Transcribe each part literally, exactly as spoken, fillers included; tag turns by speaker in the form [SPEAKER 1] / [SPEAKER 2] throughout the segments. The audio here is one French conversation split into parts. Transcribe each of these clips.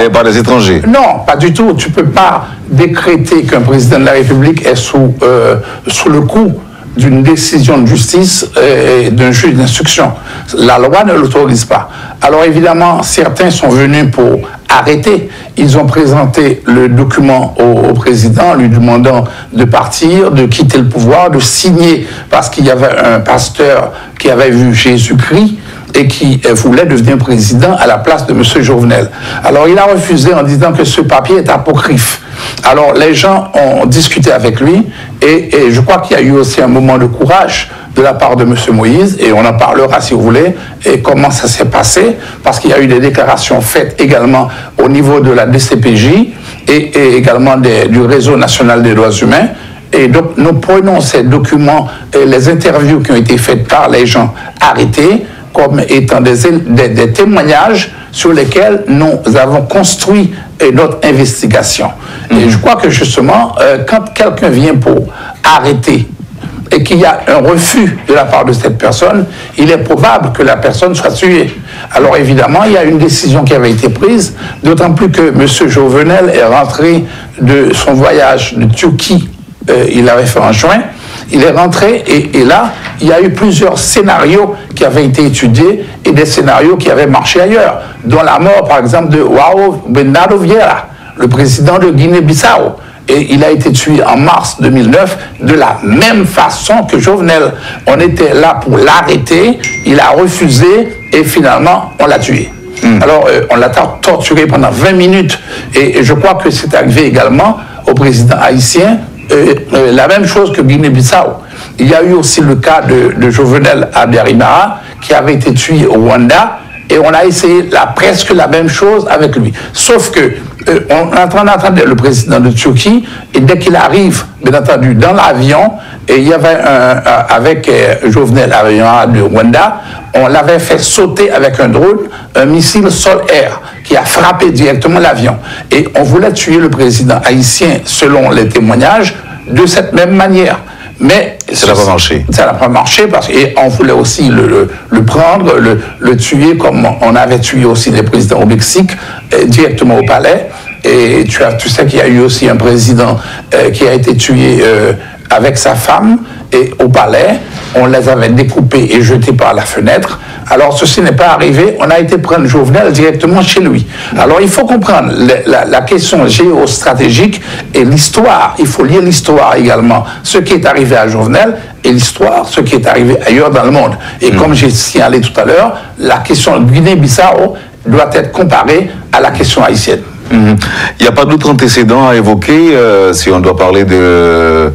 [SPEAKER 1] et par les étrangers.
[SPEAKER 2] Non, pas du tout. Tu ne peux pas décréter qu'un président de la République est sous, euh, sous le coup d'une décision de justice et d'un juge d'instruction. La loi ne l'autorise pas. Alors évidemment, certains sont venus pour arrêter. Ils ont présenté le document au, au président, lui demandant de partir, de quitter le pouvoir, de signer, parce qu'il y avait un pasteur qui avait vu Jésus-Christ et qui voulait devenir président à la place de M. Jovenel. Alors il a refusé en disant que ce papier est apocryphe. Alors les gens ont discuté avec lui et, et je crois qu'il y a eu aussi un moment de courage de la part de M. Moïse, et on en parlera si vous voulez, et comment ça s'est passé, parce qu'il y a eu des déclarations faites également au niveau de la D C P J et, et également des, du Réseau national des droits humains. Et donc nous prenons ces documents et les interviews qui ont été faites par les gens arrêtés comme étant des, des, des témoignages sur lesquels nous avons construit notre investigation. Mmh. Et je crois que justement, euh, quand quelqu'un vient pour arrêter et qu'il y a un refus de la part de cette personne, il est probable que la personne soit tuée. Alors évidemment, il y a une décision qui avait été prise, d'autant plus que M. Jovenel est rentré de son voyage de Turquie, euh, il l'avait fait en juin. Il est rentré et, et là, il y a eu plusieurs scénarios qui avaient été étudiés et des scénarios qui avaient marché ailleurs, dont la mort, par exemple, de João Bernardo Vieira, le président de Guinée-Bissau. Et il a été tué en mars deux mille neuf de la même façon que Jovenel. On était là pour l'arrêter, il a refusé et finalement, on l'a tué. Mmh. Alors, euh, on l'a torturé pendant vingt minutes et, et je crois que c'est arrivé également au président haïtien. Euh, euh, la même chose que Guinée-Bissau. Il y a eu aussi le cas de, de Jovenel Habyarimana qui avait été tué au Rwanda et on a essayé la, presque la même chose avec lui. Sauf que euh, on est en train d'entendre le président de Turquie et dès qu'il arrive, bien entendu, dans l'avion, et il y avait un, un avec euh, Jovenel Habyarimana de Rwanda, on l'avait fait sauter avec un drone, un missile sol-air qui a frappé directement l'avion. Et on voulait tuer le président haïtien, selon les témoignages, de cette même manière. Mais
[SPEAKER 1] ça n'a pas marché.
[SPEAKER 2] Ça n'a pas marché parce qu'on voulait aussi le, le, le prendre, le, le tuer comme on avait tué aussi les présidents au Mexique, euh, directement au palais. Et tu, as, tu sais qu'il y a eu aussi un président euh, qui a été tué euh, avec sa femme et au palais. On les avait découpés et jetés par la fenêtre. Alors, ceci n'est pas arrivé. On a été prendre Jovenel directement chez lui. Alors, il faut comprendre la, la, la question géostratégique et l'histoire. Il faut lire l'histoire également. Ce qui est arrivé à Jovenel et l'histoire, ce qui est arrivé ailleurs dans le monde. Et mmh. comme j'ai signalé tout à l'heure, la question de Guinée-Bissau doit être comparée à la question haïtienne.
[SPEAKER 1] Mmh. Il n'y a pas d'autres antécédents à évoquer euh, si on doit parler de euh,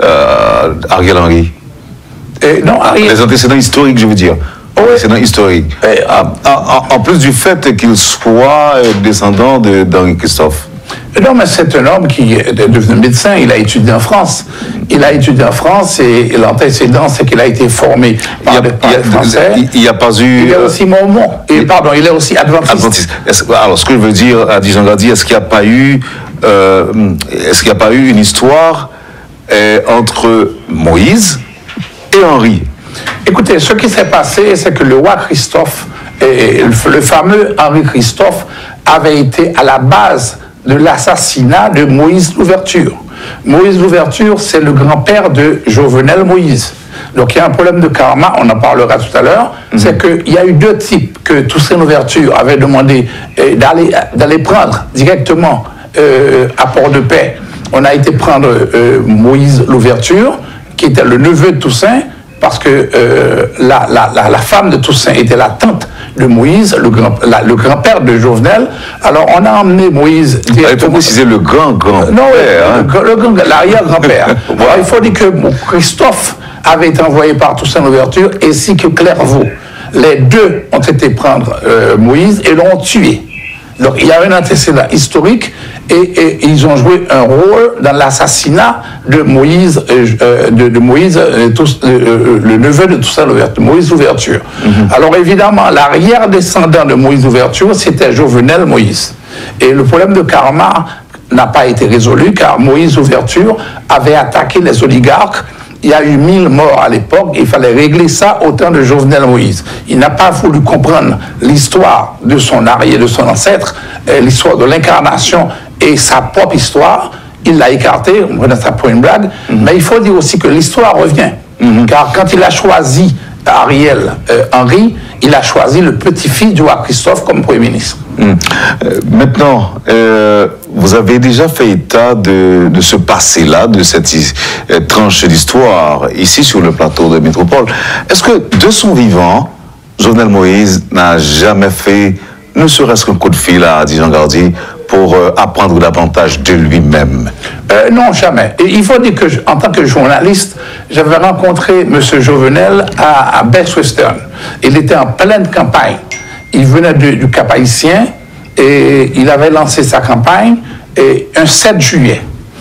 [SPEAKER 1] Ariel Henry.
[SPEAKER 2] Et non, Ariel...
[SPEAKER 1] Les antécédents historiques, je veux dire. Oui. Antécédents historiques. Et, ah, en, en plus du fait qu'il soit descendant d'Henri Christophe.
[SPEAKER 2] Non, mais c'est un homme qui est devenu médecin, il a étudié en France. Il a étudié en France et, et l'antécédent, c'est qu'il a été formé par, il y a, par les Français.
[SPEAKER 1] Il n'y a pas eu...
[SPEAKER 2] Il est aussi mormon. Et, pardon, il est aussi adventiste.
[SPEAKER 1] adventiste. Alors, ce que je veux dire à Dijon Gadi, est-ce qu'il n'y a pas eu... Euh, est-ce qu'il n'y a pas eu une histoire euh, entre Moïse et Henri?
[SPEAKER 2] Écoutez, ce qui s'est passé, c'est que le roi Christophe, et le, le fameux Henri Christophe, avait été à la base de l'assassinat de Moïse Louverture. Moïse Louverture, c'est le grand-père de Jovenel Moïse. Donc il y a un problème de karma, on en parlera tout à l'heure, mm-hmm. c'est qu'il y a eu deux types que Toussaint Louverture avait demandé euh, d'aller d'aller prendre directement euh, à Port-de-Paix. On a été prendre euh, Moïse Louverture, qui était le neveu de Toussaint, parce que euh, la, la, la, la femme de Toussaint était la tante de Moïse, le, grand, la, le grand-père de Jovenel. Alors on a emmené Moïse directement...
[SPEAKER 1] Il faut préciser le grand-grand-père.
[SPEAKER 2] Non,
[SPEAKER 1] hein.
[SPEAKER 2] le, l'arrière-grand-père. Alors il faut dire que Christophe avait été envoyé par Toussaint Louverture ainsi que Clairvaux. Les deux ont été prendre euh, Moïse et l'ont tué. Donc il y a un antécédent historique et, et, et ils ont joué un rôle dans l'assassinat de Moïse, euh, de, de Moïse, euh, tous, euh, le neveu de Toussaint Louverture, Moïse Louverture. Mm-hmm. Alors évidemment, l'arrière-descendant de Moïse Louverture, c'était Jovenel Moïse. Et le problème de karma n'a pas été résolu car Moïse Louverture avait attaqué les oligarques Il y a eu mille morts à l'époque, il fallait régler ça au temps de Jovenel Moïse. Il n'a pas voulu comprendre l'histoire de son arrière, de son ancêtre, euh, l'histoire de l'incarnation et sa propre histoire. Il l'a écarté, on prenait ça pour une blague, mm-hmm. mais il faut dire aussi que l'histoire revient. Mm-hmm. Car quand il a choisi Ariel euh, Henry, il a choisi le petit-fils du roi Christophe comme Premier ministre.
[SPEAKER 1] Mmh. Euh, maintenant, euh, vous avez déjà fait état de, de ce passé-là, de cette euh, tranche d'histoire ici sur le plateau de Métropole. Est-ce que de son vivant, Jovenel Moïse n'a jamais fait, ne serait-ce qu'un coup de fil à Adi Jean Gardi pour euh, apprendre davantage de lui-même?
[SPEAKER 2] euh, Non, jamais. Et il faut dire que, je, en tant que journaliste, j'avais rencontré M. Jovenel à, à Best Western. Il était en pleine campagne. Il venait du, du Cap-Haïtien et il avait lancé sa campagne et un sept juillet.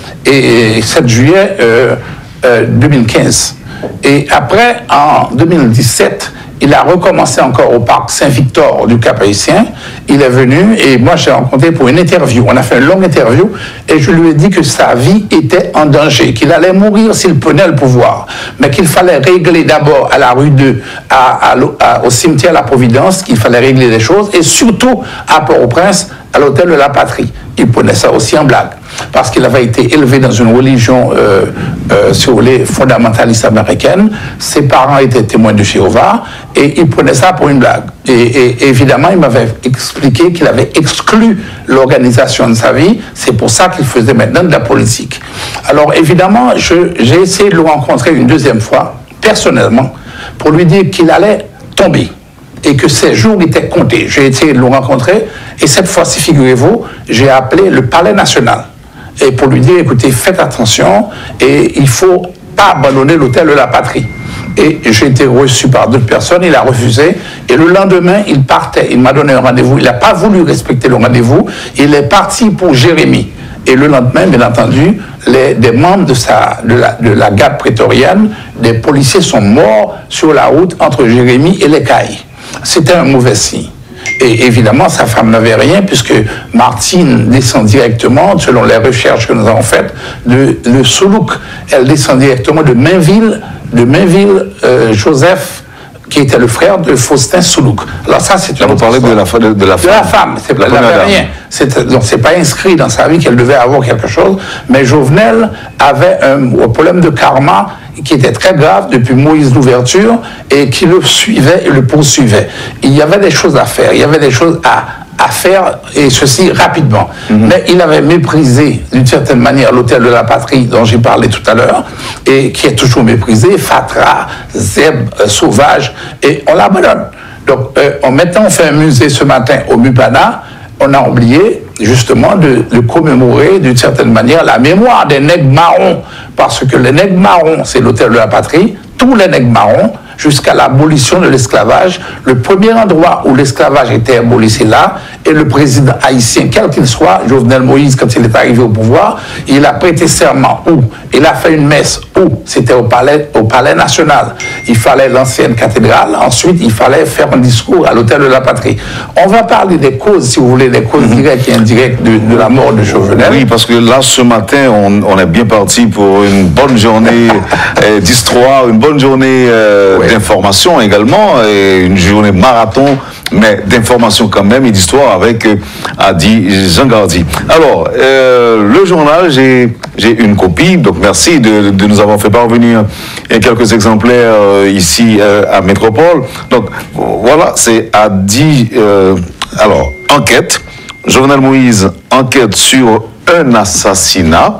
[SPEAKER 2] Et sept juillet euh, euh, deux mille quinze. Et après, en deux mille dix-sept, il a recommencé encore au parc Saint-Victor du Cap-Haïtien. Il est venu et moi, j'ai rencontré pour une interview. On a fait une longue interview et je lui ai dit que sa vie était en danger, qu'il allait mourir s'il prenait le pouvoir, mais qu'il fallait régler d'abord à la rue deux, à, à, à, au cimetière La Providence, qu'il fallait régler des choses et surtout à Port-au-Prince, à l'hôtel de la Patrie. Il prenait ça aussi en blague, parce qu'il avait été élevé dans une religion, euh, euh, si vous voulez, fondamentaliste américaine. Ses parents étaient témoins de Jéhovah, et il prenait ça pour une blague. Et, et évidemment, il m'avait expliqué qu'il avait exclu l'organisation de sa vie. C'est pour ça qu'il faisait maintenant de la politique. Alors évidemment, j'ai essayé de le rencontrer une deuxième fois, personnellement, pour lui dire qu'il allait tomber et que ses jours étaient comptés. J'ai essayé de le rencontrer, et cette fois-ci, figurez-vous, j'ai appelé le Palais National, et pour lui dire, écoutez, faites attention, et il ne faut pas abandonner l'hôtel de la Patrie. Et j'ai été reçu par d'autres personnes, il a refusé, et le lendemain, il partait, il m'a donné un rendez-vous, il n'a pas voulu respecter le rendez-vous, il est parti pour Jérémie. Et le lendemain, bien entendu, les, des membres de, sa, de, la, de la garde prétorienne, des policiers sont morts sur la route entre Jérémie et les Cailles. C'était un mauvais signe. Et évidemment, sa femme n'avait rien, puisque Martine descend directement, selon les recherches que nous avons faites, de, de Soulouk. Elle descend directement de Mainville, de Mainville, euh, Joseph, qui était le frère de Faustin Soulouk. Alors ça, c'est une
[SPEAKER 1] Vous parlez de la, de, de la femme.
[SPEAKER 2] De la femme, c'est pas, rien. Donc c'est pas inscrit dans sa vie qu'elle devait avoir quelque chose, mais Jovenel avait un, un problème de karma qui était très grave depuis Moïse l'ouverture et qui le suivait et le poursuivait. Il y avait des choses à faire, il y avait des choses à, à faire, et ceci rapidement. Mm-hmm. Mais il avait méprisé d'une certaine manière l'hôtel de la Patrie dont j'ai parlé tout à l'heure, et qui est toujours méprisé, Fatra, Zeb, euh, Sauvage, et on l'abandonne. Donc euh, en mettant, on fait un musée ce matin au Mupana, on a oublié justement de, de commémorer d'une certaine manière la mémoire des nègres marrons, parce que les nègres marrons, c'est l'hôtel de la Patrie, tous les nègres marrons, jusqu'à l'abolition de l'esclavage. Le premier endroit où l'esclavage était aboli, c'est là, et le président haïtien, quel qu'il soit, Jovenel Moïse, quand il est arrivé au pouvoir, il a prêté serment où? Il a fait une messe où? C'était au palais, au palais national. Il fallait l'ancienne cathédrale, ensuite il fallait faire un discours à l'hôtel de la Patrie. On va parler des causes, si vous voulez, des causes mm-hmm. directes et indirectes de, de la mort de Jovenel.
[SPEAKER 1] Oui, parce que là, ce matin, on, on est bien parti pour une bonne journée euh, d'histoire, une bonne journée euh, oui. d'information également, et une journée marathon, mais d'information quand même et d'histoire avec euh, Adi Jean Gardi. Alors, euh, le journal, j'ai une copie, donc merci de, de nous avoir fait parvenir quelques exemplaires euh, ici euh, à Métropole. Donc voilà, c'est Adi, euh, alors, enquête, Jovenel Moïse, enquête sur un assassinat,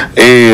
[SPEAKER 1] et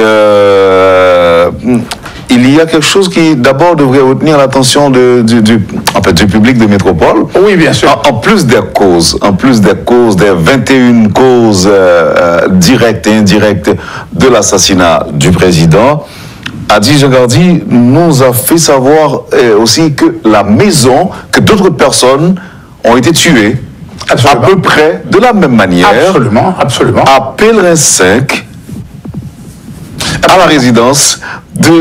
[SPEAKER 1] euh, il y a quelque chose qui d'abord devrait retenir l'attention du, du, en fait, du public de Métropole.
[SPEAKER 2] Oui, bien sûr.
[SPEAKER 1] En, en plus des causes, en plus des causes, des vingt et une causes euh, directes et indirectes de l'assassinat du président, Adi Jean Gardi nous a fait savoir euh, aussi que la maison, que d'autres personnes ont été tuées, absolument. À peu près de la même manière.
[SPEAKER 2] Absolument, absolument.
[SPEAKER 1] À Pèlerin cinq, à la résidence de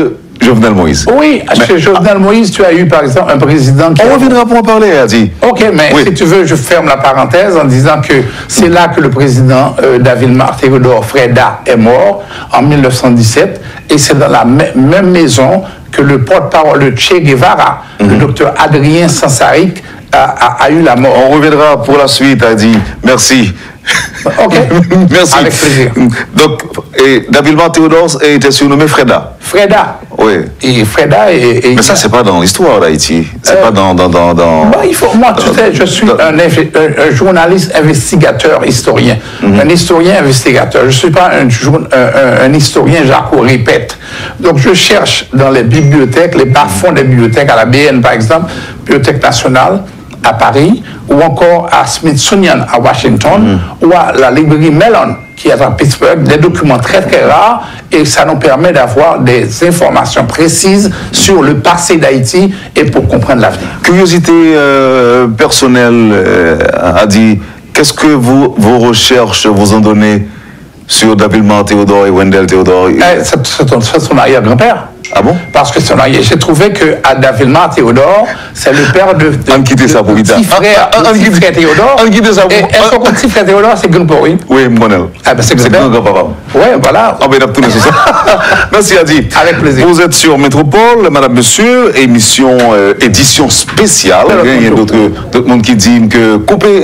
[SPEAKER 1] Jovenel Moïse.
[SPEAKER 2] Oui, mais, chez Jovenel Moïse, tu as eu par exemple un président qui...
[SPEAKER 1] On reviendra pour en parler, Adi.
[SPEAKER 2] Ok, mais oui. Si tu veux, je ferme la parenthèse en disant que c'est là que le président euh, Davilmar Théodore Freda est mort en mille neuf cent dix-sept et c'est dans la même maison que le porte-parole de Che Guevara, mm-hmm. le docteur Adrien Sansaric, a, a, a eu la mort.
[SPEAKER 1] On reviendra pour la suite, Adi. Merci.
[SPEAKER 2] Ok.
[SPEAKER 1] Merci.
[SPEAKER 2] Avec plaisir.
[SPEAKER 1] Donc, Davilmar Théodore était surnommé Freda.
[SPEAKER 2] Freda.
[SPEAKER 1] Oui.
[SPEAKER 2] Et Freda est.
[SPEAKER 1] Mais ça, c'est pas dans l'histoire d'Haïti. C'est euh, pas dans. dans, dans, dans
[SPEAKER 2] bah, il faut, moi, dans, tu sais, je suis dans, un, un, un journaliste investigateur, historien. Mm-hmm. Un historien investigateur. Je ne suis pas un, un, un historien, Jacques répète. Donc, je cherche dans les bibliothèques, les bas-fonds des bibliothèques, à la B N, par exemple, Bibliothèque nationale, à Paris, ou encore à Smithsonian à Washington, mmh. ou à la librairie Mellon, qui est à Pittsburgh, des documents très très rares, et ça nous permet d'avoir des informations précises sur le passé d'Haïti et pour comprendre l'avenir.
[SPEAKER 1] Curiosité euh, personnelle, euh, Adi, qu'est-ce que vous, vos recherches vous ont donné sur Davilmar Théodore et Wendell Théodore?
[SPEAKER 2] Eh, c'est son arrière-grand-père.
[SPEAKER 1] Ah bon?
[SPEAKER 2] Parce que j'ai trouvé que à Davilmar Théodore, c'est le père de, de,
[SPEAKER 1] de, de
[SPEAKER 2] ça
[SPEAKER 1] pour
[SPEAKER 2] petit frère,
[SPEAKER 1] ah, ah,
[SPEAKER 2] petit frère Théodore. Est-ce qu'on petit frère Théodore, c'est grand-père, oui?
[SPEAKER 1] Oui, Monel.
[SPEAKER 2] Ah ben c'est
[SPEAKER 1] grand-papa.
[SPEAKER 2] Oui, voilà.
[SPEAKER 1] Ah ben, on a sur ça. Merci, Adi.
[SPEAKER 2] Avec plaisir.
[SPEAKER 1] Vous êtes sur Métropole, madame, monsieur, émission, euh, édition spéciale. Il y a d'autres monde qui disent que couper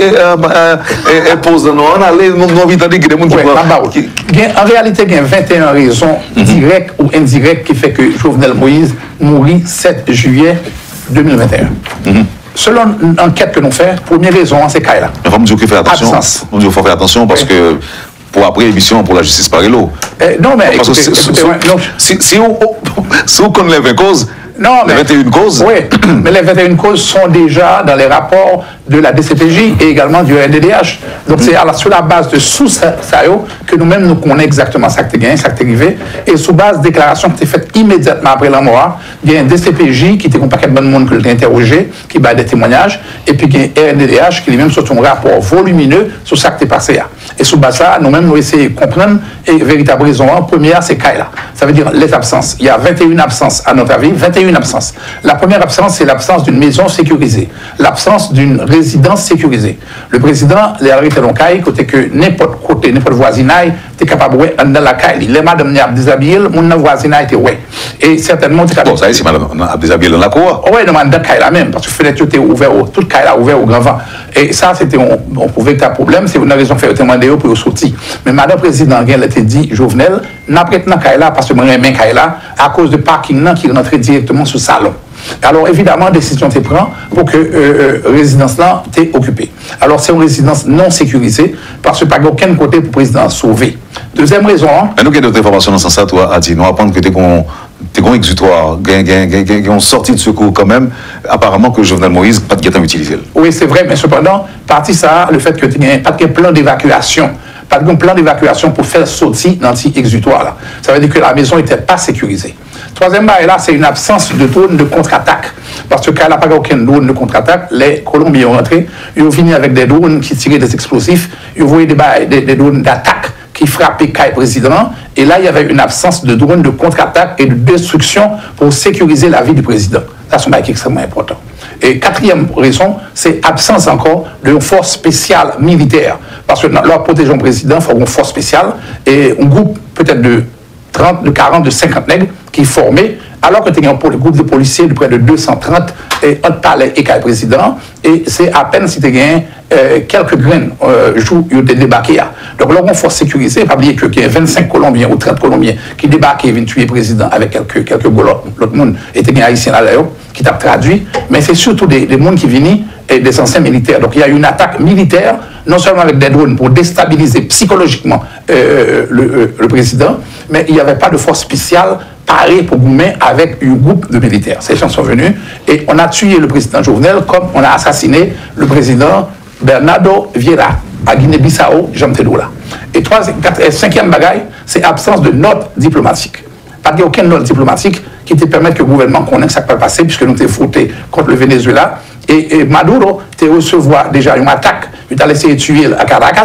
[SPEAKER 1] et pose dans nous. On a les non vite des gens qui
[SPEAKER 2] en réalité, il y a vingt et une raisons directes ou indirectes qui fait que Jovenel Moïse mourit sept juillet deux mille vingt et un. Mm-hmm. Selon l'enquête que nous faisons, première raison, c'est Kaila.
[SPEAKER 1] Il faut me dire qu'il faut faire attention.
[SPEAKER 2] Absence.
[SPEAKER 1] Il faut faire attention parce oui. que pour après l'émission, pour la justice par l'eau.
[SPEAKER 2] Eh, non, mais parce écoutez, que écoutez,
[SPEAKER 1] si,
[SPEAKER 2] ouais, non.
[SPEAKER 1] si, si, on, si on connaît les vingt causes,
[SPEAKER 2] non, mais,
[SPEAKER 1] les vingt et une causes.
[SPEAKER 2] Oui, mais les vingt et une causes sont déjà dans les rapports de la D C P J et également du N D D H. Donc mm-hmm. c'est sur la base de sous ça que nous-mêmes nous connaissons exactement ça qui est gagné, ça qui est arrivé. Et sous base de déclaration qui est faite immédiatement après la mort, il y a un D C P J qui était un paquet de bon monde qui l'a interrogé, qui bat des témoignages, et puis il y a un N D D H qui lui-même sur son rapport volumineux sur ça qui est passé là. Et sous base de ça, nous-mêmes nous essayons de comprendre et véritable raison. Première, c'est Kaila. Ça veut dire les absences. Il y a vingt et une absences à notre avis, vingt et une absences. La première absence, c'est l'absence d'une maison sécurisée, l'absence d'une résidence sécurisée. Le président, les arrêtés dans caille, côté que n'importe côté, n'importe voisinage, tu es capable de dans la caille. Les madame n'y a déshabillé, mon voisinage était ouais. Et certainement, tu es capable.
[SPEAKER 1] Bon, ça y est, c'est madame a déshabillé dans la cour.
[SPEAKER 2] Oui, non, dans la caille là même, parce que la fenêtre était ouverte, toute caille là ouverte au grand vent. Et ça, c'était, on, on pouvait que tu as un problème, c'est une raison de faire témoigner pour sortir. Mais madame président, elle a dit, Jovenel, n'a pas été dans la caille là, parce que moi, j'ai mis caille là, à cause de parking là qui rentrait directement sous le salon. Alors évidemment, décision te prend pour que euh, euh, résidence là t'est occupée. Alors c'est une résidence non sécurisée parce que pas aucun côté pour le président sauver. Deuxième raison.
[SPEAKER 1] Mais nous avons d'autres informations dans ce sens, toi, Adi. Nous apprendre que tu es un exutoire, tu es sorti de secours quand même. Apparemment que Jovenel Moïse pas de temps utilisé.
[SPEAKER 2] Oui, c'est vrai, mais cependant, partie ça, le fait que tu n'as pas de plan d'évacuation. Pas de plan d'évacuation pour faire sortir dans cet exutoire-là. Ça veut dire que la maison n'était pas sécurisée. Troisième bail là, c'est une absence de drone de contre-attaque. Parce que quand il n'y a pas aucun drone de contre-attaque, les Colombiens ont rentré, ils ont fini avec des drones qui tiraient des explosifs, ils ont envoyé des, des, des drones d'attaque qui frappaient le président. Et là, il y avait une absence de drones de contre-attaque et de destruction pour sécuriser la vie du président. Ça, c'est un bail extrêmement important. Et quatrième raison, c'est absence encore d'une force spéciale militaire. Parce que leur protéger le président, il faut une force spéciale et un groupe peut-être de trente, de quarante, de cinquante nègres qui est formé, alors que tu as un groupe de policiers de près de deux cent trente et un palais et le président, et c'est à peine si tu as euh, quelques graines euh, jouent ils ont débarqué. Donc là, on faut sécuriser, il ne faut pas oublier qu'il y a vingt-cinq Colombiens ou trente Colombiens qui débarquent et viennent tuer le président avec quelques, quelques l'autre monde, et tu as haïtiens là qui t'a traduit, mais c'est surtout des, des gens qui viennent et des anciens militaires. Donc il y a une attaque militaire, non seulement avec des drones pour déstabiliser psychologiquement euh, le, euh, le président, mais il n'y avait pas de force spéciale parée pour goumer avec un groupe de militaires. Ces gens sont venus et on a tué le président Jovenel comme on a assassiné le président Bernardo Vieira à Guinée-Bissau, Jean Tedoula. Et troisième, quatrième, cinquième bagaille, c'est absence de note diplomatique. Pas qu'il n'y ait aucune note diplomatique qui te permette que le gouvernement connaisse ce qui peut passer, puisque nous t'es frotté contre le Venezuela. Et, et Maduro te recevoir déjà une attaque, il t'a laissé tuer à Caracas,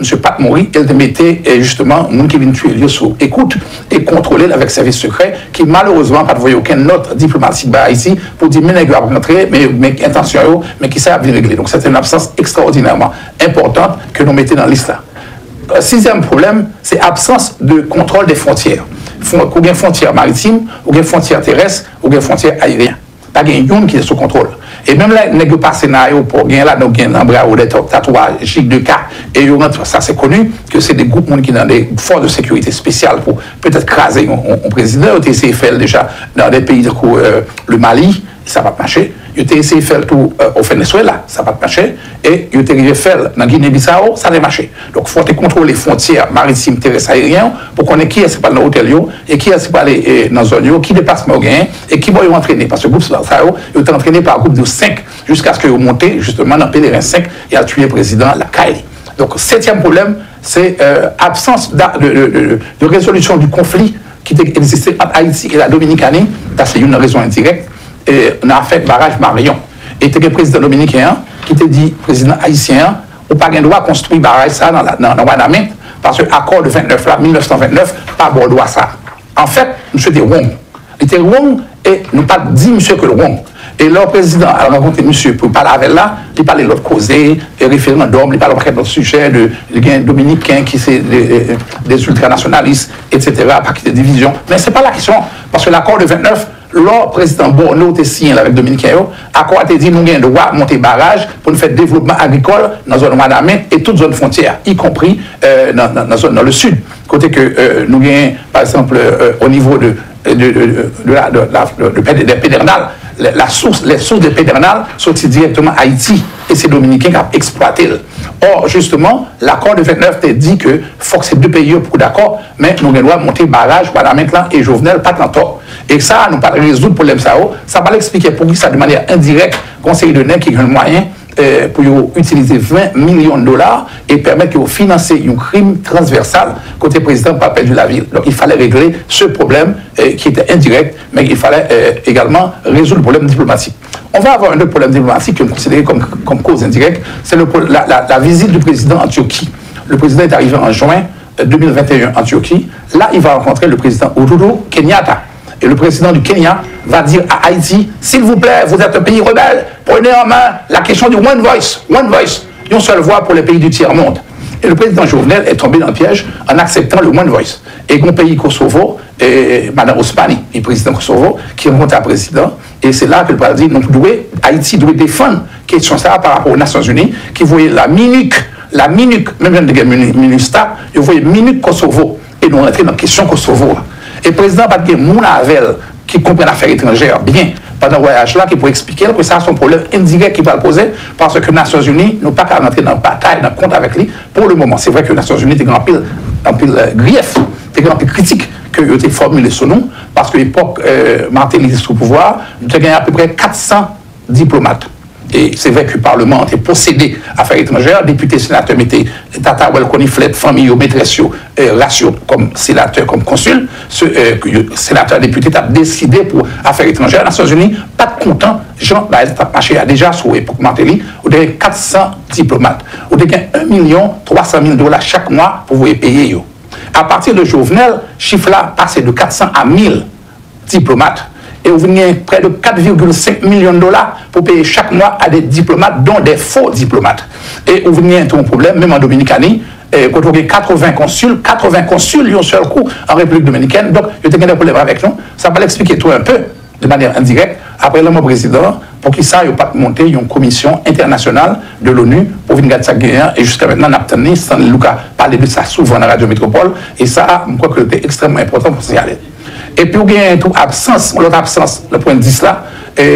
[SPEAKER 2] M. Pat Mori, il te mettait justement monde qui vient tuer lieu sous écoute et contrôler avec service secret qui malheureusement pas voyé aucun autre diplomatique ici pour dire mais va rentrer mais mais intention mais qui ça a bien réglé. Donc c'est une absence extraordinairement importante que nous mettons dans la liste là. Sixième problème, c'est l'absence de contrôle des frontières. Ou bien frontières maritimes, ou bien frontières terrestres, ou bien frontières aériennes. Pas de une qui est sous contrôle. Et même là, nous pas scénario pour gagner là, nous gagnons un bras ou des tatouages de cas. Et ça, c'est connu que c'est des groupes qui ont des forces de sécurité spéciales pour peut-être craser un président. Ils ont essayé de faire déjà dans des pays comme euh, le Mali, ça va pas marcher. Ils ont essayé de faire tout euh, au Venezuela, ça va pas marcher. Et ils ont essayé de faire dans Guinée-Bissau, ça n'a pas marché. Donc, il faut contrôler les frontières maritimes, terrestres, aériennes pour qu'on ait qui est-ce qui parle dans l'hôtel et qui est-ce qui parle dans la zone, qui dépasse le gain et qui va y entraîner. Parce que le groupe ça, ils ont entraîné par un groupe de cinq jusqu'à ce qu'ils montent justement dans le Pèlerin cinq et a tué le président la Kaili. Donc, septième problème, c'est euh, absence de, de, de, de résolution du conflit qui existait entre Haïti et la Dominicanie. C'est une raison indirecte. Et on a fait barrage Marion. Et c'était le président dominicain qui te dit, président haïtien, on n'a pas le droit de construire barrage ça dans la dans, dans Wanamint, parce que l'accord de vingt-neuf, là, mille neuf cent vingt-neuf, pas bon droit ça. En fait, monsieur était wrong. Il était wrong et nous pas dit monsieur que le wrong. Et le président a rencontré monsieur pour parler avec là, il parlait de l'autre causé, des référendums, il parlait de l'autre sujet, de, de dominicains qui sont des, des ultranationalistes, et cetera, pas qui des divisions. Mais ce n'est pas la question, parce que l'accord de vingt-neuf, le président Borno a signé avec Dominicain, l'accord a dit nous avons le droit de monter barrage pour nous faire développement agricole dans la zone Wanamint et toute zone frontière, y compris euh, dans, dans, dans, dans le sud. Côté que euh, nous avons, par exemple, euh, au niveau de, de, de, de, de la, de, de, de, de, des pédernales, la source, les sources des pédernales sont directement à Haïti et c'est Dominicains qui ont exploité. Or, justement, l'accord de vingt-neuf te dit que faut que ces deux pays pour d'accord, mais nous devons monter barrage, voilà maintenant, et Jovenel, pas tantôt. Et ça, nous pas résoudre le problème, ça, ça va l'expliquer pour qui ça de manière indirecte, conseil de N E C qui a un moyen euh, pour utiliser vingt millions de dollars et permettre de financer un crime transversal côté président pas perdu la ville. Donc il fallait régler ce problème euh, qui était indirect, mais il fallait euh, également résoudre le problème diplomatique. On va avoir un autre problème diplomatique que nous considérons comme, comme cause indirecte, c'est la, la, la visite du président en Turquie. Le président est arrivé en juin deux mille vingt et un en Turquie. Là, il va rencontrer le président Uhuru Kenyatta. Et le président du Kenya va dire à Haïti, s'il vous plaît, vous êtes un pays rebelle, prenez en main la question du One Voice, One Voice, une seule voix pour les pays du tiers-monde. Et le président Jovenel est tombé dans le piège en acceptant le One Voice. Et mon pays Kosovo, et Mme Ousmani, le président Kosovo, qui rencontre un président, et c'est là que le président dit, nous devons, Haïti doit défendre question ça par rapport aux Nations Unies, qui voyaient la minute, la minute, même de MINUSTA, ils voyaient minute Kosovo, et nous rentrons dans la question Kosovo. Et le président va dire Mounavel, qui comprend l'affaire étrangère bien, pendant le voyage là, qui peut expliquer que ça a son problème indirect qu'il va le poser, parce que les Nations Unies n'ont pas qu'à rentrer dans la bataille, dans le compte avec lui, pour le moment. C'est vrai que les Nations Unies ont grand pile, grand pile euh, grief, grand pile critique que ont été formulés sur nous, parce que l'époque euh, Martelly sous pouvoir, nous avons gagné à peu près quatre cents diplomates. Et c'est vrai que le Parlement a possédé affaires étrangères, députés, sénateurs mettaient Tata Welkoni, Flet, famille, maîtresse, euh, ratio comme sénateur, comme consul. Ce euh, sénateur, député, a décidé pour affaires étrangères. Les Nations Unies, pas de content, Jean Baez a marché déjà sur l'époque Martelly, où il y a quatre cents diplomates. Où il y a un million trois cent mille dollars chaque mois pour vous payer. Yo. À partir de Jovenel, chiffre là passé de quatre cents à mille diplomates. Et vous venez près de quatre virgule cinq millions de dollars pour payer chaque mois à des diplomates, dont des faux diplomates. Et vous venez un problème, même en Dominicanie, quand vous avez quatre-vingts consuls, quatre-vingts consuls, ils ont un seul coup en République dominicaine. Donc, il y a des problèmes avec nous. Ça va l'expliquer tout un peu, de manière indirecte. Après le mot président, pour qu'il ça, il n'y a pas monté une commission internationale de l'ONU pour venir garder ça guerre. Et jusqu'à maintenant, on a obtenu, sans Lucas parler de ça souvent dans la radio métropole. Et ça, je crois que c'était extrêmement important pour s'y aller. Et puis, il y a une absence, l'autre absence, le point de vue là,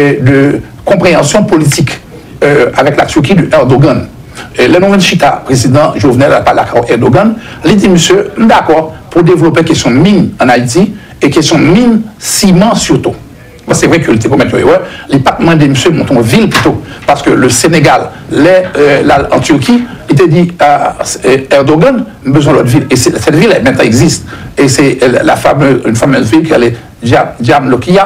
[SPEAKER 2] de compréhension politique euh, avec la Turquie de Erdogan. Et le nouvel Chita, président Jovenel, a parlé à Erdogan, il dit, monsieur, d'accord, pour développer question mine en Haïti et question mine ciment surtout. C'est vrai que le commettre erreur, les pas demandé monsieur monter en ville plutôt, parce que le Sénégal, les, euh, là, en Turquie, il te dit à Erdogan, besoin d'autre ville. Et cette ville, elle, maintenant existe. Et c'est la fameuse, une fameuse ville qui est Diyarbakır,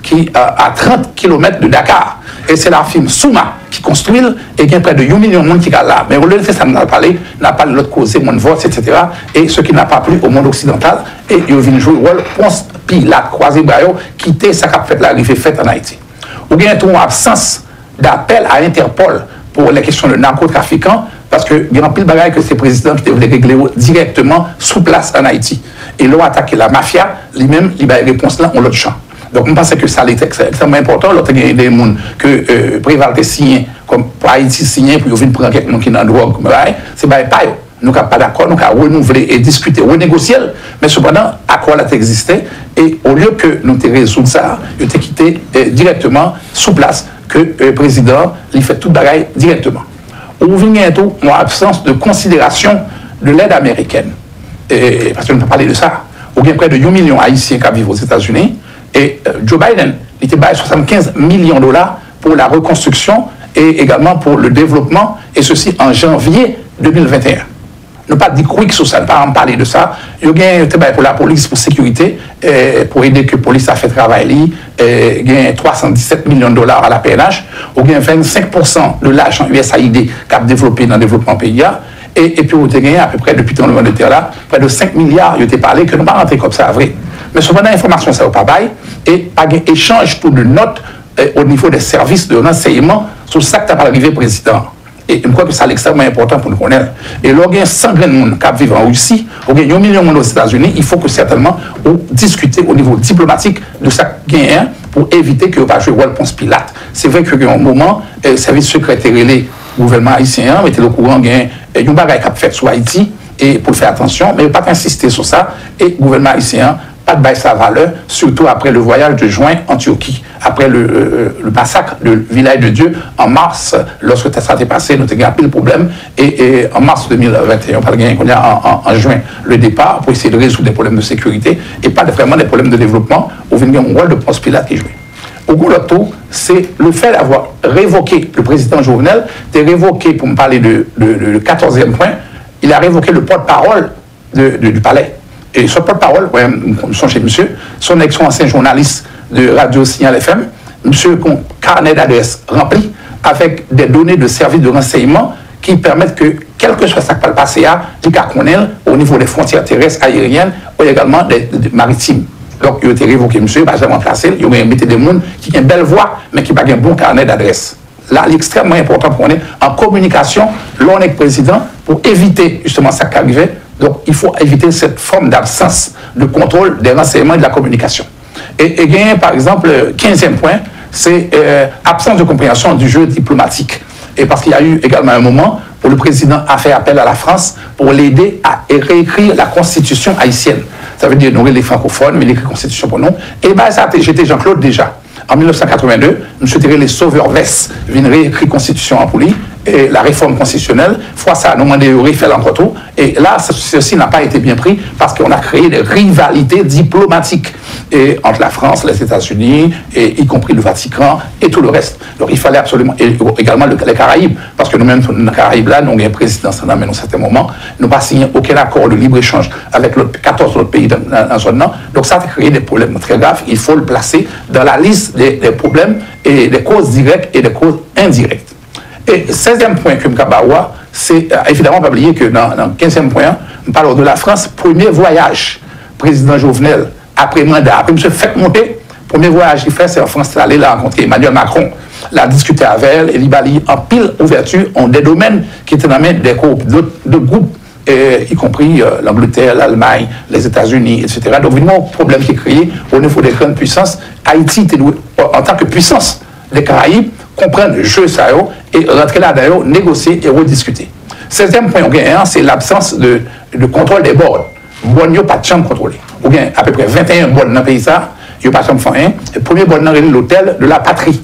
[SPEAKER 2] qui euh, à trente kilomètres de Dakar. Et c'est la firme Souma qui construit et il y a près de un million de monde qui est là. Mais au lieu de ça, on a parlé, on n'a pas de l'autre cause, mon vote, et cetera. Et ce qui n'a pas plu au monde occidental, et ils viennent jouer le rôle, Ponce Pilate, croisé Brayo, quitter sa qu'a fait l'arrivée faite en Haïti. Ou bien une absence d'appel à Interpol pour les questions de narcotrafiquants, parce que il y a un pile de bagages que ces présidents qui devaient régler directement sous place en Haïti. Et l'ont attaqué la mafia, lui-même, il a une réponse là, on l'autre champ. Donc, je pense que ça est extrêmement important. L'autre, il y a des gens que euh, Préval signé, comme pour Haïti signé, pour venir prendre quelqu'un qui est dans la drogue, c'est pas pas. Nous ne sommes pas d'accord, nous avons renouvelé et discuté, renégocié, mais cependant, accord là existé. Et au lieu que nous te résoudre ça, nous avons quitté euh, directement sous place que le euh, président il fait tout le bagaille directement. On vient bientôt en absence de considération de l'aide américaine. Et, parce que nous ne pouvons pas parler de ça. Il y a près de un million d'Haïtiens qui vivent aux États-Unis. Et euh, Joe Biden, il était baillé soixante-quinze millions de dollars pour la reconstruction et également pour le développement, et ceci en janvier deux mille vingt et un. Ne pas dire quick sur ça, ne pas en parler de ça. Il y a un pour la police, pour la sécurité, et pour aider que la police a fait travail, il y a trois cent dix-sept millions de dollars à la P N H, il y a vingt-cinq pour cent de l'argent U S A I D qui a développé dans le développement pays. Et, et puis, vous avez à peu près, depuis ton de terre là, près de cinq milliards, il a été parlé, que nous ne pas rentrer comme ça, vrai. Mais cependant, l'information, ça ne va pas bail, et pas d'échange pour de notes eh, au niveau des services de renseignement sur ça que tu as arrivé président. Et je crois que c'est extrêmement important pour nous connaître. Et là, il y a cent de monde qui vivent en Russie, il y a un million de monde aux États-Unis, il faut que certainement on discute au niveau diplomatique de ça gain pour éviter que ne pas jouer le rôle Ponce Pilate. C'est vrai qu'il y a un moment, le service secret le gouvernement haïtien était au courant qu'il y a une bagaille qui a fait sur Haïti, et pour faire attention, mais pas insister sur ça, et le gouvernement haïtien pas de baisse sa valeur, surtout après le voyage de juin en Turquie, après le, euh, le massacre du village de Dieu en mars, lorsque ça s'est passé, nous avons eu le problème, et, et en mars deux mille vingt et un, on a en, en, en juin le départ pour essayer de résoudre des problèmes de sécurité et pas de, vraiment des problèmes de développement, où il y a un rôle de Ponce Pilate qui joue. Au bout de tout, c'est le fait d'avoir révoqué le président Jovenel, de révoquer, pour me parler de, de, de, de quatorzième point, il a révoqué le porte-parole de, de, du palais. Et son porte-parole, ouais, son chez monsieur, son ex-ancien journaliste de Radio Signal F M, monsieur a un carnet d'adresse rempli avec des données de services de renseignement qui permettent que, quel que soit ce qui va passer, il y a au niveau des frontières terrestres, aériennes ou également des, des, des maritimes. Donc, il a été révoqué, monsieur, il n'a pas jamais placé, il a mis des gens qui ont une belle voix, mais qui n'ont pas un bon carnet d'adresse. Là, il est extrêmement important pour nous, en communication, l'on est président, pour éviter justement ça qui arrivait. Donc, il faut éviter cette forme d'absence de contrôle des renseignements et de la communication. Et, et gagner, par exemple, le quinzième point, c'est euh, absence de compréhension du jeu diplomatique. Et parce qu'il y a eu également un moment où le président a fait appel à la France pour l'aider à réécrire la constitution haïtienne. Ça veut dire nous les francophones, mais l'écrire constitution pour nous. Et bien, ça j'étais Jean-Claude déjà. En mille neuf cent quatre-vingt-deux, M. Théré les sauveurs Vess viennent réécrire la constitution en poulie. Et la réforme constitutionnelle, fois ça, nous demandé de refaire encore tout. Et là, ceci n'a pas été bien pris parce qu'on a créé des rivalités diplomatiques et entre la France, les États-Unis, et y compris le Vatican et tout le reste. Donc il fallait absolument, et également le, les Caraïbes, parce que nous-mêmes, dans les Caraïbes, là, nous avons un président, à un certain moment, nous n'avons pas signé aucun accord de libre-échange avec quatorze autres pays dans la zone. Donc ça a créé des problèmes très graves. Il faut le placer dans la liste des, des problèmes et des causes directes et des causes indirectes. Et seizième point que Mkabawa, c'est euh, évidemment pas oublier que dans, dans le quinzième point, on parle de la France, premier voyage, président Jovenel, après mandat, après M. fait monter, premier voyage qu'il fait, c'est en France, aller là rencontrer Emmanuel Macron, l'a discuter avec elle, et il en pile ouverture en des domaines qui étaient dans la main des groupes, d'autres groupes, et, y compris euh, l'Angleterre, l'Allemagne, les États-Unis, et cetera. Donc, évidemment, problème qui est créé au niveau des grandes puissances, Haïti, en tant que puissance des Caraïbes, comprendre le jeu ça et rentrer là d'ailleurs, négocier et rediscuter. seizième point, c'est l'absence de, de contrôle des bords. Bon, il n'y a pas de chambre contrôlée. Ou bien à peu près vingt et un bords dans le pays, ça, il n'y a pas de chambre fin. Le premier bord dans l'hôtel de la patrie.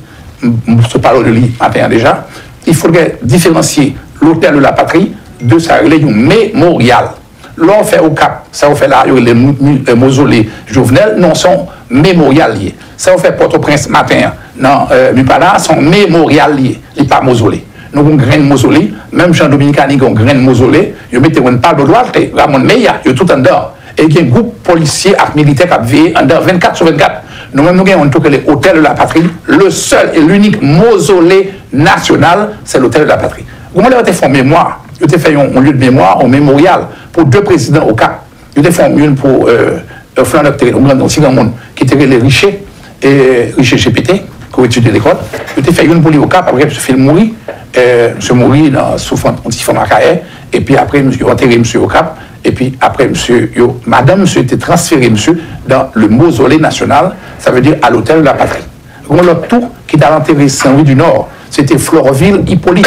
[SPEAKER 2] Je parle de lui matin déjà. Il faudrait différencier l'hôtel de la patrie de sa religion mémoriale. Là, on fait au Cap, ça on fait là, les, les mausolées Jovenel, non, sont mémoriales liés. Ça on fait Port-au-Prince matin, non, euh, Mupana, sont mémoriales liés, les pas mausolées. Nous avons un grain de mausolée, même Jean-Dominique Ani a un grain de mausolée, ils mettent une part de droite, Ramon Meya, ils sont tout en dehors. Et il y a un groupe policier et militaire qui a veillé en dehors vingt-quatre sur vingt-quatre. Nous-mêmes, nous avons tout l'hôtel de la patrie. Le seul et l'unique mausolée national, c'est l'hôtel de la patrie. Vous avez fait une mémoire. Vous avez fait un lieu de mémoire, un mémorial pour deux présidents au Cap. Vous avez fait une pour euh, Flandre qui était les Richer, et Richer G P T, qui a étudié l'école. Vous avez fait une pour lui au Cap, après, M. Phil mourir. Euh, M. mourir dans souffrant anti-fond et puis après, M. enterré M. au Cap. Et puis après, monsieur, yo, madame, monsieur était transféré, monsieur, dans le mausolée national, ça veut dire à l'hôtel de la patrie. L'autre tout qui est à enterré Saint-Louis du Nord, c'était Florville Hippolyte.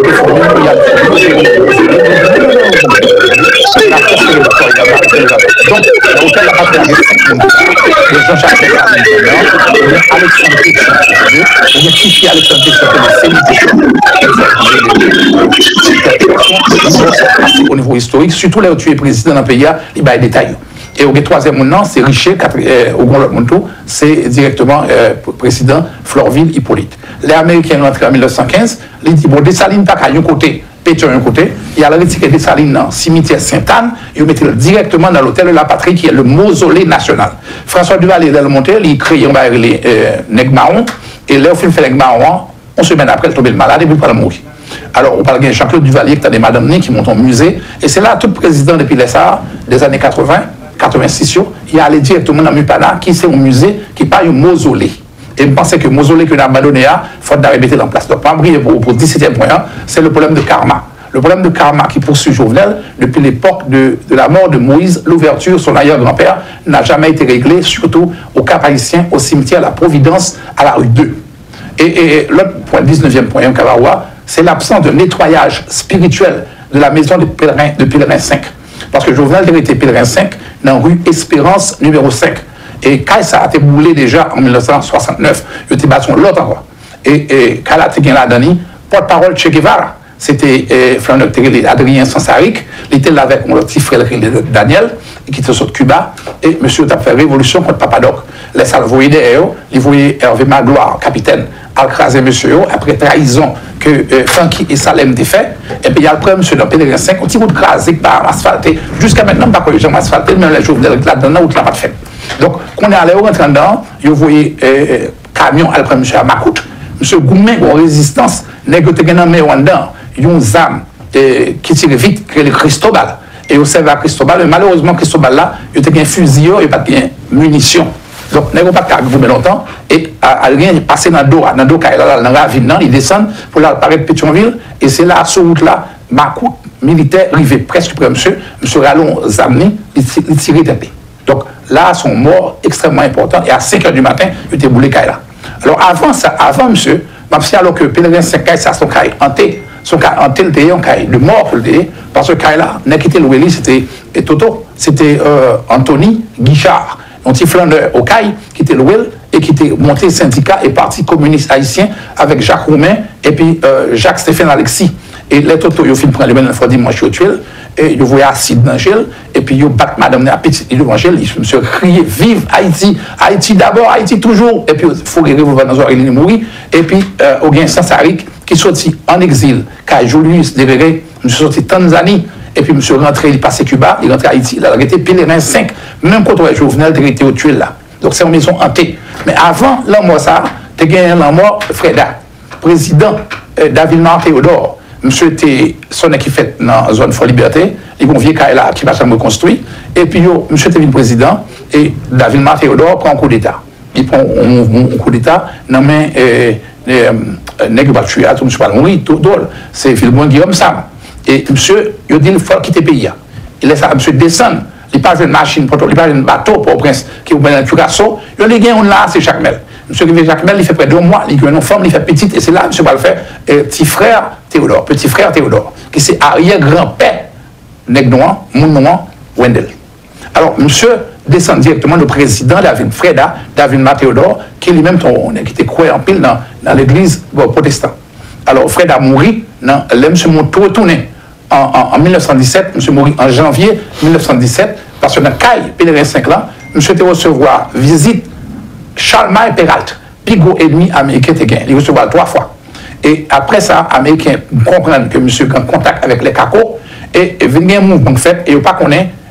[SPEAKER 2] Donc, l'hôtel de la patrie, Jean-Jacques Alexandre Alexandre au niveau historique, surtout là où tu es président d'un pays, il y a des détails. Et au troisième moment, c'est Richer, euh, au Grand Monto, c'est directement euh, président Florville Hippolyte. Les Américains sont entrés en mille neuf cent quinze, ils disent bon, Dessalines pas qu'à un côté, Pétion un côté, il y a la retiré Dessalines dans le cimetière Sainte-Anne, ils mettent directement dans l'hôtel de la patrie qui est le mausolée national. François Duvalier, dans le monté, il crée un bail les euh, Nègres Marron, et là, au film fait Nègres Marron, on se met après, il tombe malade et puis il pas mourir. Alors, on parle de Jean-Claude Duvalier, qui a des Madame Né, qui montent au musée, et c'est là, tout président depuis les Sahara, des années quatre-vingt, quatre-vingt-six, il est allé directement dans Mupana, qui c'est un musée, qui n'est pas un mausolée. Et je pense que le mausolée que nous avons abandonné, il faut remettre en place. Donc, pour, pour dix-septième point, c'est le problème de karma. Le problème de karma qui poursuit Jovenel, depuis l'époque de, de la mort de Moïse, l'ouverture, son arrière-grand-père, n'a jamais été réglée, surtout au Cap Haïtien, au cimetière La Providence, à la rue deux. Et, et l'autre point, dix-neuvième point, c'est l'absence de nettoyage spirituel de la maison de pèlerin, de pèlerin cinq. Parce que Jovenel avait été pèlerin cinq dans la rue Espérance numéro cinq. Et quand ça a été boulé déjà en mille neuf cent soixante-neuf, il était battu l'autre encore. Et, et quand il a été là, porte-parole Che Guevara, c'était euh, Adrien Sansaric, il était là avec mon petit frère Daniel, qui était sur Cuba, et monsieur a fait révolution contre Papadoc. Les salvoyés derrière, il voyait Hervé Magloire, capitaine, a crasé monsieur, après trahison que euh, Francky et Salem ont fait, et puis il y a le premier monsieur dans Pèlerin cinq, on tire de crasé par asphalté, jusqu'à maintenant, pas que les gens asphalté, même les jours là-dedans, où tu l'as pas fait. Donc, quand on est allé au rentrant dedans, vous voyez euh, camion, le premier monsieur à Makout, monsieur Goumen, en résistance, négocié dans le dedans, il y a une zame euh, qui tire vite, qui est le Cristobal. Et vous savez, à Cristobal, malheureusement, Cristobal là, il y a un fusil, il n'y a pas de munitions. Donc, il n'y a pas de goumer longtemps. Et rien est passé dans le dos, dans le dos, dans la ravine, ils descendent pour la paraître Pétionville. Et c'est là, sur route là, Makout, militaire, arrivé presque près de monsieur, monsieur Rallon Zamni, il tirait tête. Donc, là, son mort extrêmement important. Et à cinq heures du matin, il était boulé là. Alors, avant ça, avant monsieur, même si alors que Pèlerin cinq Kaï, ça, son Kaï hanté, son Kaï hanté, le pays, un Kaï de mort pour le pays, parce que Kaï là, n'a quitté le c'était Toto, c'était euh, Anthony Guichard, un petit flandeur au Kaï, qui était l'Ouel, et qui était monté syndicat et parti communiste haïtien avec Jacques Roumain et puis euh, Jacques Stéphane Alexis. Et les Toto, ils ont fini prendre les mêmes fois dimanche au tuel, et ils voyaient acide dans le et puis ils ont battu madame à petite île évangile, ils se criaient vive Haïti, Haïti d'abord, Haïti toujours, et puis il faut guérir vos dans il est mourir, et puis euh, au gain Sansaric qui sorti en exil, car Julius Deveré, M. sorti Tanzanie, et puis M. rentré, il passait Cuba, il rentré à Haïti, il a été Pèlerin cinq, même quand on a Jovenel, il était au tuel là. Donc c'est une maison hantée. Mais avant la mort, ça, tu as gagné la mort, Freda, président euh, David Mar Théodore. Monsieur était son équipe fait dans la zone Fort Liberté, il y a un vieux là qui va se reconstruire, et puis yo, monsieur était venu président, et David Mar Théodore prend un coup d'État. Il prend un, un coup d'État, dans main Nègre Bactua, tout monsieur va mourir, tout drôle. C'est Philbon Guillaume Sam. Et monsieur, il dit il faut quitter le pays. Il laisse monsieur descendre. Il n'a pas une machine, il n'a pas un bateau pour le prince qui est au Cuirasso. Il y a un là, c'est Jacques Mel. Monsieur qui fait Jacques Mel, il fait près de deux mois, il a une femme, il fait petite, et c'est là, monsieur va le faire, petit frère Théodore, petit frère Théodore, qui c'est arrière-grand-père, Nègre Noir, Moun Noir, Wendel. Alors, monsieur descend directement le président David Freda, David Mar Théodore, qui lui-même qui était croyant en pile dans, dans l'église protestante. Alors, Freda mourit, là, monsieur m'a retourné. En, en, en mille neuf cent dix-sept, monsieur mourit en janvier mille neuf cent dix-sept, parce que dans le Caille, Pèlerin cinq là, monsieur était recevoir visite Charlemagne Peralt, pigot ennemi américain était gagné. Il recevra trois fois. Et après ça, Américains comprennent que monsieur est en contact avec les cacos, et il y a un mouvement fait, et il n'y a pas qu'on est,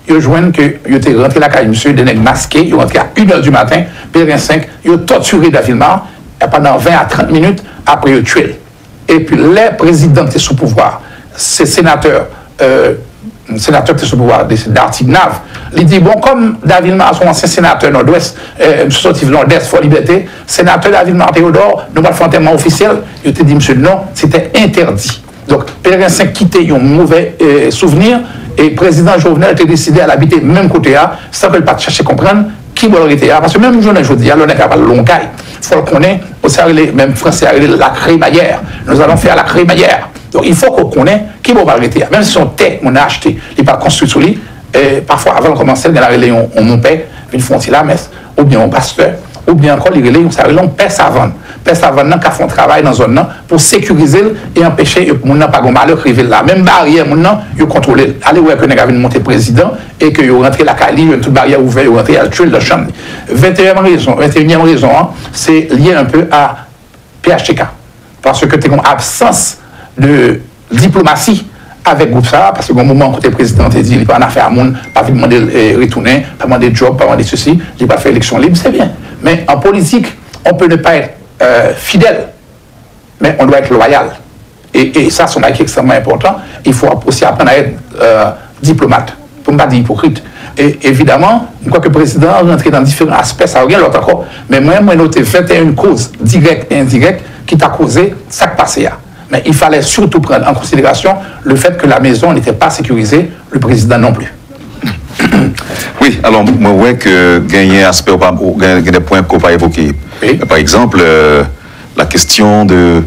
[SPEAKER 2] ils joignent que ils étaient rentrés la caille, monsieur, des nègres masqués, ils sont rentrés à une heure du matin, Pèlerin cinq, ils ont torturé David Mar, et pendant vingt à trente minutes, après ils ont tué. Et puis les présidents qui étaient sous pouvoir, ces sénateurs, euh, sénateur qui est sous pouvoir d'Artignave, il dit, bon, comme David Mar, son ancien sénateur nord-ouest, euh, M. Sotif nord-est, for liberté, sénateur David Mar Théodore, nous allons faire un témoin officiel, il a dit, monsieur, non, c'était interdit. Donc, Pèlerin cinq quittait un mauvais euh, souvenir, et le président Jovenel a décidé à l'habiter même côté là, sans que le pas chercher à comprendre qui va été là. Parce que même journée, je dis, alors on est capable de longaille. Il faut qu'on ait, même français, la crémaillère. Nous allons faire la crémaillère. Donc, il faut qu'on connaisse qui va arrêter. Même si son terre, on a acheté, il n'est pas construit sur lui, et parfois, avant de commencer, il y a la on, on mon père, une font la messe, ou bien on pasteur, ou bien encore, il y a un père savant. Père savant, qui a fait un travail dans la zone pour sécuriser et empêcher que les gens pas de malheur arriver là. Même barrière, ils contrôlent. Allez, où est-ce que vous monté président et que vous rentrez la Cali, il y a toute barrière ouverte, vous rentrez à tuer la chambre. vingt et unième raison, vingt et unième raison, hein, c'est lié un peu à P H T K. Parce que tu as une absence de diplomatie avec le groupe ça, parce que au moment où le président a dit qu'il n'y a pas d'affaire à monde, pas demander de retourner, pas demander de job, pas demander ceci, il n'a pas fait élection libre, c'est bien. Mais en politique, on peut ne pas être euh, fidèle, mais on doit être loyal. Et, et ça, c'est un acquis extrêmement important. Il faut aussi apprendre à être euh, diplomate, pour ne pas dire hypocrite. Et évidemment, je crois que le président a rentré dans différents aspects, ça n'a rien l'autre encore. Mais moi, moi, j'ai noté vingt et une causes directes et indirectes qui t'a causé ça qui passé là. Mais il fallait surtout prendre en considération le fait que la maison n'était pas sécurisée, le président non plus.
[SPEAKER 1] Oui, alors moi, ouais, que gagner un aspect, gagner des points qu'on n'a pas évoqués. Oui. Par exemple, euh, la question de.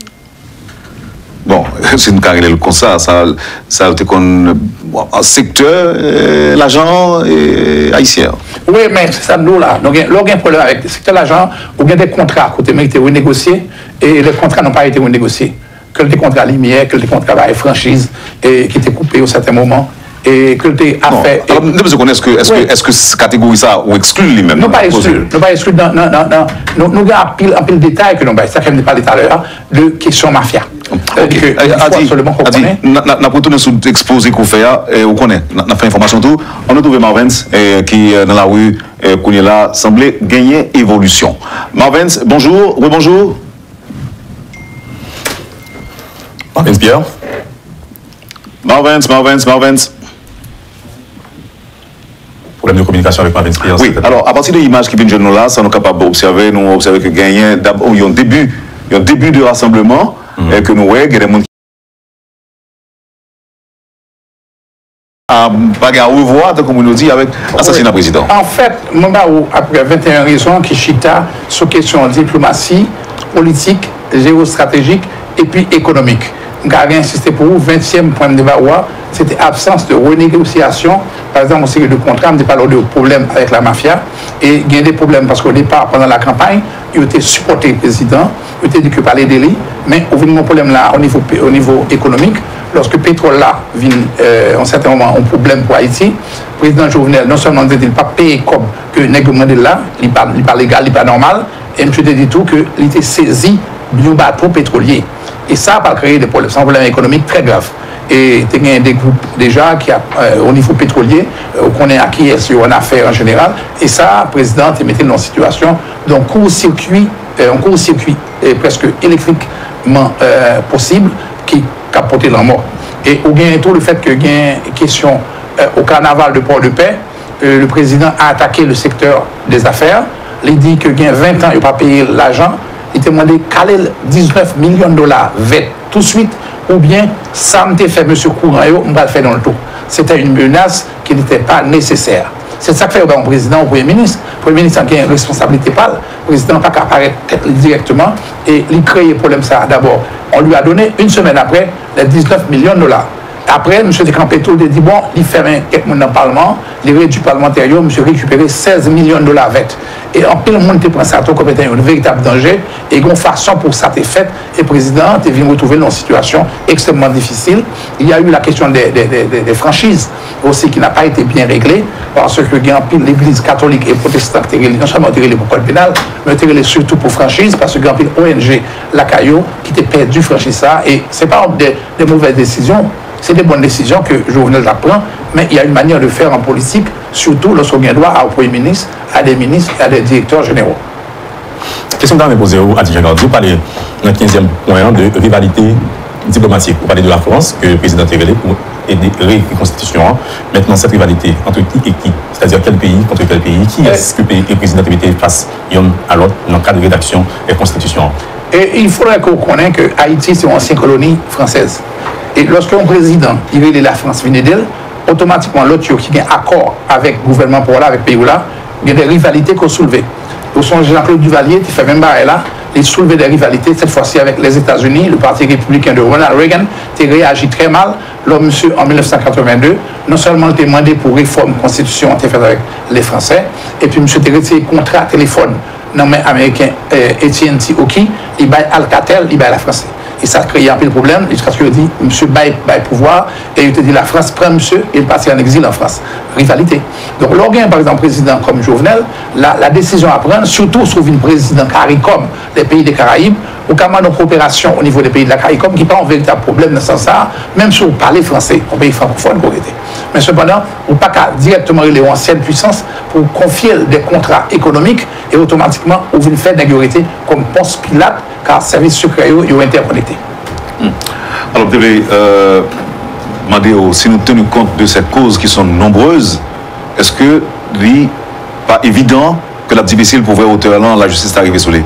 [SPEAKER 1] Bon, c'est une carrière comme ça, ça, ça a été comme un secteur, euh, l'agent euh, haïtien.
[SPEAKER 2] Oui, mais c'est ça, nous là, nous avons un problème avec le secteur l'agent, où il y a des contrats à côté, mais qui étaient renégociés, et les contrats n'ont pas été renégociés. Que des contrats limières, que des contrats de franchise, et qui étaient coupés au certain moment. Et que tu as fait.
[SPEAKER 1] Alors, nous devons connaître, est-ce que, est-ce que cette catégorie ça ou exclut lui-même?
[SPEAKER 2] Non, pas exclu. Non, pas exclu. Non, non, non. Nous, nous avons un pile, un pile de détails que nous avons, ça que je parlé tout à l'heure, de questions mafia.
[SPEAKER 1] Ok. Adi, on a retourné sur l'exposé qu'on fait, on connaît, on a fait information tout. On a trouvé Marvens qui, dans la rue, qu'on est là, semblait gagner évolution. Marvens, bonjour. Oui, bonjour.
[SPEAKER 3] Marvens Pierre.
[SPEAKER 1] Marvens, Marvens, Marvens.
[SPEAKER 3] Problème de communication avec Marvens Pierre.
[SPEAKER 1] Oui, alors à partir de l'image qui vient de nous là, ça nous est capable d'observer, nous observer que gagner, d'abord, il y a un début, il y a un début de rassemblement, mm -hmm. et que nous voyons, il y a des gens qui à revoir, comme on nous dit, avec l'assassinat
[SPEAKER 2] oui.
[SPEAKER 1] président.
[SPEAKER 2] En fait, après vingt et une raisons qui chita sur question de diplomatie, politique, géostratégique et puis économique. Je vais insister pour vous, vingtième point de débat, c'était absence de renégociation. Par exemple, on sait de contrat, on parle de problèmes avec la mafia. Et il y a des problèmes parce qu'au départ, pendant la campagne, il était supporté le président, il était dit que parler d'élite, mais au niveau problème là, au niveau, au niveau économique, lorsque le pétrole là vient, euh, en certain moment, un problème pour Haïti, le président Jovenel, non seulement il ne pas payer comme que le nègre là, il n'est pas, pas légal, il n'est pas normal, et M. dit tout qu'il était saisi d'un bateau pétrolier. Et ça va créer des problèmes, c'est un problème économique très grave. Et il y a des groupes déjà qui, euh, au niveau pétrolier, euh, qu'on est acquis sur une affaire en général. Et ça, le président est mis dans une situation d'un court-circuit, euh, un court-circuit presque électriquement euh, possible qui a porté la mort. Et au gain tout le fait qu'il y a une question euh, au carnaval de Port-de-Paix, euh, le président a attaqué le secteur des affaires. Il dit qu'il y a vingt ans, il n'a pas payé l'argent. Il t'a demandé caler dix-neuf millions de dollars tout de suite, ou bien ça me fait M. Courant, on va le faire dans le tout. C'était une menace qui n'était pas nécessaire. C'est ça que fait le président, le Premier ministre. Le Premier ministre a une responsabilité pas. Le président n'a pas qu'à apparaître directement et il crée le problème ça. D'abord, on lui a donné une semaine après les dix-neuf millions de dollars. Après, M. Descampetto a dit, bon, il fait quelques monde dans le Parlement, les réduits parlementaires, M. récupéré seize millions de dollars avec. Et en pile, le monde te prend ça comme étant un véritable danger. Et une façon pour ça t'est faite. Et le président est venu retrouver dans une situation extrêmement difficile. Il y a eu la question des, des, des, des franchises aussi qui n'a pas été bien réglée. Parce que l'Église catholique et protestante, non seulement tiré pour le code pénal, mais tiré surtout pour franchise, parce que l'O N G, la Caillot, qui t'a perdu franchise ça. Et ce n'est pas des, des mauvaises décisions. c'est des bonnes décisions que Jovenel apprend, mais il y a une manière de faire en politique, surtout lorsqu'on a droit au Premier ministre, à des ministres et à des directeurs généraux.
[SPEAKER 3] Question que je vais poser à Adji Jean-Gardi. Vous parlez dans le quinzième point de rivalité diplomatique. Vous parlez de la France, que le président Terrelé pour aider à réécrire la Constitution. Maintenant, cette rivalité entre qui et qui, c'est-à-dire quel pays contre quel pays, qui est-ce que le président Terrelé face à l'autre dans le cadre de rédaction de la Constitution?
[SPEAKER 2] Et il faudrait qu'on connaisse que Haïti, c'est une ancienne colonie française. Et lorsqu'un président, il veut la France venir d'elle, automatiquement, l'autre qui a un accord avec le gouvernement pour là, avec le pays là, il y a des rivalités qu'on soulève. Au son Jean-Claude Duvalier, qui fait même barré là, il soulevait des rivalités, cette fois-ci avec les États-Unis, le parti républicain de Ronald Reagan, qui réagi très mal. Là, monsieur, en mille neuf cent quatre-vingt-deux, non seulement il a demandé pour réforme constitution, il a fait avec les Français, et puis monsieur a retiré contrat téléphone dans les Américains, A T and T Oki, il a Alcatel, il a la France. Et ça a créé un peu de problème, jusqu'à ce qu'il dit, monsieur baille pouvoir, et il te dit, la France prend monsieur, et il passe en exil en France. Rivalité. Donc, l'organe, par exemple, président comme Jovenel, la, la décision à prendre, surtout sur une président CARICOM des pays des Caraïbes, ou quand même une coopération au niveau des pays de la CARICOM, qui n'est pas un véritable problème dans ce sens-là, même si vous parlez français, au pays francophone, qu'on était. Mais cependant, vous ne pouvez pas directement aller aux anciennes puissances pour confier des contrats économiques et automatiquement, vous venez faire d'insécurité comme Ponce Pilate, car services secrets sont interconnectés.
[SPEAKER 1] Hmm. Alors, vous devez euh, demander si nous tenons compte de ces causes qui sont nombreuses, est-ce que n'est pas évident que la difficile pour voir au talent la justice arrive sous les?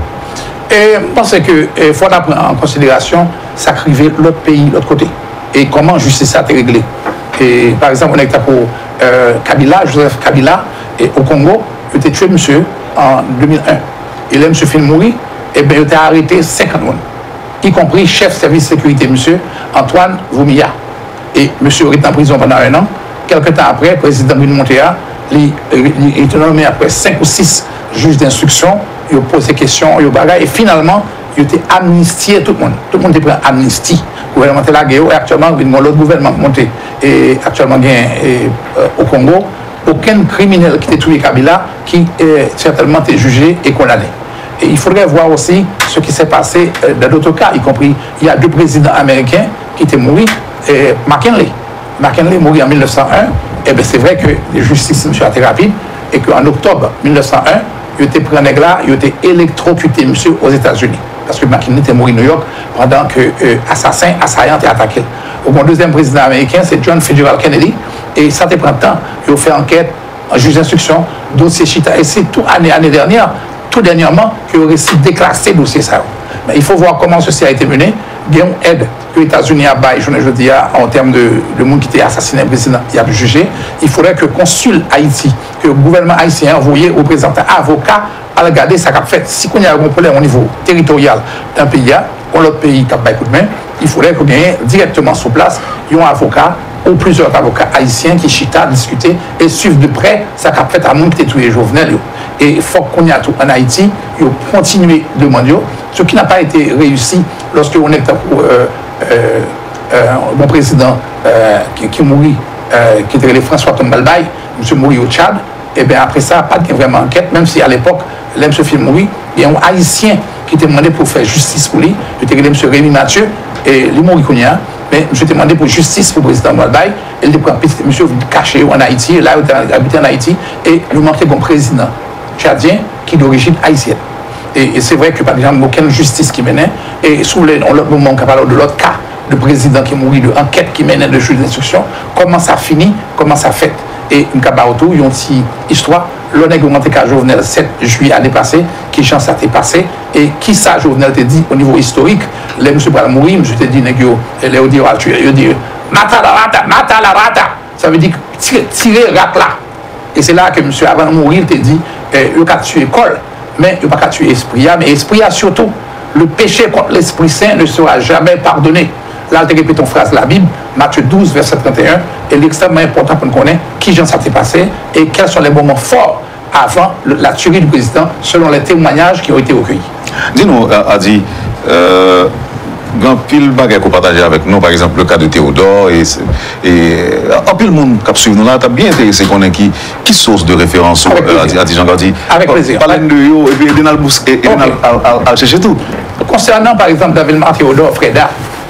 [SPEAKER 2] Et je pense qu'il faut prendre en considération sacrifier l'autre pays, l'autre côté. Et comment justice a été réglée. Et par exemple, on est pour euh, Kabila, Joseph Kabila, et au Congo, il a été tué monsieur en deux mille un. Et là, monsieur film mourir, et bien il a été arrêté cinquante personnes, y compris chef service sécurité, monsieur Antoine Voumia. Et monsieur est en prison pendant un an. Quelques temps après, le président Bruno Montéa, il est nommé après cinq ou six juges d'instruction, il a posé des questions, il a bagay, et finalement, il a été amnistié tout le monde. Tout le monde est pris amnistie. Le gouvernement de la guerre, et actuellement, l'autre gouvernement monté, et actuellement, et, euh, au Congo, aucun criminel qui a tué Kabila qui est certainement été jugé et condamné. Et il faudrait voir aussi ce qui s'est passé dans d'autres cas, y compris, il y a deux présidents américains qui étaient morts, et McKinley. McKinley est mort en mille neuf cent un, et bien c'est vrai que la justice monsieur, a été rapide, et qu'en octobre mille neuf cent un, il était pris en là, il était électrocuté, monsieur, aux États-Unis. Parce que McKinley était mort à New York pendant que euh, assassin, assaillant et attaqué. Au bon deuxième président américain, c'est John Fitzgerald Kennedy, et ça te prend temps, il a fait enquête, en juge d'instruction, dossier Chita, et c'est tout année, année dernière, tout dernièrement, qu'il a réussi à déclasser le dossier ça. Mais il faut voir comment ceci a été mené. Il y a une aide que les États-Unis a baillé, je dis, en termes de, de monde qui était assassiné, le président, il a jugé. Il faudrait que le consul Haïti, que le gouvernement haïtien a envoyé au président avocat à regarder ce qu'il a fait. Si on a un problème au niveau territorial d'un pays, ou l'autre pays qui a baillé coup de main, il faudrait qu'on ait directement sur place un avocat ou plusieurs avocats haïtiens qui chita, discuter et suivre de près ce qu'a fait à monde qui tous les Jovenel. Et il faut qu'on y a tout en Haïti, il faut continuer de demander, ce qui n'a pas été réussi lorsque on est euh, euh, euh, mon président euh, qui, qui mourit, euh, qui était le François Tombalbaye, M. mourit au Tchad, et bien après ça, pas de vraiment enquête, même si à l'époque, là, M. Film mourit, il y a un Haïtien qui était demandé pour faire justice pour lui, il était M. Rémi Mathieu, et lui mourit qu'on y a. Mais je t'ai demandé pour justice pour le président Malbaye, et il a petit monsieur caché en Haïti, là, il habité en Haïti, et il manquait comme président tchadien qui est d'origine haïtienne. Et, et c'est vrai que, par exemple, aucune justice qui menait, et sous le moment, on parle de l'autre cas, de président qui est mort, de enquête qui menait de juge d'instruction, comment ça finit, comment ça fait. Et une cabarotou, il y a une histoire, l'on a augmenté qu'à Jovenel sept juillet année passée, qui chance a été passé, et qui ça Jovenel te dit au niveau historique, là, M. Bral mourir, M. te dit, il a dit, il dit, mata la rata, mata la rata, ça veut dire tirer, tirer rat là. Et c'est là que M. avant de mourir, te dit, il a tué l'école, mais il n'a pas tué l'esprit, mais l'esprit a surtout, le péché contre l'Esprit Saint ne sera jamais pardonné. Là, je répète une phrase de la Bible, Matthieu douze, verset trente et un, et l'extrêmement important pour nous connaître qui j'en s'est passé et quels sont les moments forts avant la tuerie du président, selon les témoignages qui ont été recueillis.
[SPEAKER 1] Dis-nous, Adi, euh, grand pile bagay qu'on partage avec nous, par exemple le cas de Théodore, et, et en pile monde qui suit nous là, tu as bien intéressé qu'on ait qui, qui source de référence à Adji Jean-Gardi.
[SPEAKER 2] Avec plaisir.
[SPEAKER 1] Parlez de yo, et puis il y a chercher tout.
[SPEAKER 2] Concernant par exemple David Théodore, Freda,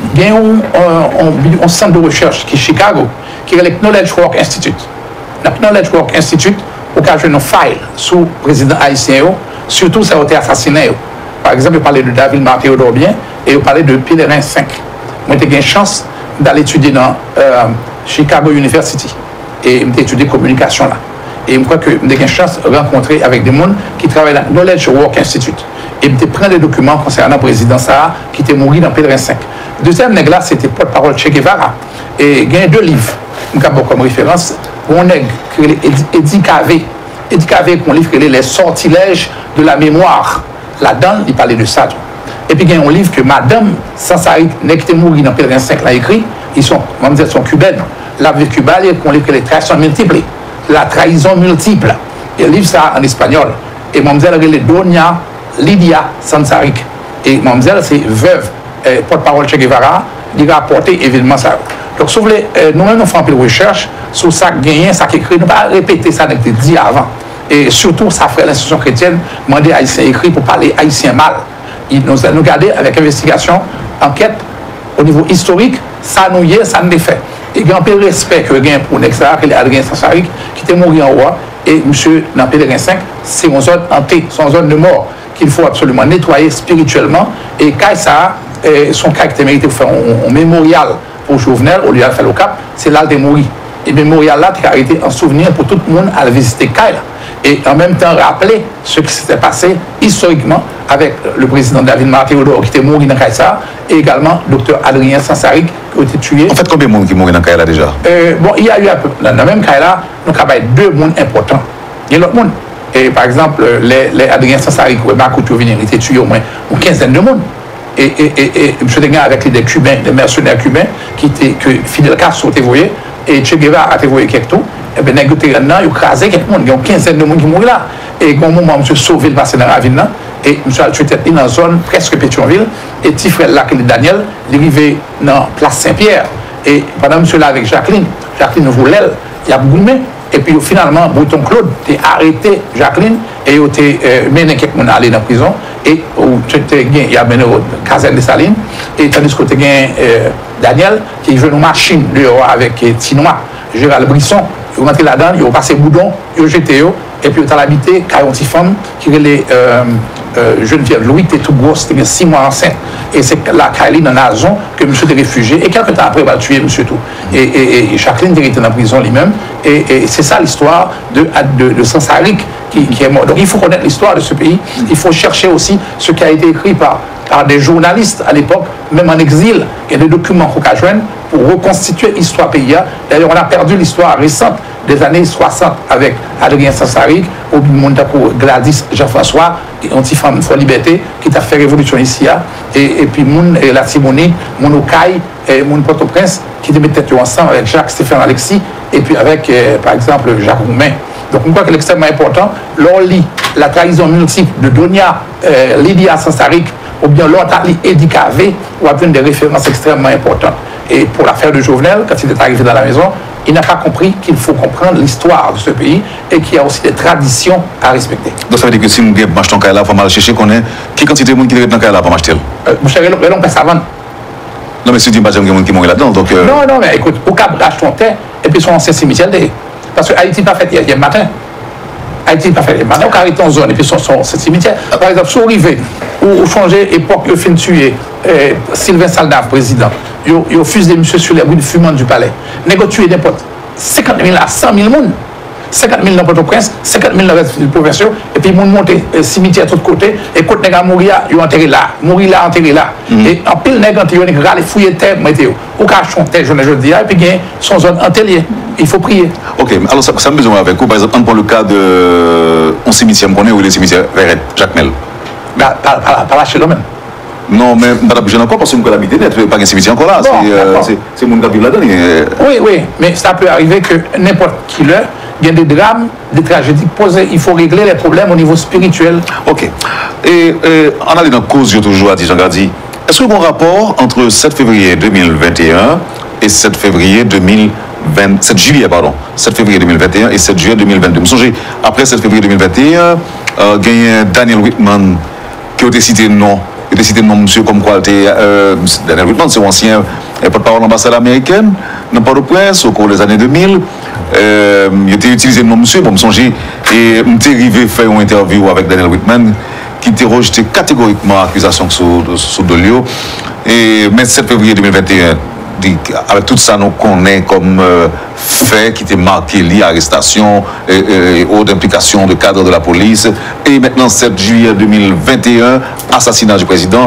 [SPEAKER 2] il y a un, un centre de recherche qui est Chicago, qui est le Knowledge Work Institute. Le Knowledge Work Institute, au cas où une faille sous le président haïtien, surtout ça a été assassiné. Par exemple, il parlait de David Martin Odobien et il parlait de Pèlerin cinq. Moi, j'ai eu une chance d'aller étudier dans euh, Chicago University et j'ai étudié communication là. Et je crois que j'ai eu une chance de rencontrer avec des gens qui travaillent dans le Knowledge Work Institute. Et je prends des documents concernant le président Sarah qui était mort dans Pèlerin cinq. Le deuxième nègre là, c'était porte-parole Che Guevara. Et il y a deux livres, comme référence, où on est édicavé. Édicavé, un livre qui est Les sortilèges de la mémoire. Là-dedans, il parlait de ça. Et puis il y a un livre que Madame Sansarik, qui était morte dans Pèlerin cinq, l'a écrit. Ils sont, on va dire, sont cubaines. La vie cubaine, il y a un livre qui est Les trahisons multiples. La trahison multiple. Et le livre ça en espagnol. Et mademoiselle elle est Doña Lydia Sansarik. Et mademoiselle c'est veuve, euh, porte-parole Che Guevara, il a rapporté évidemment ça. Donc si vous voulez, euh, nous-mêmes nous faisons un peu de recherche sur ça gagné, ça qui écrit, nous ne pas répéter ça qui dit avant. Et surtout, ça ferait l'institution chrétienne, demander haïtien écrit pour parler haïtien mal. Il nous a nous gardé avec investigation, enquête, au niveau historique, ça nous y est, ça nous est fait. Et il y a un peu de respect que gain pour Nexar, qui est Adrien Sansarik, qui était mort en roi, et monsieur dans Pèlerin cinq, c'est une zone hantée, c'est une zone de mort qu'il faut absolument nettoyer spirituellement. Et quand ça, son caractère mérité de faire un, un mémorial pour Jovenel, au lieu de faire le cap, c'est là qu'il est mort. Et le mémorial là, qui a été un souvenir pour tout le monde à visiter Kaila. Et en même temps rappeler ce qui s'était passé historiquement avec le président David Martin Odor qui était mort dans Kaila et également le docteur Adrien Sansarik qui a été tué.
[SPEAKER 1] En fait, combien de monde qui est mort dans Kaila déjà?
[SPEAKER 2] euh, Bon, il y a eu un peu. Dans la même Kaila, nous avons deux mondes importants. Il y a l'autre monde. Et par exemple, les, les Adrien Sansarik ou Marco Tuvini ont été tués au moins une quinzaine de monde. Et, et, et, et M. Degas avec les Cubains, les mercenaires cubains, qui étaient, que Fidel Castro était voyé, et Che Guevara a été voyé quelque chose. Et bien, les gens ont écrasé quelqu'un, il y a une quinzaine de monde qui mourent là. Et au moment où M. sauvé le passé dans la ville, et M. a tué tête dans une zone presque Pétionville, et petit frère là, qui est Daniel, il est arrivé dans Place Saint-Pierre. Et pendant M. là avec Jacqueline, Jacqueline voulait, il y a gourmé. Et puis finalement, Breton Claude a arrêté Jacqueline et il a mené quelqu'un à aller dans la prison. Et il y a mené au caserne de Salines. Et tandis que tu as Daniel qui joue une machine dehors avec Tinois, Gérald Brisson. Ils ont rentré là-dedans, ils ont passé boudon, ils ont jeté. Et puis ils ont habité une petite femme qui est les euh, Geneviève Louis, qui était tout grosse, qui était six mois enceinte. Et c'est la Kylie dans la zone que M. est réfugié. Et quelques temps après, il va tuer M. tout. Et, et, et Jacqueline était dans la prison lui-même. Et, et c'est ça l'histoire de, de, de Sansarik qui, qui est mort. Donc il faut connaître l'histoire de ce pays. Il faut chercher aussi ce qui a été écrit par, par des journalistes à l'époque, même en exil. Il y a des documents qu'on peut joindre pour reconstituer l'histoire pays. D'ailleurs, on a perdu l'histoire récente des années soixante avec Adrien Sansarik, ou Gladys Jean-François, et Antifemme pour Liberté, qui a fait révolution ici. Et, et puis Moun et la Timonie, Moun Okaï, et Moun Port-au-Prince, qui mettaient tête ensemble avec Jacques Stéphane Alexis, et puis avec, euh, par exemple, Jacques Roumain. Donc, on croit que c'est extrêmement important. L'on lit la trahison multiple de Doña euh, Lydia Sansarik, ou bien l'autre Eddie Cavé, ou à des références extrêmement importantes. Et pour l'affaire de Jovenel, quand il est arrivé dans la maison, il n'a pas compris qu'il faut comprendre l'histoire de ce pays et qu'il y a aussi des traditions à respecter.
[SPEAKER 1] Donc ça veut dire que si nous achetons un là, il faut mal chercher qu'on est. Quelle quantité de monde qui est dans le là pour m'acheter?
[SPEAKER 2] Mon cher, ils n'ont pas ça avant.
[SPEAKER 1] Non, mais si tu dis pas qu'il y a des gens qui mourent là-dedans, donc. Euh...
[SPEAKER 2] Non, non, mais écoute, au cap, achetons terre et puis son ancien cimetière. Parce que Haïti n'a pas fait hier, hier matin. Haïti n'a pas fait hier matin. On arrête en zone et puis son, son cimetière. Par exemple, sur Rivé, où changer époque, il fin tuer euh, Sylvain Saldave, président. Il a fusé monsieur sur les bruits fumants du palais. Négocier n'importe cinquante mille à cent mille personnes. cinquante mille dans Port-au-Prince, cinquante mille dans les provinciaux, et puis ils ont monté le cimetière de tous côtés, et quand ils ont mourir, ils ont enterré là, mourir là, enterré là. Mm-hmm. Et en pile, ils ont râlé, fouillé terre, météo. Ou cachon terre, je ne dis pas, et puis ils ont son zone enterrée. Il faut prier.
[SPEAKER 1] Ok, alors ça, ça me besoin avec vous, par exemple, on prend le cas de un cimetière, on connaît où est le cimetière Verret, Jacques Mel.
[SPEAKER 2] Par là, chez l'homme.
[SPEAKER 1] Non, mais je ne sais pas encore parce que nous habitons net, pas un cimetière encore là. C'est mon gars qui vit là-dedans.
[SPEAKER 2] Oui, oui, mais ça peut arriver que n'importe qui l'heure, il y a des drames, des tragédies posées. Il faut régler les problèmes au niveau spirituel.
[SPEAKER 1] Ok. Et on a dans la cause, toujours à Jean Gardi. Est-ce qu'il y a un rapport entre sept février deux mille vingt et un et sept février deux mille vingt, sept juillet, pardon, sept février deux mille vingt et un et sept juillet deux mille vingt-deux? Je me souviens, après sept février deux mille vingt et un, il y a Daniel Whitman qui a été cité non il a cité le nom de monsieur comme quoi était euh, Daniel Whitman, c'est ancien porte-parole de l'ambassade américaine, dans Port-au-Prince, au cours des années deux mille. Euh, il a utilisé le nom de monsieur pour me songer. Et je suis arrivé à faire une interview avec Daniel Whitman, qui était rejeté catégoriquement l'accusation sous sous Dolio. Et le vingt-sept février deux mille vingt et un, avec tout ça, nous connaissons comme euh, fait qui était marqué lié à l'arrestation et, et, et autres implications de cadres de la police. Et maintenant, sept juillet deux mille vingt et un, assassinat du président.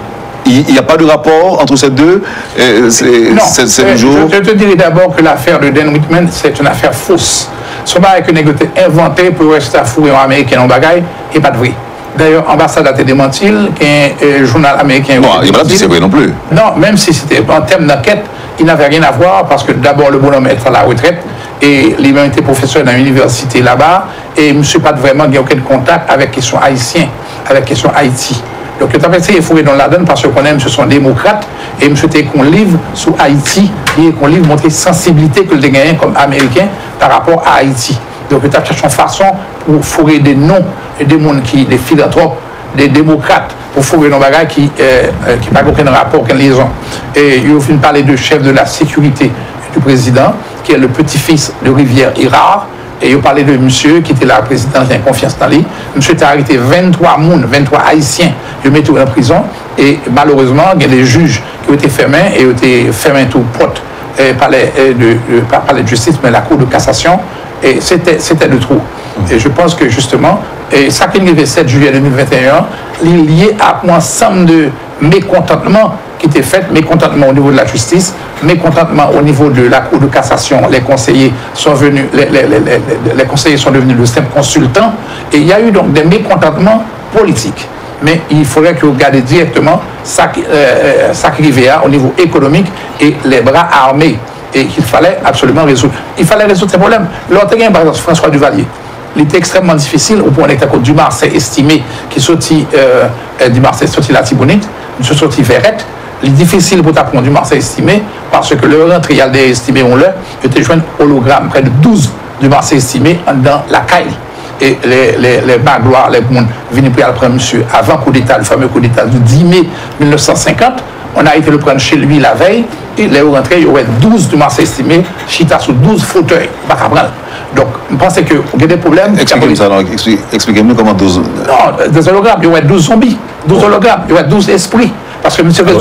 [SPEAKER 1] Il n'y a pas de rapport entre ces deux. Euh, c'est
[SPEAKER 2] le
[SPEAKER 1] jour.
[SPEAKER 2] Je, je te dirais d'abord que l'affaire de Dan Whitman, c'est une affaire fausse. Ce n'est pas que négocié inventé pour rester à fouiller en américain en bagaille, et pas de vrai. D'ailleurs, l'ambassade a été démentie, qu'un euh, journal américain.
[SPEAKER 1] Non, il n'y a pas dit c'est vrai non plus.
[SPEAKER 2] Non, même si c'était en termes d'enquête, il n'avait rien à voir parce que d'abord, le bonhomme est à la retraite et il a été professeur dans l'université là-bas et M. pas vraiment eu aucun contact avec les questions haïtiennes, avec les questions Haïti. Donc, il a essayé de fouiller dans la donne parce qu'on aime, ce sont démocrates et M. était qu'on livre sur Haïti et qu'on livre montrer sensibilité que le gagné comme américain par rapport à Haïti. Donc, il a cherché une façon pour fourrer des noms et des mondes qui, des philanthropes, des démocrates, pour fourrer nos bagages qui n'ont pas aucun rapport, aucune liaison. Et il a fini parler de chef de la sécurité du président, qui est le petit-fils de Rivière Hirard. Et il a parlé de monsieur qui était la présidente, qui a confiance dans lui. Monsieur a arrêté vingt-trois mounes, vingt-trois haïtiens, il a mis tout en prison. Et malheureusement, il y a des juges qui ont été fermés et ont été fermés tout pote par les de, pas par de justice, mais la Cour de cassation. Et c'était le trou. Et je pense que justement, et ça qui est arrivé le sept juillet deux mille vingt et un, il est lié à un ensemble de mécontentements qui étaient faits, mécontentement au niveau de la justice, mécontentement au niveau de la Cour de cassation. Les conseillers sont venus, les, les, les, les, les conseillers sont devenus de simples consultants. Et il y a eu donc des mécontentements politiques. Mais il faudrait que vous regardiez directement ça qui euh, arrivait au niveau économique et les bras armés. Et qu'il fallait absolument résoudre. Il fallait résoudre ces problèmes. L'autre, par exemple, François Duvalier. Il était extrêmement difficile au point d'être du Marseille estimé qui sortit euh, du Marseille sorti la Tibonite, je sorti Verrette. Il est difficile pour t'apprendre du Marseille estimé parce que le rentrée, il y a des estimés, on l'a, il était joué un hologramme, près de douze du Marseille estimé dans la caille. Et les, les, les magloires, les gens venaient pour prendre monsieur avant coup d'État, le fameux coup d'État du dix mai mille neuf cent cinquante. On a été le prendre chez lui la veille, et les rentrées, il y aurait douze du Marseille estimé, chita sous douze fauteuils, pas à prendre. Donc, je pense qu'il y a des problèmes.
[SPEAKER 1] Expliquez-moi ça, expliquez-moi comment douze.
[SPEAKER 2] Non, des hologrammes, il y aurait douze zombies, douze hologrammes, il y aurait douze esprits. Parce que monsieur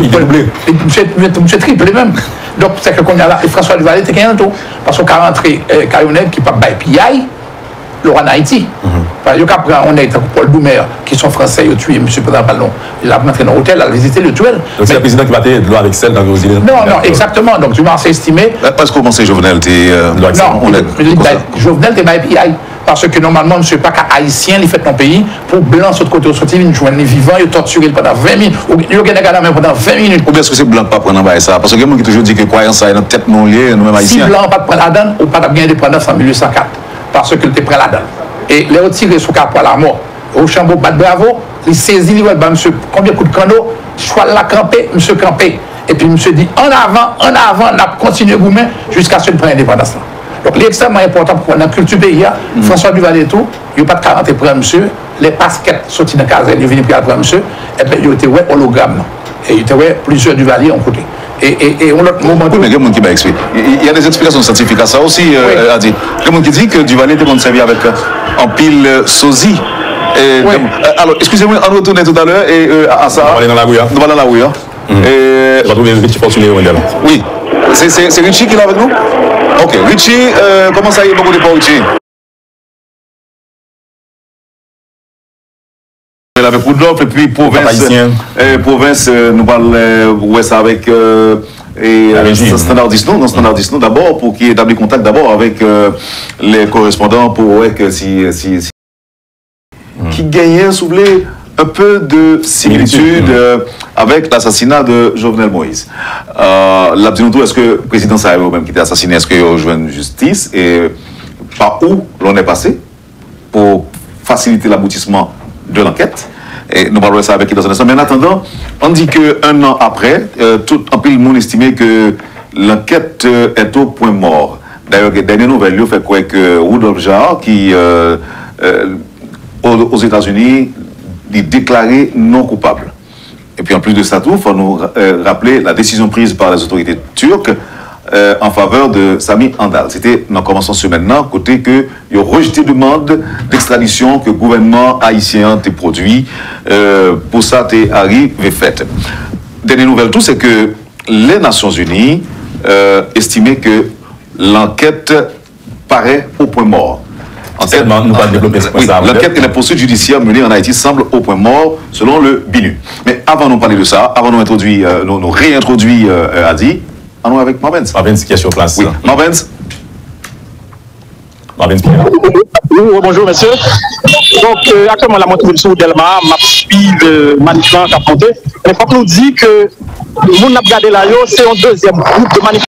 [SPEAKER 2] monsieur triplé même. Donc, c'est que qu'on a là, et François Duvalier, c'est qu'il y a un tour. Parce qu'on a rentré Carionnet qui parle de P I, Laurent Haïti. Il y a on est Paul Doumer, qui sont français, ils ont tué M. Pedro Ballon. Il a rentré dans l'hôtel, il a visité le tuel.
[SPEAKER 3] Donc c'est le président qui battait de l'eau avec celle dans les îles.
[SPEAKER 2] Non, non, exactement. Donc, du Marseille estimé.
[SPEAKER 1] Parce qu'on pensait Jovenel, t'es.
[SPEAKER 2] Non, Jovenel, t'es P I. Parce que normalement, M. pas haïtien, il fait ton pays, pour blanc, sur le côté, sortir, il joue les vivants, il torturé pendant vingt minutes, il a gagné la main pendant vingt minutes.
[SPEAKER 1] Ou bien est-ce que c'est blanc pas prendre ça? Parce que quelqu'un qui toujours dit que croyance ça est notre tête non liée, nous-mêmes haïtiens.
[SPEAKER 2] Si blanc pas prendre la donne, ou pas gagner l'indépendance en mille huit cent quatre, parce qu'il était prêt la donne. Et les retirer sous cap à la mort. Au chambeau, bat bravo, il saisit, il va monsieur, combien de coups de canot, choix la camper, monsieur camper. Et puis monsieur dit, en avant, en avant, on a continué gourmet jusqu'à ce qu'il prenne l'indépendance. Donc, l'extrêmement important pour la culture pays, mm. François Duvalier et tout, il n'y a pas de quarante pour monsieur, les baskets sortis dans la caserne, ils viennent pour monsieur, et puis il y a été hologramme. Et il y a plusieurs Duvalier en côté. Et, et, et on a moment.
[SPEAKER 1] Oui, mais il y a des gens qui m'a expliqué. Il y a des explications scientifiques à ça aussi, oui. euh, a dit. Il y a des gens qui disent que Duvalier était servi avec un pile sosie. Et, oui. euh, alors, excusez-moi, on retourne tout à l'heure et euh, à ça.
[SPEAKER 3] On va aller dans la rue.
[SPEAKER 1] On va dans la rue. Hein. Mm. Et...
[SPEAKER 3] On va trouver Richie Fortuné au mondial.
[SPEAKER 1] Oui. C'est Richie qui est là avec nous? Ok. Richie, euh, comment ça y est, beaucoup de pas Richie? Avec Poudlov et puis province, euh, province euh, nous parlons euh, ouais, ça avec euh, et euh, standardiste non, non standardiste non d'abord pour qu'il établit contact d'abord avec euh, les correspondants pour ouais, que si, si, si mm. qui gagnait soulever un peu de similitude euh, avec l'assassinat de Jovenel Moïse. Euh, là, tout, est-ce que le président Sahel même qui était assassiné, est-ce qu'il y a eu une justice et par où l'on est passé pour faciliter l'aboutissement de l'enquête? Et nous parlons de ça avec dans un instant. Mais en attendant, on dit qu'un an après, euh, tout en plus le monde estimait que l'enquête euh, est au point mort. D'ailleurs, les dernières nouvelles, il fait quoi que Rudolph Jarre, qui euh, euh, aux, aux États-Unis, est déclaré non coupable. Et puis en plus de ça, il faut nous euh, rappeler la décision prise par les autorités turques euh, en faveur de Sami Andal. C'était en commençant ce maintenant, côté que il y a rejeté demande d'extradition que le gouvernement haïtien a produit. Euh, pour ça, t'es arrivé fait. Dernière nouvelle, tout, c'est que les Nations Unies euh, estimaient que l'enquête paraît au point mort.
[SPEAKER 3] Enquête, nous va développer ce point.
[SPEAKER 1] Oui, l'enquête et les poursuites judiciaires menées en Haïti semblent au point mort, selon le B I N U. Mais avant de parler de ça, avant de nous, introduire, euh, nous, nous réintroduire euh, Adi, allons avec Marbens.
[SPEAKER 3] Marbens qui est sur place.
[SPEAKER 1] Oui, Marbens.
[SPEAKER 3] Marbens qui est là.
[SPEAKER 4] Oui, bonjour, monsieur. Donc, euh, actuellement, la montée sur Delma, m'a suivi le manifestant qui a monté. Mais il faut que nous disions que le monde a regardé là, c'est un deuxième groupe de manifestants.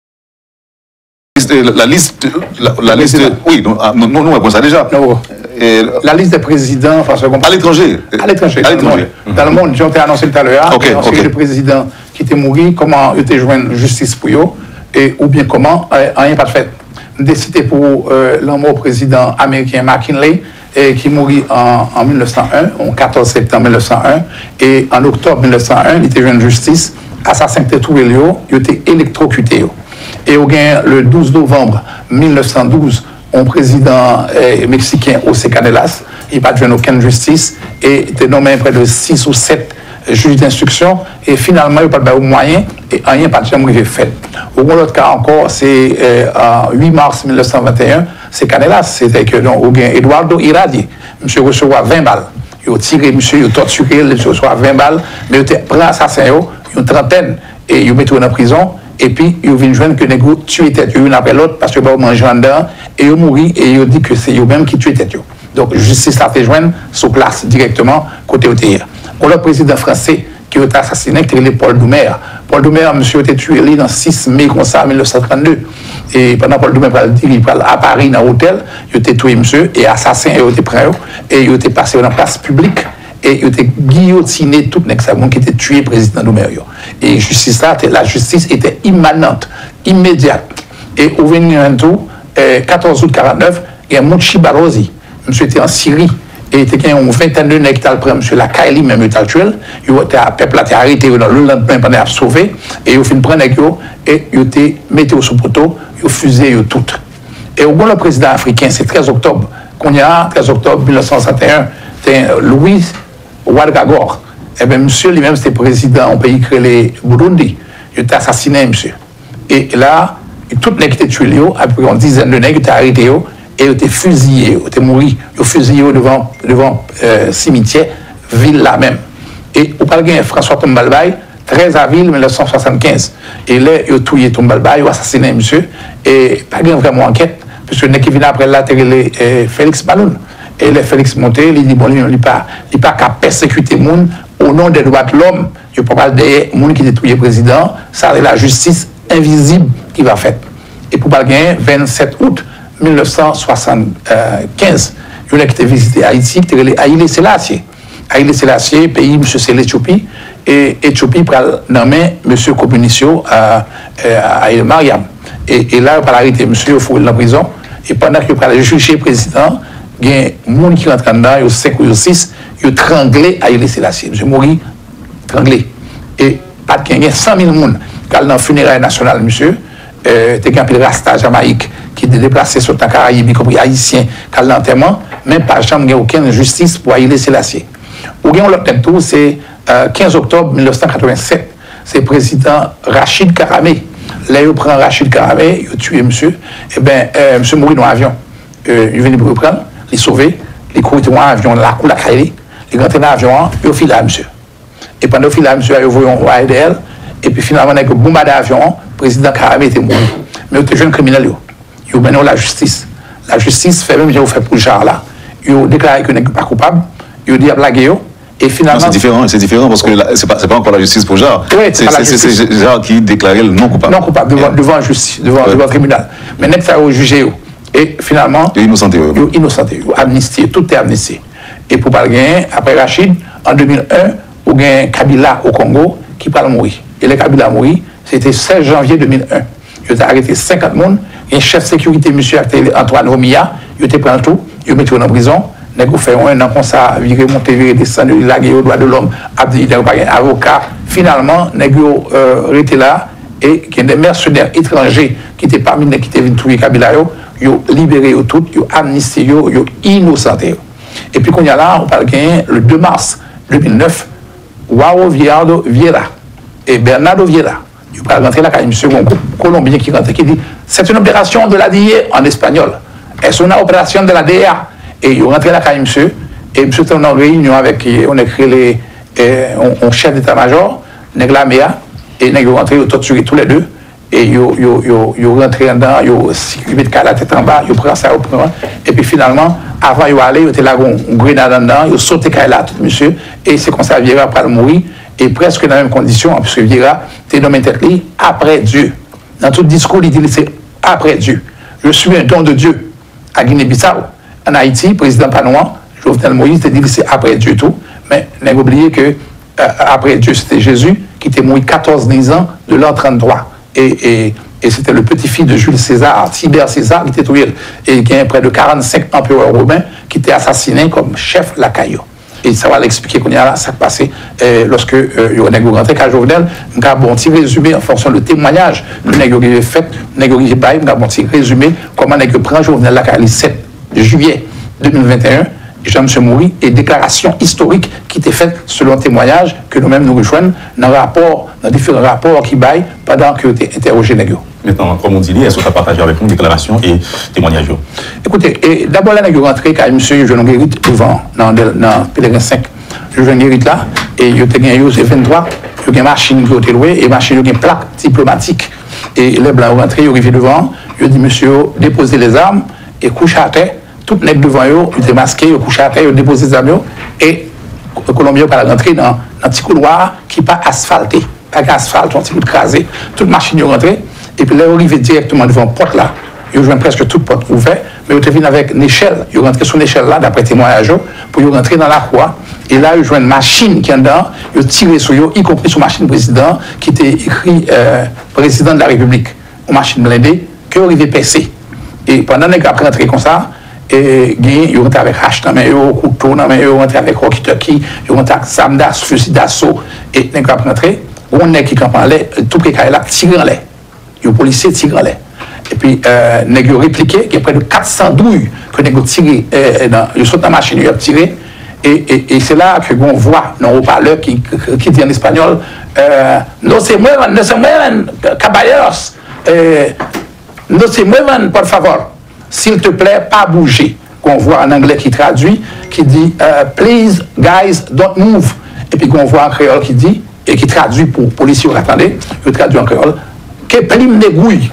[SPEAKER 1] La liste, la, la liste, oui, nous, nous, nous, nous ça déjà.
[SPEAKER 2] Non. Et la liste des présidents, enfin,
[SPEAKER 1] à l'étranger.
[SPEAKER 2] À l'étranger.
[SPEAKER 1] À l'étranger.
[SPEAKER 2] Dans le monde, j'ai annoncé tout à l'heure,
[SPEAKER 1] okay,
[SPEAKER 2] okay. Le président qui était mort, comment il était joint justice pour eux, et ou bien comment, rien pas de fait. Décidé pour euh, l'amour président américain McKinley, et qui mourit en, en mille neuf cent un, en quatorze septembre mille neuf cent un, et en octobre mille neuf cent un, il était joint justice, assassin de tout il était électrocuté. Et au gain, le douze novembre mille neuf cent douze, un président eh, mexicain, José Canelas, il n'a pas de aucune justice et était nommé près de six ou sept juges d'instruction et finalement, il n'a pas de moyen et rien pas de jamais fait. Au autre cas encore, c'est eh, en huit mars mille neuf cent vingt et un, c'est Canelas, c'était que donc, au gain, Eduardo Iradi, monsieur reçoit vingt balles. Il a tiré, monsieur, il a torturé, il reçoit vingt balles, mais il a pris assassin, une trentaine, et il a mis en prison. Et puis, ils viennent joindre que les gens tuent tête une après l'autre parce que ils mangent en dedans et ils mourent et ils disent que c'est eux-mêmes qui tuent tête. Donc, justice a fait joindre sur place directement côté O T I. On a le président français qui a été assassiné, qui est Paul Doumer. Paul Doumer, monsieur, a été tué le six mai comme ça, mille neuf cent trente-deux. Et pendant Paul Doumer il parle à Paris dans l'hôtel, il a été tué, monsieur, et assassin, il a été pris et il a été passé dans la place publique. Et il était guillotiné tout le monde qui était tué président Doumer. Et justice là, la justice était immanente, immédiate. Et au tout, quatorze août quarante-neuf, il y a Mouchi Barozi, monsieur était en Syrie, et il était une vingtaine de nègres qui étaient près, monsieur la Kaili, même actuel, il était à peuple a été arrêté dans le lendemain pendant à sauver, et il a fait prendre et il était mis sous poteau, il a fusé tout. Et au bout, le président africain, c'est treize octobre, qu'on y a, treize octobre mille neuf cent soixante et un, c'est Louis Ouadagor, eh bien, monsieur lui-même, c'était président au pays créé Burundi. Il était assassiné, monsieur. Et là, toutes les nègres étaient tués, après une dizaine de nègres étaient arrêtés, et ils étaient fusillés, ils étaient morts, ils fusillés devant devant euh, cimetière, ville là même. Et au palais François Tombalbaye, treize avril mille neuf cent soixante-quinze. Et là, ils ont tué Tombalbaye, ils ont assassiné, monsieur. Et pas vraiment enquête, parce que les qui viennent après là, c'était Félix Baloun. Et le Félix Monté, il dit, bon, il n'est pas qu'à persécuter les gens au nom des droits de l'homme. Je ne peux pas dire les gens qui détruisent le président, ça c'est la justice invisible qui va faire. Et pour pas gagner, vingt-sept août mille neuf cent soixante-quinze, il a été visité Haïti, il était Haïlé Sélassié. Haïlé Sélassié, pays, monsieur, c'est l'Éthiopie. Et l'Éthiopie a nommé monsieur Communicio à Haïlé Mariam. Et, et là, il a arrêté monsieur, il faut dans la prison. Et pendant qu'il a jugé le président, il y a des gens qui rentrent dedans, il y a cinq ou six, ils ont tranglé à Haïlé Sélassié. Monsieur Mori, tranglé. Et pas de il y a cent mille personnes qui sont dans le funérail national, monsieur. Euh, il y a un Rasta Jamaïque qui est déplacé sur la Caraïbe, y compris haïtien, qui a l'enterrement, même pas jamais aucune justice pour Haïlé Sélassié. Ou bien l'autre tour, c'est euh, quinze octobre mille neuf cent quatre-vingt-sept. C'est le président Rachid Karamé. Là, il prend Rachid Karamé, il a tué monsieur. Eh bien, euh, monsieur mourit dans l'avion. Euh, il venait pour le prendre, il sauvé, il courait dans l'avion, la cour la Kaili, il rentre dans l'avion, il a filé à monsieur. Et pendant qu'il a filé à monsieur, il a vu un A D L, et puis finalement, avec le bombardé d'avion, le président Karamé était mort. Mais il était jeune criminel. Il a mené la justice. La justice fait même, il a fait pour le genre là. Il a déclaré qu'il n'est pas coupable, il a dit à blaguer. Et finalement.
[SPEAKER 1] C'est différent, c'est différent parce que ce n'est pas, pas encore la justice pour Jarre.
[SPEAKER 2] Oui,
[SPEAKER 1] c'est Jarre qui déclarait le non coupable.
[SPEAKER 2] Non coupable, devant, yeah. devant justice, devant, ouais. devant le tribunal. Mais net, ça a jugé. Et finalement.
[SPEAKER 1] Et innocenté.
[SPEAKER 2] Il innocenté. Amnistié, tout est amnistié. Et pour pas le gagner, après Rachid, en deux mille un, il y a Kabila au Congo qui parle mourir. Et le Kabila mourir, c'était seize janvier deux mille un. Il a arrêté cinquante personnes. Et chef de sécurité, M. Antoine Romilla, il a pris tout, il a mis tout en prison. Nous fait un an comme ça, virer, monter, virer, descendre, laguer aux droits de l'homme, avocat. Finalement, nous euh, été là et qu'il y a des mercenaires étrangers qui étaient parmi nous, qui étaient venus trouver Kabila, ils ont libéré tout, ils ont amnistié, ils ont innocenté. Et puis, quand il y a là, on parle le deux mars deux mille neuf, Joao Vieira et Bernardo Vieira, ils ont rentré là, quand il y a un second Colombien qui rentre, qui dit c'est une opération de l'A D I A en espagnol. C'est une opération de la D E A. Et ils sont rentrés là, quand il y a monsieur, et monsieur était en réunion avec, on a créé les, un chef d'état-major, Neglamea, et ils sont rentrés, ils ont torturé tous les deux, et ils sont rentrés dedans, ils ont sécurisé la tête en bas, ils ont pris ça au point, et puis finalement, avant ils allaient, ils étaient là, une grenade dedans, ils ont sauté là, tout monsieur, et c'est comme ça, Vieira après mourir, et presque dans la même condition, puisque Vieira était nommé tête après Dieu. Dans tout discours, il dit c'est après Dieu. Je suis un don de Dieu à Guinée-Bissau. En Haïti, le président Panois, Jovenel Moïse, a dit que c'est après Dieu tout. Mais il n'a oublié que euh, après Dieu, c'était Jésus qui était mort quatorze ans de l'an trente-trois. Et, et, et c'était le petit-fils de Jules César, Tibère César, qui était tué. Et il y a près de quarante-cinq empereurs romains qui étaient assassinés comme chef lacaillot. Et ça va l'expliquer qu'on y a là, ça passé euh, lorsque euh, il y a un rentré qu'à Jovenel, on a un bon petit résumé en fonction de témoignage que nous avons fait, nous avons un bon petit résumé comment nous prend Jovenel là, le sept juillet deux mille vingt et un, Jean-M. Moury, et déclaration historique qui était faite selon témoignage que nous-mêmes nous rejoignons dans, rapport, dans différents rapports qui baillent pendant que tu interrogé Négio.
[SPEAKER 3] Maintenant, comme on dit, est-ce que tu as partagé avec nous déclaration et témoignage?
[SPEAKER 2] Écoutez, d'abord là, nous rentré quand M. Jean Guérit devant, dans le Pèlerin cinq. Jean Guérit là, et il y a eu vingt-trois, il y a une machine qui a été louée, et machine, il y a une plaque diplomatique. Et les Blancs sont rentrés, ils sont arrivés devant, ils ont dit, monsieur, déposez les armes et couchez à terre. Tout le monde devant eux, ils étaient masqués, ils couchaient à terre, ils déposé les armes, et les Colombiens sont rentrés dans un petit couloir qui n'est pas asphalté, pas d'asphalte, un petit coup de crasé, toute machine est rentrée, et puis là, ils arrivent directement devant la porte là, ils ont presque toute porte ouverte, mais ils sont venus avec une échelle, ils sont rentrés sur une échelle là, d'après témoignage, pour ils rentrer dans la cour, et là, ils ont une machine qui est dedans, ils ont tiré sur eux, y compris sur la machine président, qui était écrit euh, président de la République, une machine blindée, qui est arrivé percé. Et pendant qu'ils sont rentrés comme ça, et ils rentrent avec hache dans les mains, couteau dans les mains, ils rentrent avec walkie-talkie, ils rentrent avec armes d'assaut, fusil d'assaut, et ils sont rentrés, on est qui campe en l'air, tout le cas là, tirent en l'air. Les policiers tirent en l'air. Et puis, euh, ils ont répliqué, il y a près de quatre cents douilles que ils ont tiré, euh, ils sont dans la machine, ils ont tiré, et, et, et c'est là que l'on voit dans le haut-parleur qui, qui dit en espagnol, euh, no se muevan, no se muevan, caballeros, euh, no se muevan, por favor. S'il te plaît, pas bouger. Qu'on voit en anglais qui traduit, qui dit uh, please, guys, don't move. Et puis qu'on voit en créole qui dit, et qui traduit pour policiers, vous attendez, il traduit en créole, que plim négouille.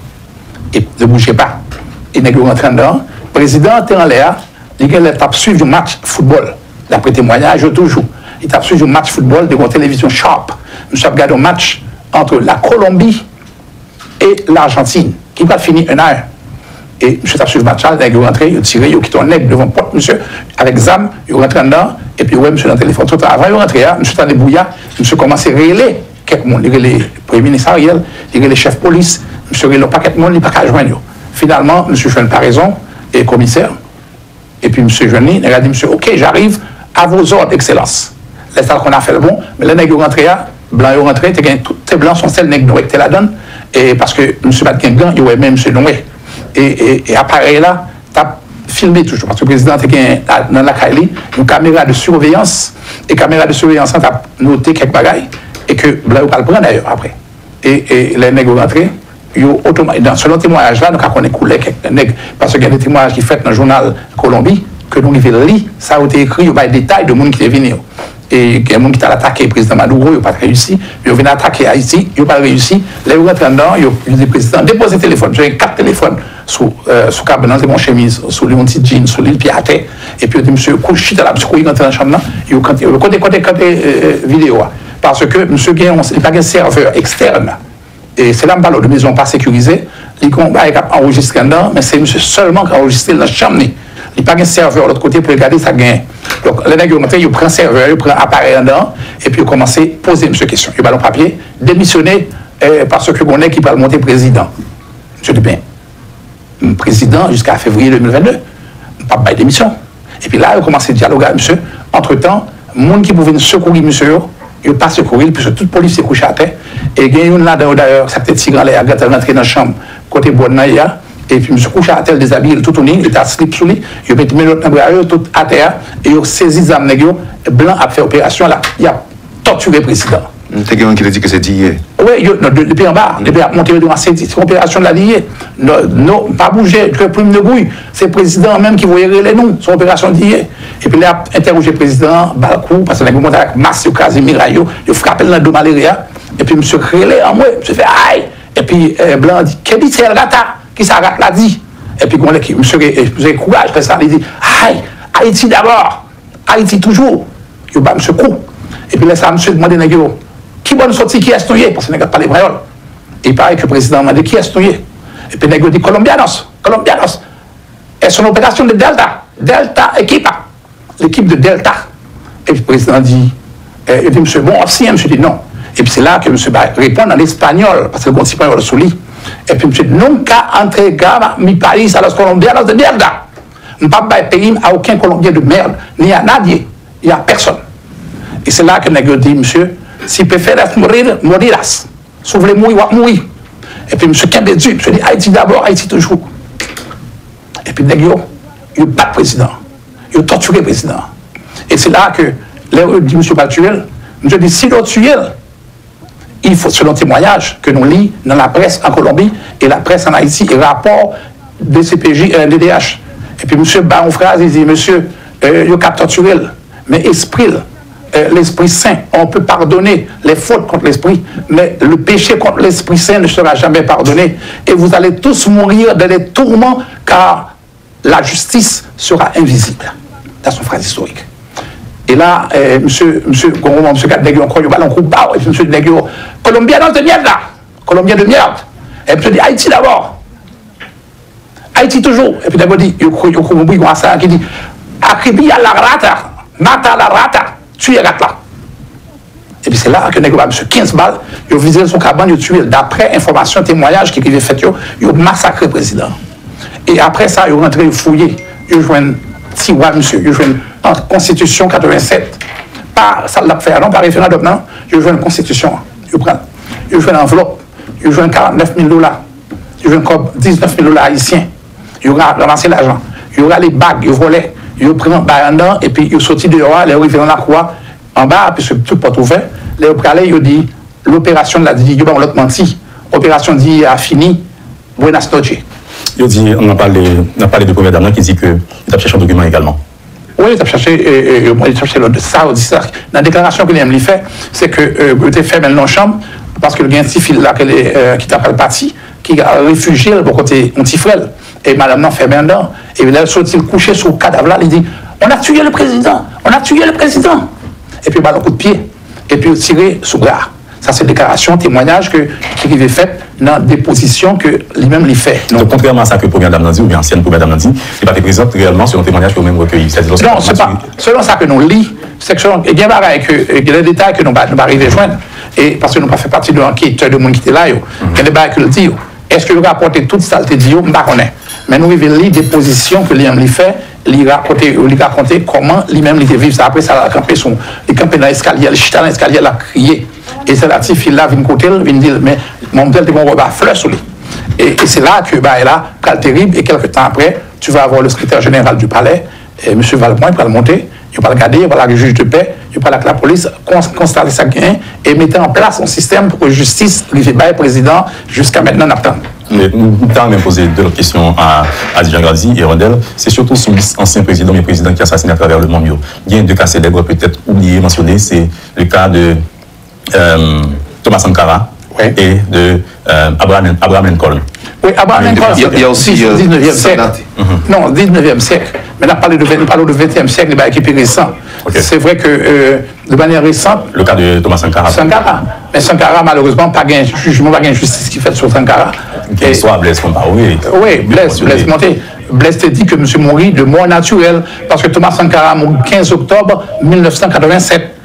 [SPEAKER 2] Et ne bougez pas. Et négouille rentre dedans. Le président est en l'air, il a suivi un match football. D'après témoignage, toujours. Il a suivi un match football de la télévision Sharp. Nous avons regardé un match entre la Colombie et l'Argentine, qui va finir un à un. Et M. a suivi le match, il est rentré, il a tiré, il a quitté un nègre devant le porte, monsieur, avec zam, il est rentré dedans, et puis, ouais, monsieur, dans le téléphone, tout avant, il est rentré, M. est en bouillard, M. commence à rééler quelques monde, il est le premier ministre Ariel, il est le chef de police, M. il a pas quelques monde, il n'a pas qu'à joindre. Finalement, M. fait une paraison, et commissaire, et puis M. Joigny, il a dit, monsieur, ok, j'arrive à vos ordres, excellence. L'instant qu'on a fait le bon, mais le nègre est rentré, blanc est rentré, tous les blancs sont celles nègres qui la donne, et parce que M. Batkengan, il ouais même M. Noé. Et, et, et appareil là, tu as filmé toujours, parce que le président était dans la Kaili, une caméra de surveillance, et caméra de surveillance, tu as noté quelques bagailles, et que Blanc va le prendre d'ailleurs après. Et, et les nègres rentrés, dans selon témoignage là, nous avons coulé quelques nègres, parce qu'il y a des témoignages qui sont faits dans le journal Colombie, que nous avons lu, ça a été écrit, il y a des détails de monde qui est venu. Et il y a des gens qui ont attaqué le président Maduro, ils n'ont pas réussi. Ils ont venu attaquer Haïti, ils n'ont pas réussi. Là, ils sont rentrés dedans, ils ont dit le président, déposez le téléphone. J'ai quatre téléphones sous euh, sous cabinet de mon chemise, sous le petit jean, sous l'île pied à terre. Et puis, ils ont dit, monsieur, couchez là, monsieur, il rentre dans la chambre, ils ont côté, côté, côté, côté vidéo. Parce que monsieur Guéon, il n'y a pas un serveur externe. Et c'est là que je parle de maison pas sécurisée. Il a enregistré dedans, mais c'est monsieur seulement qui a enregistré dans la chambre. Il n'y a pas un serveur de l'autre côté pour regarder ça gagne. Donc, les nègres, ils prennent serveur, ils prennent appareil dedans, et puis ils commencent à poser une question. Ils ont papier, démissionner euh, parce que on est qui va monter président. Je dis bien, président jusqu'à février deux mille vingt-deux, pas de démission. Et puis là, il a commencé à dialoguer avec monsieur. Entre-temps, les gens qui pouvaient secourir monsieur, ils n'ont pas secouru, puisque toute police est couchée à terre. Et il y a une là d'ailleurs, ça peut-être tigre là, il a rentré dans la chambre, côté Bonnaïa. Et puis, monsieur couché à terre, déshabillé, tout tourné, il était à slip sous lui, il a mis le bras tout à terre, et il a saisi les âmes négro, blanc a fait opération là, il a torturé le président.
[SPEAKER 1] C'est quelqu'un qui a dit que c'est hier.
[SPEAKER 2] Oui, depuis en bas, depuis monter dans cette opération de la liée. Non, pas bouger, que prime de bruit. C'est le président même qui voyait les noms, son opération d'hier. Et puis là, interrogé le président, balcou, parce qu'il a monté avec masse, Casimir, il frappé dans le dos malaria. Et puis, monsieur Crélé, en moi, monsieur fait aïe. Et puis, Blanc dit, qu'est-ce que c'est le gata? Qui ça l'a dit? Et puis, monsieur a courage, après ça, il dit, aïe, Haïti d'abord, Haïti toujours. Il bat monsieur coup. Et puis là, ça, monsieur demandé, qui va nous sortir, qui est noué? Parce qu'il n'a pas les brailles. Et il paraît que le président m'a dit, qui est noué? Et puis, il dit, Colombianos, Colombianos. Et son opération de Delta, Delta équipe, l'équipe de Delta. Et puis, le président dit, il dit, monsieur, bon, si, monsieur dit non. Et puis, c'est là que monsieur répond en espagnol, parce que le bon espagnol sous lui. Et puis, monsieur, nunca entregaba mi país a los colombianos de mierda. Je ne peux pas payer à aucun Colombien de merde, ni à Nadie, ni à personne. Et c'est là que le dit, monsieur, si préfères mourir, morirás. Si vous voulez mourir, mourir. Et puis, monsieur Kembe dit, monsieur dit, Haïti d'abord, Haïti toujours. Et puis, il n'y a pas de président. Il a torturé le président. Et c'est là que, l'heure dit, monsieur Batuel, monsieur dit, si l'on tue, il faut, selon témoignage que nous lisons dans la presse en Colombie et la presse en Haïti, et rapport de C P J et N D D H. Et puis, monsieur Baron Phrase, il dit, monsieur, euh, il y a qu'à torturer, mais esprit, euh, l'Esprit Saint, on peut pardonner les fautes contre l'Esprit, mais le péché contre l'Esprit Saint ne sera jamais pardonné. Et vous allez tous mourir dans les tourments, car la justice sera invisible. Dans son phrase historique. Et là, euh, monsieur, monsieur, Gongo, monsieur Gadegio, encore, il y a un coup bas, et puis monsieur Gadegio, Colombianos de merde là, Colombien de merde. Et puis je dis, Haïti d'abord. Haïti toujours. Et puis d'abord dit, il y a un bruit comme ça qui dit, Akribi à la rata, mata la rata, tuez la rata. Et puis c'est là que Negro, monsieur quinze balles, il a visé son cabane, il a tué, d'après information, témoignage qui avait fait, il a massacré le président. Et après ça, il a rentré fouillé, il a joué un tiroir, monsieur, il a joué en Constitution quatre-vingt-sept. Pas ça l'a fait, non, par référendum, non, il a joué une Constitution. Il a joué une enveloppe, il a joué quarante-neuf mille dollars, il a joué dix-neuf mille dollars haïtiens. Il a ramassé l'argent, il a les bagues, il a volé, il a pris un bain et puis il a sorti dehors, il est arrivé dans la croix, en bas, puisque tout porte ouvert, il a pris, il a dit, l'opération de la dit, il a l'autre menti, l'opération dit a fini, buenas noches.
[SPEAKER 3] Il dit, on a parlé, on a parlé de première dame qui dit qu'il a cherché un document également.
[SPEAKER 2] Oui, il a cherché, euh, il a cherché le, ça, ça. Dans la déclaration qu'il a fait, c'est que euh, il a fait maintenant en chambre, parce que le gain de là, euh, qui t'a pas le parti, qui a réfugié pour côté Antifrel. Et madame n'a fait maintenant. Et il a sorti le coucher sur le cadavre là, il dit, on a tué le président, on a tué le président. Et puis, il a un coup de pied. Et puis, il a tiré sous le bras. Ça, c'est une déclaration, témoignage que, qui avait fait dans des positions que lui-même il fait.
[SPEAKER 3] Donc, contrairement à ça que première dame dit, ou bien ancienne première dame dit, il n'est pas présente réellement sur un témoignage que vous-même recueilli.
[SPEAKER 2] Non, c'est pas. Selon ça que nous lisons, c'est que il y a des détails que nous n'avons pas arrivé à joindre. Et parce que nous n'avons pas fait partie de l'enquête de monde qui était là, il y a des détails que le dit. Est-ce que vous rapportez toute ça, le dit, je ne sais pas. Mais nous avons lu des positions que lui-même il fait, il raconter comment lui-même il vivre ça. Après, ça a campé son, il campé dans l'escalier, il chita dans l'escalier, il a crié. Et c'est là que il là, vient côté, il dit, mais mon père, il va fleur sur lui. Et, et c'est là que, bah, là, quand terrible, et quelques temps après, tu vas avoir le secrétaire général du palais, et M. Valmont, il va le monter, il va le garder, il va le juge de paix, il va la police, constater ça gain, et mettre en place un système pour que la justice, lui fait le président, jusqu'à maintenant, n'attend.
[SPEAKER 3] Mais nous avons même posé deux questions à Adjan Grazi et Rondel. C'est surtout son ancien président, mais président qui a assassiné à travers le monde. Il y a deux cas célèbres, peut-être oubliés, mentionnés. C'est le cas de euh, Thomas Sankara oui. et de euh, Abraham, Abraham Lincoln.
[SPEAKER 2] Oui, Abraham Lincoln,
[SPEAKER 1] il y a aussi le
[SPEAKER 2] dix-neuvième siècle. Mm-hmm. Non, dix-neuvième siècle. Maintenant, parler de vingtième siècle, qui est plus récent. Okay. C'est vrai que, euh, de manière récente.
[SPEAKER 3] Le cas de Thomas Sankara.
[SPEAKER 2] Sankara. Mais Sankara, malheureusement, pas de jugement, pas de justice qui fait sur Sankara.
[SPEAKER 3] Qu'il soit Blaise Compaoré.
[SPEAKER 2] Oui, Blaise, Blaise Monté. Blaise te dit que M. mourit de mort naturelle, parce que Thomas Sankara a mouru le quinze octobre mille neuf cent quatre-vingt-sept.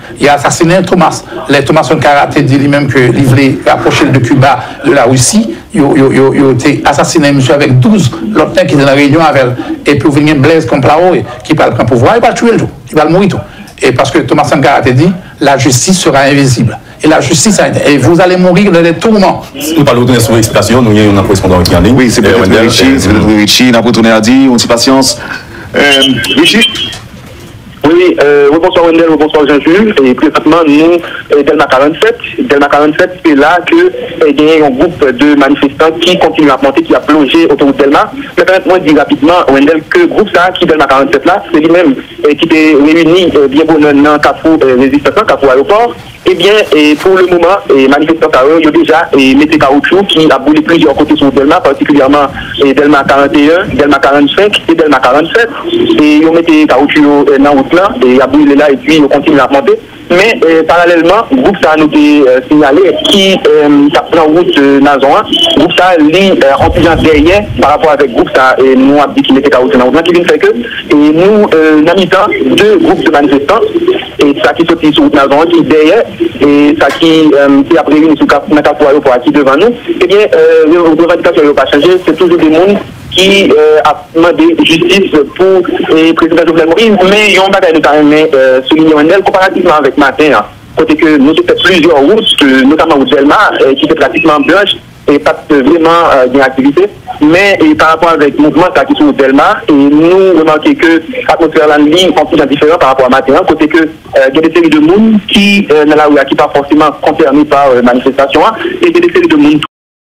[SPEAKER 2] Il a assassiné Thomas. Les Thomas Sankara a dit lui-même que il voulait rapprocher de Cuba de la Russie. Il a été assassiné, monsieur, avec douze l'autre qui étaient dans la réunion avec elle. Et puis, il y a Blaise Compaoré qui parle le pouvoir, il va le tuer le tout. Il va le mourir tout. Et parce que Thomas Sankara a dit, la justice sera invisible. Et la justice, et vous allez mourir dans les tourments.
[SPEAKER 3] Nous parlons de sur l'explication, nous avons un correspondant qui en ligne.
[SPEAKER 1] Oui, c'est peut-être Richie, c'est peut-être Richie, n'a pas retourné à dire, on dit patience. Euh, Richie?
[SPEAKER 4] Oui, euh, bonsoir Wendel, bonsoir Jean-Jules. Et présentement, nous, Delma quarante-sept, Delma quarante-sept, c'est là que il y a un groupe de manifestants qui continue à monter, qui a plongé autour de Delma. Mais permettez-moi de dire rapidement, Wendel, que le groupe ça, qui Delma quarante-sept là, c'est lui-même qui était réuni bien bon dans le Carrefour Résistance, Carrefour Aéroport. Eh bien, et pour le moment, les manifestants, ils ont déjà mis des caoutchoucs qui a brûlé plusieurs côtés sur Delma, particulièrement Delma quarante et un, Delma quarante-cinq et Delma quarante-sept. Et ils ont mis des caoutchoucs dans la route là, et ils ont brûlé là, et puis ils continuent à monter. Mais euh, parallèlement, le groupe ça a nous euh, signalé qui euh, a en route de Nazon. Le groupe ça lit euh, en plus derrière par rapport avec le groupe ça, et nous avons dit qu'il était caoutchouc dans la route, qui vient faire que, et nous, euh, nous avons deux groupes de manifestants, et ça qui sortit sur Nazon, qui derrière, et ça qui, euh, qui a prévu sur le Carrefour pour qui devant nous, eh bien, euh, les revendications n'ont pas changé, c'est toujours des mondes qui euh, a demandé justice pour le président Jovenel Moïse, mais il y a un bagage de quand même euh, souligné Wendel comparativement avec matin, hein, côté que nous avons fait plusieurs routes, notamment au Delma, euh, qui était pratiquement blanche et pas vraiment euh, d'activité, mais et par rapport avec le mouvement qui est sur Delma, et nous remarquons que l'atmosphère la ligne est différent par rapport à matin, côté que il y a des séries de monde qui euh, dans la rue qui pas forcément concernés par euh, manifestation, et il y a des séries de monde.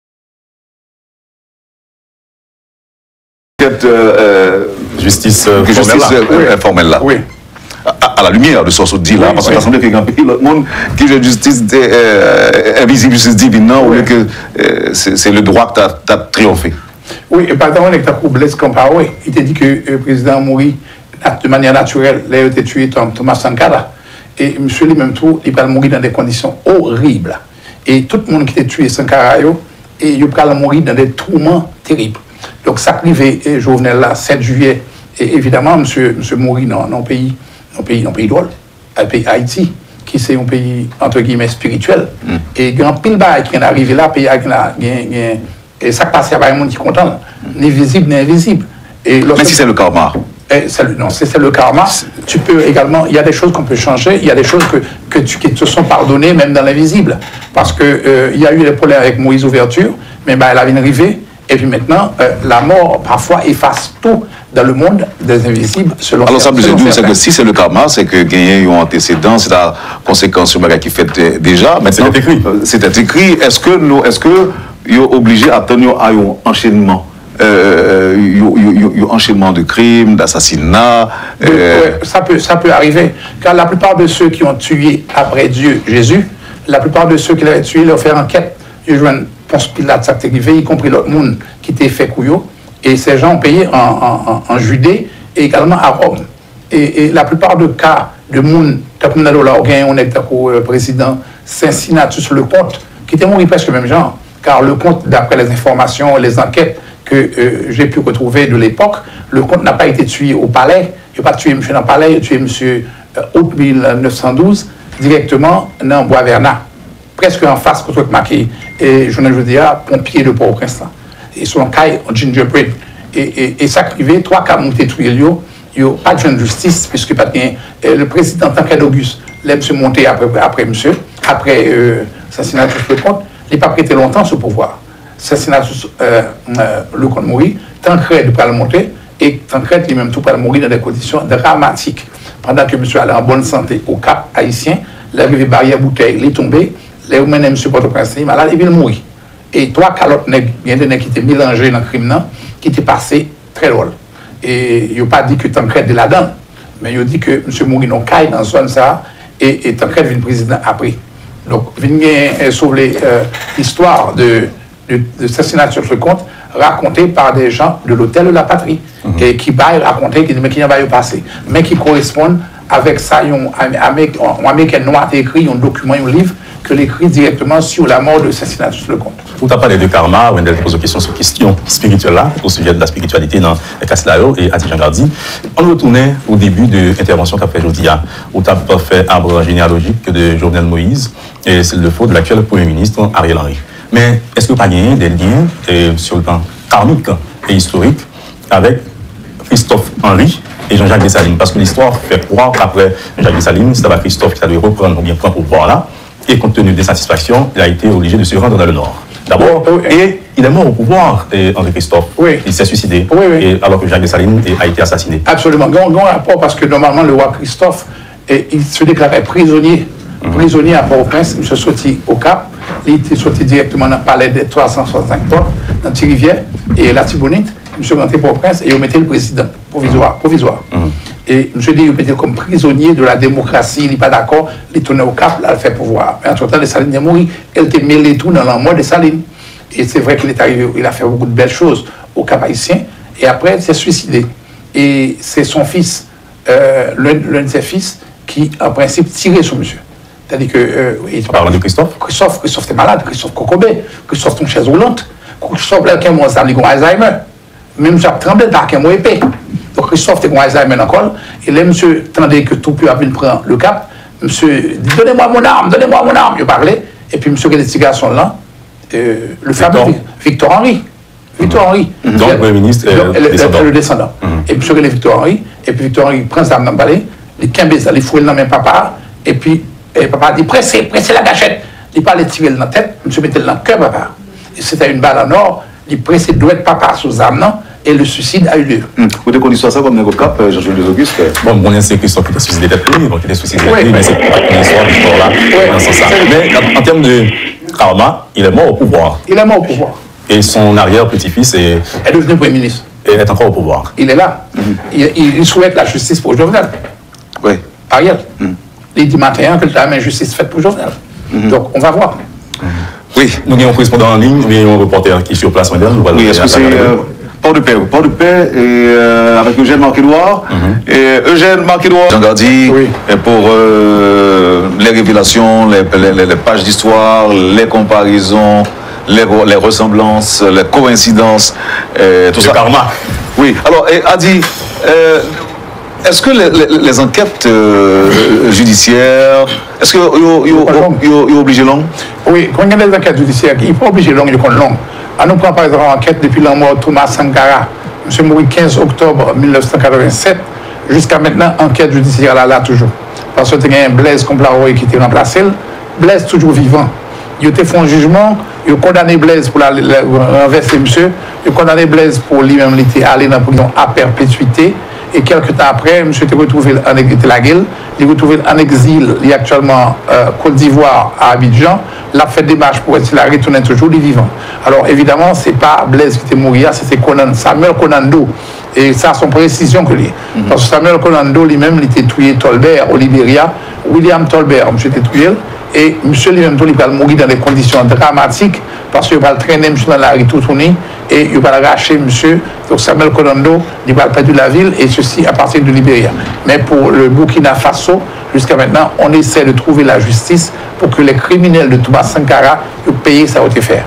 [SPEAKER 1] Cette euh,
[SPEAKER 3] justice euh,
[SPEAKER 1] justice
[SPEAKER 2] formelle là.
[SPEAKER 1] informelle là.
[SPEAKER 2] Oui.
[SPEAKER 1] À, à la lumière de ce qu'on dit là,
[SPEAKER 2] Oui,
[SPEAKER 1] parce
[SPEAKER 2] oui.
[SPEAKER 1] qu'il semble qu'il y a un pays, le monde qui veut justice euh, invisible, justice divine, non,
[SPEAKER 2] Oui.
[SPEAKER 1] ou que euh, c'est le droit que tu as triomphé.
[SPEAKER 2] Oui, et par exemple, avec ta Blaise Compaoré, il t'a dit que le président mourit de manière naturelle, là, il a été tué Thomas Sankara. Et monsieur lui-même tout, il va mourir dans des conditions horribles. Et tout le monde qui a tué Sankara, et il va mourir dans des tourments terribles. Donc, ça privé Jovenel là, sept juillet, et évidemment, monsieur, monsieur mourit dans un pays, dans pays, dans pays drôle, un pays Haïti, qui c'est un pays, entre guillemets, spirituel. Mm. Et il y a un pile bail qui est arrivé là, pays et ça passe, il y a un monde qui est content, ni visible, ni invisible. Et
[SPEAKER 1] mais si c'est le karma.
[SPEAKER 2] Le, non, c'est le karma. Tu peux également, il y a des choses qu'on peut changer, il y a des choses que, que tu, qui te sont pardonnées, même dans l'invisible. Parce qu'il euh, y a eu des problèmes avec Moïse Ouverture, mais ben, elle avait une rivée. Et puis maintenant, euh, la mort, parfois, efface tout dans le monde des invisibles. Selon
[SPEAKER 1] Alors, ça veut dire
[SPEAKER 2] certains.
[SPEAKER 1] que si c'est le karma, c'est que gagner un antécédent, c'est la conséquence sur le qui fait déjà. Maintenant,
[SPEAKER 3] c'est écrit.
[SPEAKER 1] Euh, c'est écrit. Est-ce que nous, est-ce que ils sont obligés à tenir à un enchaînement, euh, un enchaînement de crimes, d'assassinats?
[SPEAKER 2] Euh... Ouais, ça peut, ça peut arriver. Car la plupart de ceux qui ont tué après Dieu, Jésus, la plupart de ceux qui l'avaient tué, leur faire enquête. Ils joignent Ponce Pilate, ça t'est arrivé, y compris l'autre monde qui était fait couillot. Et ces gens ont payé en, en, en, en Judée et également à Rome. Et, et la plupart des cas de monde, on est le président Cincinnatus le comte, qui était mort presque le même genre. Car le comte, d'après les informations, les enquêtes que euh, j'ai pu retrouver de l'époque, le comte n'a pas été tué au palais. Il n'a pas tué monsieur dans le palais, il a tué monsieur euh, août mille neuf cent douze, directement dans Bois-Vernat. Presque en face, contre marqué, et je ne veux dire, pompier de Port-au-Prince. Et son caille en gingerbread. Et, et, et ça arrivait, trois cas ont été tués, il n'y a pas de justice, puisque pas de, le président Tancred Auguste, l'a monsieur monté après, après monsieur, après euh, Cincinnatus le comte, il n'a pas prêté longtemps ce pouvoir. Cincinnatus euh, euh, le comte mourit, Tancred pas le monter, et Tancred lui-même tout pas mourir dans des conditions dramatiques. Pendant que monsieur allait en bonne santé au Cap haïtien, l'arrivée barrière bouteille, il est tombé, les humains M. Port-au-Prince, il malade, il vient mourir. Et trois calottes nègres, il y a des nègres qui étaient mélangés dans le crime, qui étaient passés très drôle. Et il n'a pas dit que Tancred est là-dedans, mais il a dit que M. Mourir non caille dans la zone ça, et, et Tancred vient président après. Donc, il vient sauver euh, l'histoire de, de, de Cincinnatus le comte, racontée par des gens de l'hôtel de la patrie, mm-hmm. et qui va raconter, qui dit, mais qui va y passer, mais qui correspondent avec ça, un Américain noir a écrit un document, un livre, que l'écrit directement sur la mort de Saint-Sinatus Lecomte.
[SPEAKER 3] Tout à parlé de karma, Wendell pose une question sur question spirituelle là, au sujet de la spiritualité dans Caslao et Adi Jean-Gardi. On retournait au début de l'intervention qu'a fait Jodia, où tu as fait arbre généalogique de Jovenel Moïse, et c'est le faux de l'actuel Premier ministre Ariel Henry. Mais est-ce que pas gagné des liens et, sur le plan karmique et historique avec Christophe Henry et Jean-Jacques Dessalines? Parce que l'histoire fait croire qu'après Jean-Jacques Dessalines, c'est Christophe qui a dû reprendre ou bien prendre au pouvoir là. Et compte tenu des satisfactions, il a été obligé de se rendre dans le Nord. D'abord, oui, oui. Et il est mort au pouvoir, André Christophe. Oui. Il s'est suicidé, oui, oui. Et alors que Jacques Dessalines a été assassiné.
[SPEAKER 2] Absolument. Il y a un rapport parce que normalement, le roi Christophe, et, il se déclarait prisonnier. Mm-hmm. Prisonnier à Port-au-Prince. Il se sorti au Cap. Il était sorti directement dans le palais des trois cent soixante-cinq portes, dans Thirivière et la Tibonite. Il se rentré Port-au-Prince et il mettait le président provisoire. provisoire. Mm-hmm. Et M. dit, il était comme prisonnier de la démocratie, il n'est pas d'accord, il tournait au Cap, là, il fait pouvoir. Mais entre-temps, Dessalines est mort, elle était mêlée tout dans la mort de Dessalines. Et c'est vrai qu'il est arrivé, il a fait beaucoup de belles choses au Cap haïtien, et après, il s'est suicidé. Et c'est son fils, euh, l'un de ses fils, qui, en principe, tirait sur monsieur. C'est-à-dire que... Euh,
[SPEAKER 3] il parle de Christophe
[SPEAKER 2] Christophe, Christophe était malade, Christophe Cocobé, Christophe ton chaise roulante, Christophe, là, qui a Alzheimer. Même Jacques Tremblay, qui a épée. Donc Christophe était Alzheimer encore, et là, monsieur tendait que tout peut avoir prendre le Cap, monsieur dit, donnez-moi mon arme, donnez-moi mon arme, il parlait, et puis monsieur qui était ce garçon-là, euh, le fameux Victor Henry. Victor Henry.
[SPEAKER 3] Mm-hmm. Donc, le Premier ministre,
[SPEAKER 2] euh, le, le, le descendant. Mm-hmm. Et puis monsieur qui est Victor Henry, et puis Victor Henry prend sa arme dans le palais, il quinze ça, il fouille dans même papa, et puis et papa dit, pressez, pressez la gâchette. Il parlait tirer dans la tête, monsieur mettait dans le cœur papa. Et c'était une balle en or, il pressait doit être papa sous arme, et le suicide a eu lieu.
[SPEAKER 1] Mmh. Vous avez connu ça comme dans le Cap, Jean-Jules Auguste?
[SPEAKER 3] Bon, on sait que Christophe était suicidé d'être lui, donc il était suicidé d'être lui, mais c'est pas une histoire d'histoire là. Oui, c'est ça. Mais en, en termes de karma, il est mort au pouvoir.
[SPEAKER 2] Il est mort au pouvoir.
[SPEAKER 3] Et son arrière-petit-fils est...
[SPEAKER 2] est devenu Premier ministre.
[SPEAKER 3] Et est encore au pouvoir.
[SPEAKER 2] Il est là. Mmh. Il, il, il souhaite la justice pour Jovenel.
[SPEAKER 1] Oui.
[SPEAKER 2] Ariel. Mmh. Il dit maintenant que la même justice faite pour Jovenel. Mmh. Donc, on va voir.
[SPEAKER 3] Mmh. Oui. Nous avons un correspondant en ligne, nous avons un reporter qui est sur place.
[SPEAKER 1] Oui, est-ce que c'est... Port-de-Paix, Port-de-Paix, et euh, avec Eugène Marc-Édouard. Mm-hmm. Et Eugène Marc-Édouard, Jean-Gardi, oui. Pour euh, les révélations, les, les, les pages d'histoire, les comparaisons, les, les ressemblances, les coïncidences, euh, tout
[SPEAKER 3] le
[SPEAKER 1] ça.
[SPEAKER 3] Karma.
[SPEAKER 1] Oui, alors, et Adi, euh, est-ce que les, les, les enquêtes euh, judiciaires, est-ce qu'ils sont obligés longues?
[SPEAKER 2] Oui, quand il y a des enquêtes judiciaires, ils ne sont pas obligés longues, ils sont longues. On nous prend par exemple l'enquête depuis la mort de Thomas Sankara. Monsieur mouru quinze octobre mille neuf cent quatre-vingt-sept. Jusqu'à maintenant, enquête judiciaire là, là toujours. Parce que il y a un Blaise Complaroy qui était remplacé. Blaise toujours vivant. Il a fait un jugement, il a condamné Blaise pour la, la, renverser monsieur. Il a condamné Blaise pour lui-même aller dans la prison à perpétuité. Et quelques temps après, monsieur était retrouvé en exil. Il est retrouvé en exil, il est actuellement euh, Côte d'Ivoire à Abidjan. La fait des marches pour être là, retourner toujours les vivants. Alors évidemment, ce n'est pas Blaise qui était mort, c'était Conan, Samuel Conando. Et ça, son précision que lui. Mm-hmm. Parce que Samuel Conando lui-même, il était tué Tolbert au Libéria. William Tolbert, monsieur était tué. Et monsieur lui-même, il va mourir dans des conditions dramatiques parce qu'il va traîner monsieur dans la rue tout tourné et il va arracher monsieur. Donc Samuel Conando, il va perdre la ville et ceci à partir du Libéria. Mais pour le Burkina Faso, jusqu'à maintenant, on essaie de trouver la justice pour que les criminels de Thomas Sankara payent ça au T F R.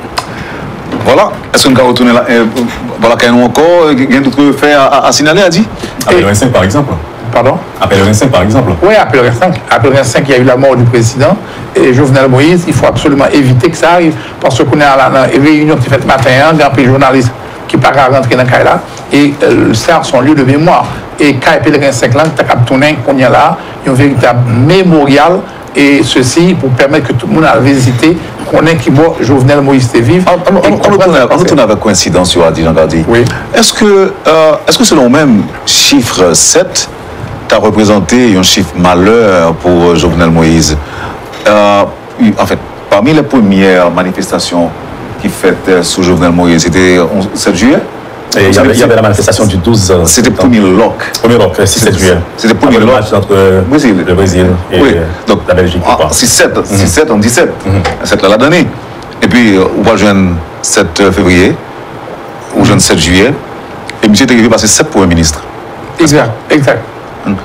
[SPEAKER 1] Voilà. Est-ce qu'on va retourner là? Euh, voilà, qu'il y a encore, il y a d'autres faits à, à signaler, a dit?
[SPEAKER 3] Appel vingt-cinq par exemple.
[SPEAKER 2] Pardon?
[SPEAKER 3] Appel vingt-cinq par exemple.
[SPEAKER 2] Oui, appel vingt-cinq. Appel vingt-cinq, il y a eu la mort du président et Jovenel Moïse. Il faut absolument éviter que ça arrive parce qu'on est à la réunion qui est faite matin, un grand prix journaliste qui ne peut pas rentrer dans le cas là. Et euh, ça, son lieu de mémoire. Et K P vingt-cinq là, tu as tourné qu'on y a là, il y a un véritable mémorial. Et ceci pour permettre que tout le monde a visité, qu'on ait qui voit Jovenel Moïse était vif.
[SPEAKER 1] On retourne avec coïncidence sur Adi Jean-Gardi.
[SPEAKER 2] Oui.
[SPEAKER 1] Est-ce que, euh, est-ce que selon même chiffre sept, tu as représenté un chiffre malheur pour Jovenel Moïse? euh, En fait, parmi les premières manifestations qui faites sous Jovenel Moïse, c'était le sept juillet?
[SPEAKER 3] Et il y, avait, il y avait la manifestation du douze.
[SPEAKER 1] C'était le premier lock.
[SPEAKER 3] Premier lock, six sept juillet.
[SPEAKER 1] C'était le premier lock.
[SPEAKER 3] Match entre Brésil. le Brésil et oui. Donc, la Belgique.
[SPEAKER 1] Ah, six sept, mm-hmm. six sept en dix-sept. Mm-hmm. sept là, la donnée. Et puis, on va joindre sept février, on joindre sept juillet. Et M. était arrivé passer sept pour un ministre.
[SPEAKER 2] Exact, exact.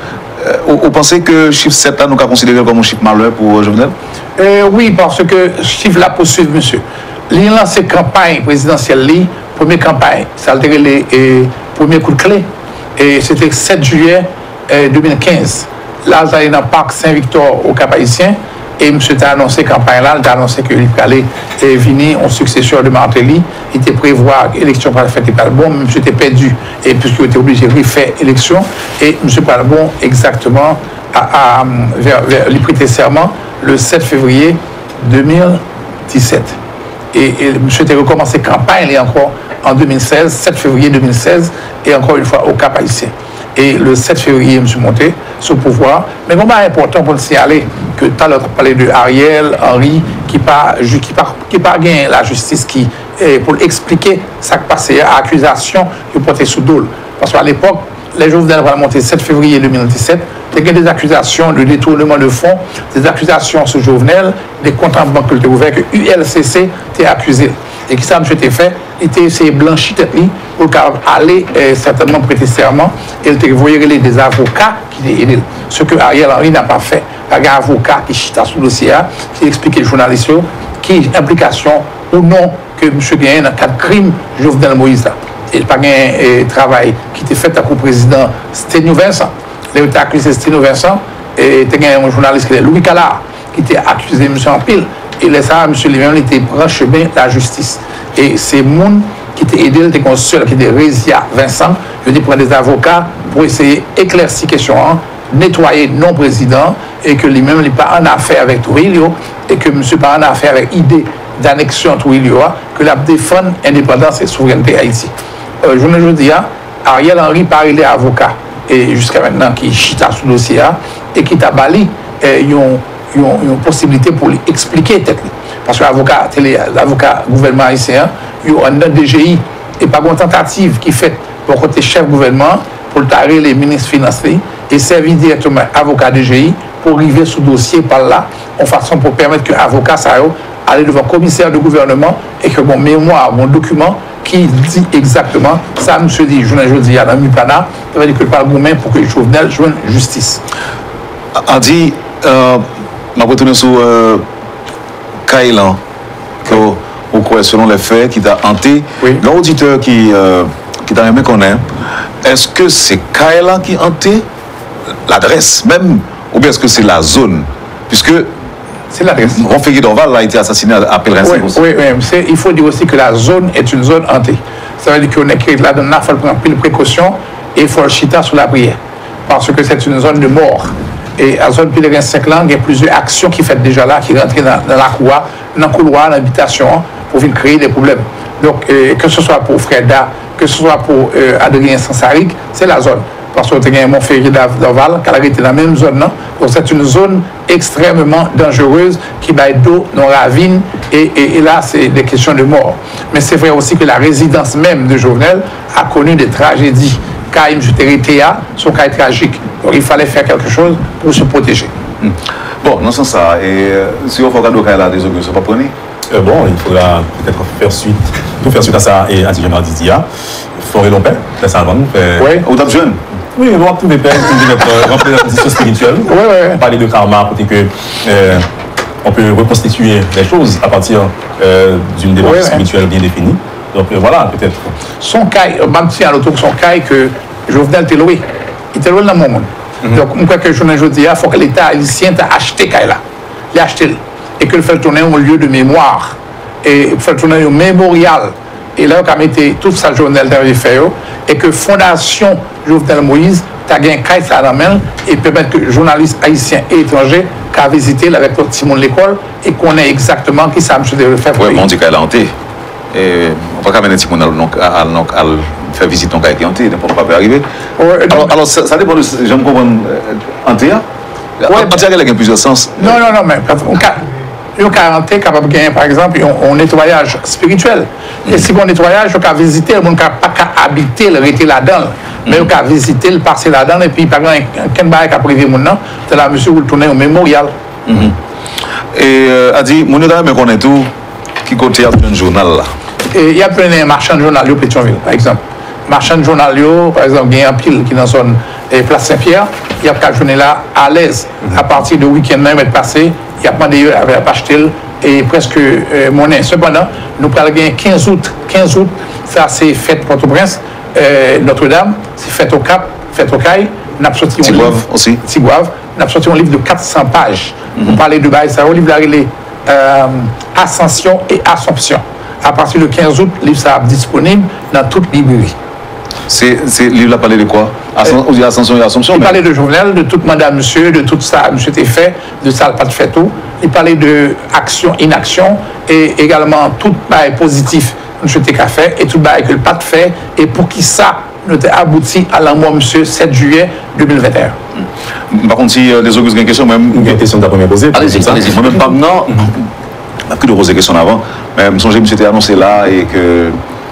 [SPEAKER 1] vous pensez que le chiffre sept, là, nous avons considéré comme un chiffre malheur pour Jovenel?
[SPEAKER 2] euh, Oui, parce que ce chiffre-là poursuit, monsieur. Il a lancé campagne présidentielle, première campagne, ça a été le premier coup de clé. Et c'était sept juillet deux mille quinze. Là, il est dans le parc Saint-Victor au Cap-Haïtien. Et M. a annoncé la campagne là, il a annoncé qu'il allait venir en successeur de Martelly. Il était prévoir l'élection par la fête pas bon, M. était perdu, et puisqu'il était obligé de refaire l'élection. Et M. Palbon, exactement, a, a, vers, vers, il prêtait serment le sept février deux mille dix-sept. Et, et M. a recommencé la campagne et encore en deux mille seize, sept février deux mille seize, et encore une fois au Cap-Haïtien. Et le sept février, je suis monté sur le pouvoir. Mais comment est important pour le signaler que tout à l'heure, tu as parlé de Ariel Henry, qui n'a pas, qui pas, qui pas gagné la justice qui, pour expliquer ce qui passait à l'accusation qui portait sous dole. Parce qu'à l'époque, les Jovenel vont monter sept février deux mille dix-sept, il y a des accusations de détournement de fonds, des accusations sur Jovenel, des comptes en banque que tu ouvert, que U L C C t'a accusé. Et qui ça, M. t'a fait, il t'a essayé de blanchir tête pour aller euh, certainement prêter serment et il t'a envoyé des avocats qui t'ont aidé. Ce que Ariel Henry n'a pas fait. Il y a un avocat qui chita sous le dossier, qui explique aux journalistes qui implication ou non que M. Gayen dans le cadre de crime Jovenel Moïse. Et pas un travail qui était fait avec le président Sténio Vincent. Il a accusé Sténio Vincent et il y a un journaliste qui est Louis Calard qui était accusé M. Ampil. Et les ça, M. Lévin était branché bien la justice. Et c'est moun qui était aidé, qui était seul, qui était Rézia Vincent, qui était prendre des avocats pour essayer d'éclaircir la question, nettoyer non-président, et que lui-même n'est pas en affaire avec Tourilio, et que M. n'est pas en affaire avec l'idée d'annexion Tourilio, que la défendre l'indépendance et souveraineté Haïti. Euh, je ne dis pas, Ariel Henry parlait avocat, et jusqu'à maintenant, qui chita sous le dossier, et qui t'a bali, ils ont une possibilité pour lui expliquer peut-être. Parce que l'avocat, l'avocat gouvernement haïtien, il y a un D G I et pas une tentative qui fait pour côté chef gouvernement pour tarer les ministres financiers et servir directement avocat D G I pour arriver sous dossier par là, en façon pour permettre que l'avocat ça aller devant le commissaire de gouvernement et que mon mémoire, mon document qui dit exactement ça, M. dit, je ne dis pas dans Mupana, ça veut dire que le Parlement pour que Jovenel joigne justice.
[SPEAKER 1] A dit, euh, je vais retourner sur euh, Kailan, que vous croyez selon les faits, qui t'a hanté.
[SPEAKER 2] Oui.
[SPEAKER 1] L'auditeur qui, euh, qui t'a aimé connaître, est-ce que c'est Kailan qui a hanté l'adresse même, ou bien est-ce que c'est la zone? Puisque
[SPEAKER 2] c'est l'adresse.
[SPEAKER 1] Ronfegui Dorval a été assassiné à Pèlerin.
[SPEAKER 2] Oui, oui, oui. Il faut dire aussi que la zone est une zone hantée. Ça veut dire qu'on est là, il faut prendre pile précaution et il faut le chita sur la prière. Parce que c'est une zone de mort. Et à la zone Pèlerin cinq langues, il y a plusieurs actions qui sont faites déjà là, qui rentrent dans, dans la cour, dans le couloir, dans l'habitation, pour venir créer des problèmes. Donc, euh, que ce soit pour Freda, que ce soit pour euh, Adrien Sansaric, c'est la zone. Parce que tu as un Montferry d'Orval qui a été dans la même zone. Non? Donc, c'est une zone extrêmement dangereuse qui va être d'eau dans la ravine. Et, et, et là, c'est des questions de mort. Mais c'est vrai aussi que la résidence même de Jovenel a connu des tragédies. Quand il était là, son cas est tragique. Donc, il fallait faire quelque chose pour se protéger.
[SPEAKER 1] Hmm. Bon, dans ce sens, ça, et euh, si on fait un cas là, désolé, ça ne pas prendre.
[SPEAKER 3] Euh, bon, il faudra peut-être faire suite, tout faire suite à ça et à Didier Mardidia. Forêt Lompin, c'est ça, nous faire.
[SPEAKER 1] Oui, au top jeune.
[SPEAKER 3] Oui, on va trouver peut-être remplir la position spirituelle.
[SPEAKER 2] Oui, oui.
[SPEAKER 3] Parler de karma, pour que euh, on peut reconstituer les choses à partir euh, d'une démarche oui, spirituelle oui. bien définie. Donc euh, voilà, peut-être.
[SPEAKER 2] Son cas, même si à l'autre, son cas que Jovenel était loué. Il était loué dans mon monde. Mm-hmm. Donc, je crois que je ne dis pas, il faut que l'État haïtien ait acheté Kaila. Il a acheté. Et que le fait tourner un lieu de mémoire. Et il fait tourner un mémorial. Et là, on a mis toute sa journée dans les faits. Et que Fondation Jovenel Moïse a gagné Kaila dans la main et permettre que les journalistes haïtiens et étrangers qui visité avec notre Simon de l'école et qu'on ait exactement qui ça me devait faire.
[SPEAKER 1] Oui, on dit Kaila hanté. Et on va pas mener Simon à faire visite ton Kaila hanté, n'importe quoi peut arriver. Alors, alors ça, ça dépend de. J'aime comprendre hanté. Hanté a plusieurs sens.
[SPEAKER 2] Non, non, non, mais. Une quarantaine capable de gagner, par exemple, un nettoyage spirituel. Et si on nettoyage, on peut visiter, on ne peut pas habiter, le rester là-dedans. Mais on peut visiter, le passer là-dedans, et puis, par exemple, quel bail a privé mon nom, c'est là, monsieur, vous le tournez au mémorial.
[SPEAKER 1] Et a dit, mon nom, mais qu'on est tout, qui côté un journal là.
[SPEAKER 2] Et il y a plein de marchands de journal, Pétionville, par exemple. Marchand de journal, par exemple, il y a un pile qui dans son et Place Saint-Pierre, il y a qu'à journée là à l'aise. À partir du week-end même être passé, il y a pas d'ailleurs avec la acheté et presque euh, monnaie. Cependant, nous parlons bien quinze août. quinze août, ça c'est fête Port-au-Prince, euh, Notre-Dame, c'est fête au Cap, fête au Caille. Nous avons sorti un livre
[SPEAKER 1] aussi.
[SPEAKER 2] Tigouave. Nous avons sorti un livre de quatre cents pages. Mm-hmm. On parlait de bail, ça, un livre de euh, Ascension et Assomption. À partir du quinze août, le livre sera disponible dans toute librairie.
[SPEAKER 1] C'est le livre là parlait de quoi? Ascension, euh, Ascension et Assomption.
[SPEAKER 2] Il
[SPEAKER 1] mais...
[SPEAKER 2] parlait de Jovenel, de tout mandat monsieur, de tout ça, monsieur était fait, de ça, pas de fait tout. Il parlait de action, inaction, et également tout bail positif, monsieur était qu'à fait, et tout bail que le pas de fait, et pour qui ça nous a abouti à la mort, monsieur, sept juillet deux mille vingt et un.
[SPEAKER 1] Par contre, si euh, les Augustes ont une question, même.
[SPEAKER 3] Une question de première posée.
[SPEAKER 1] Allez-y, allez-y. Moi-même, pas maintenant. On a pris de poser des questions avant, mais je me souviens que monsieur était annoncé là et que.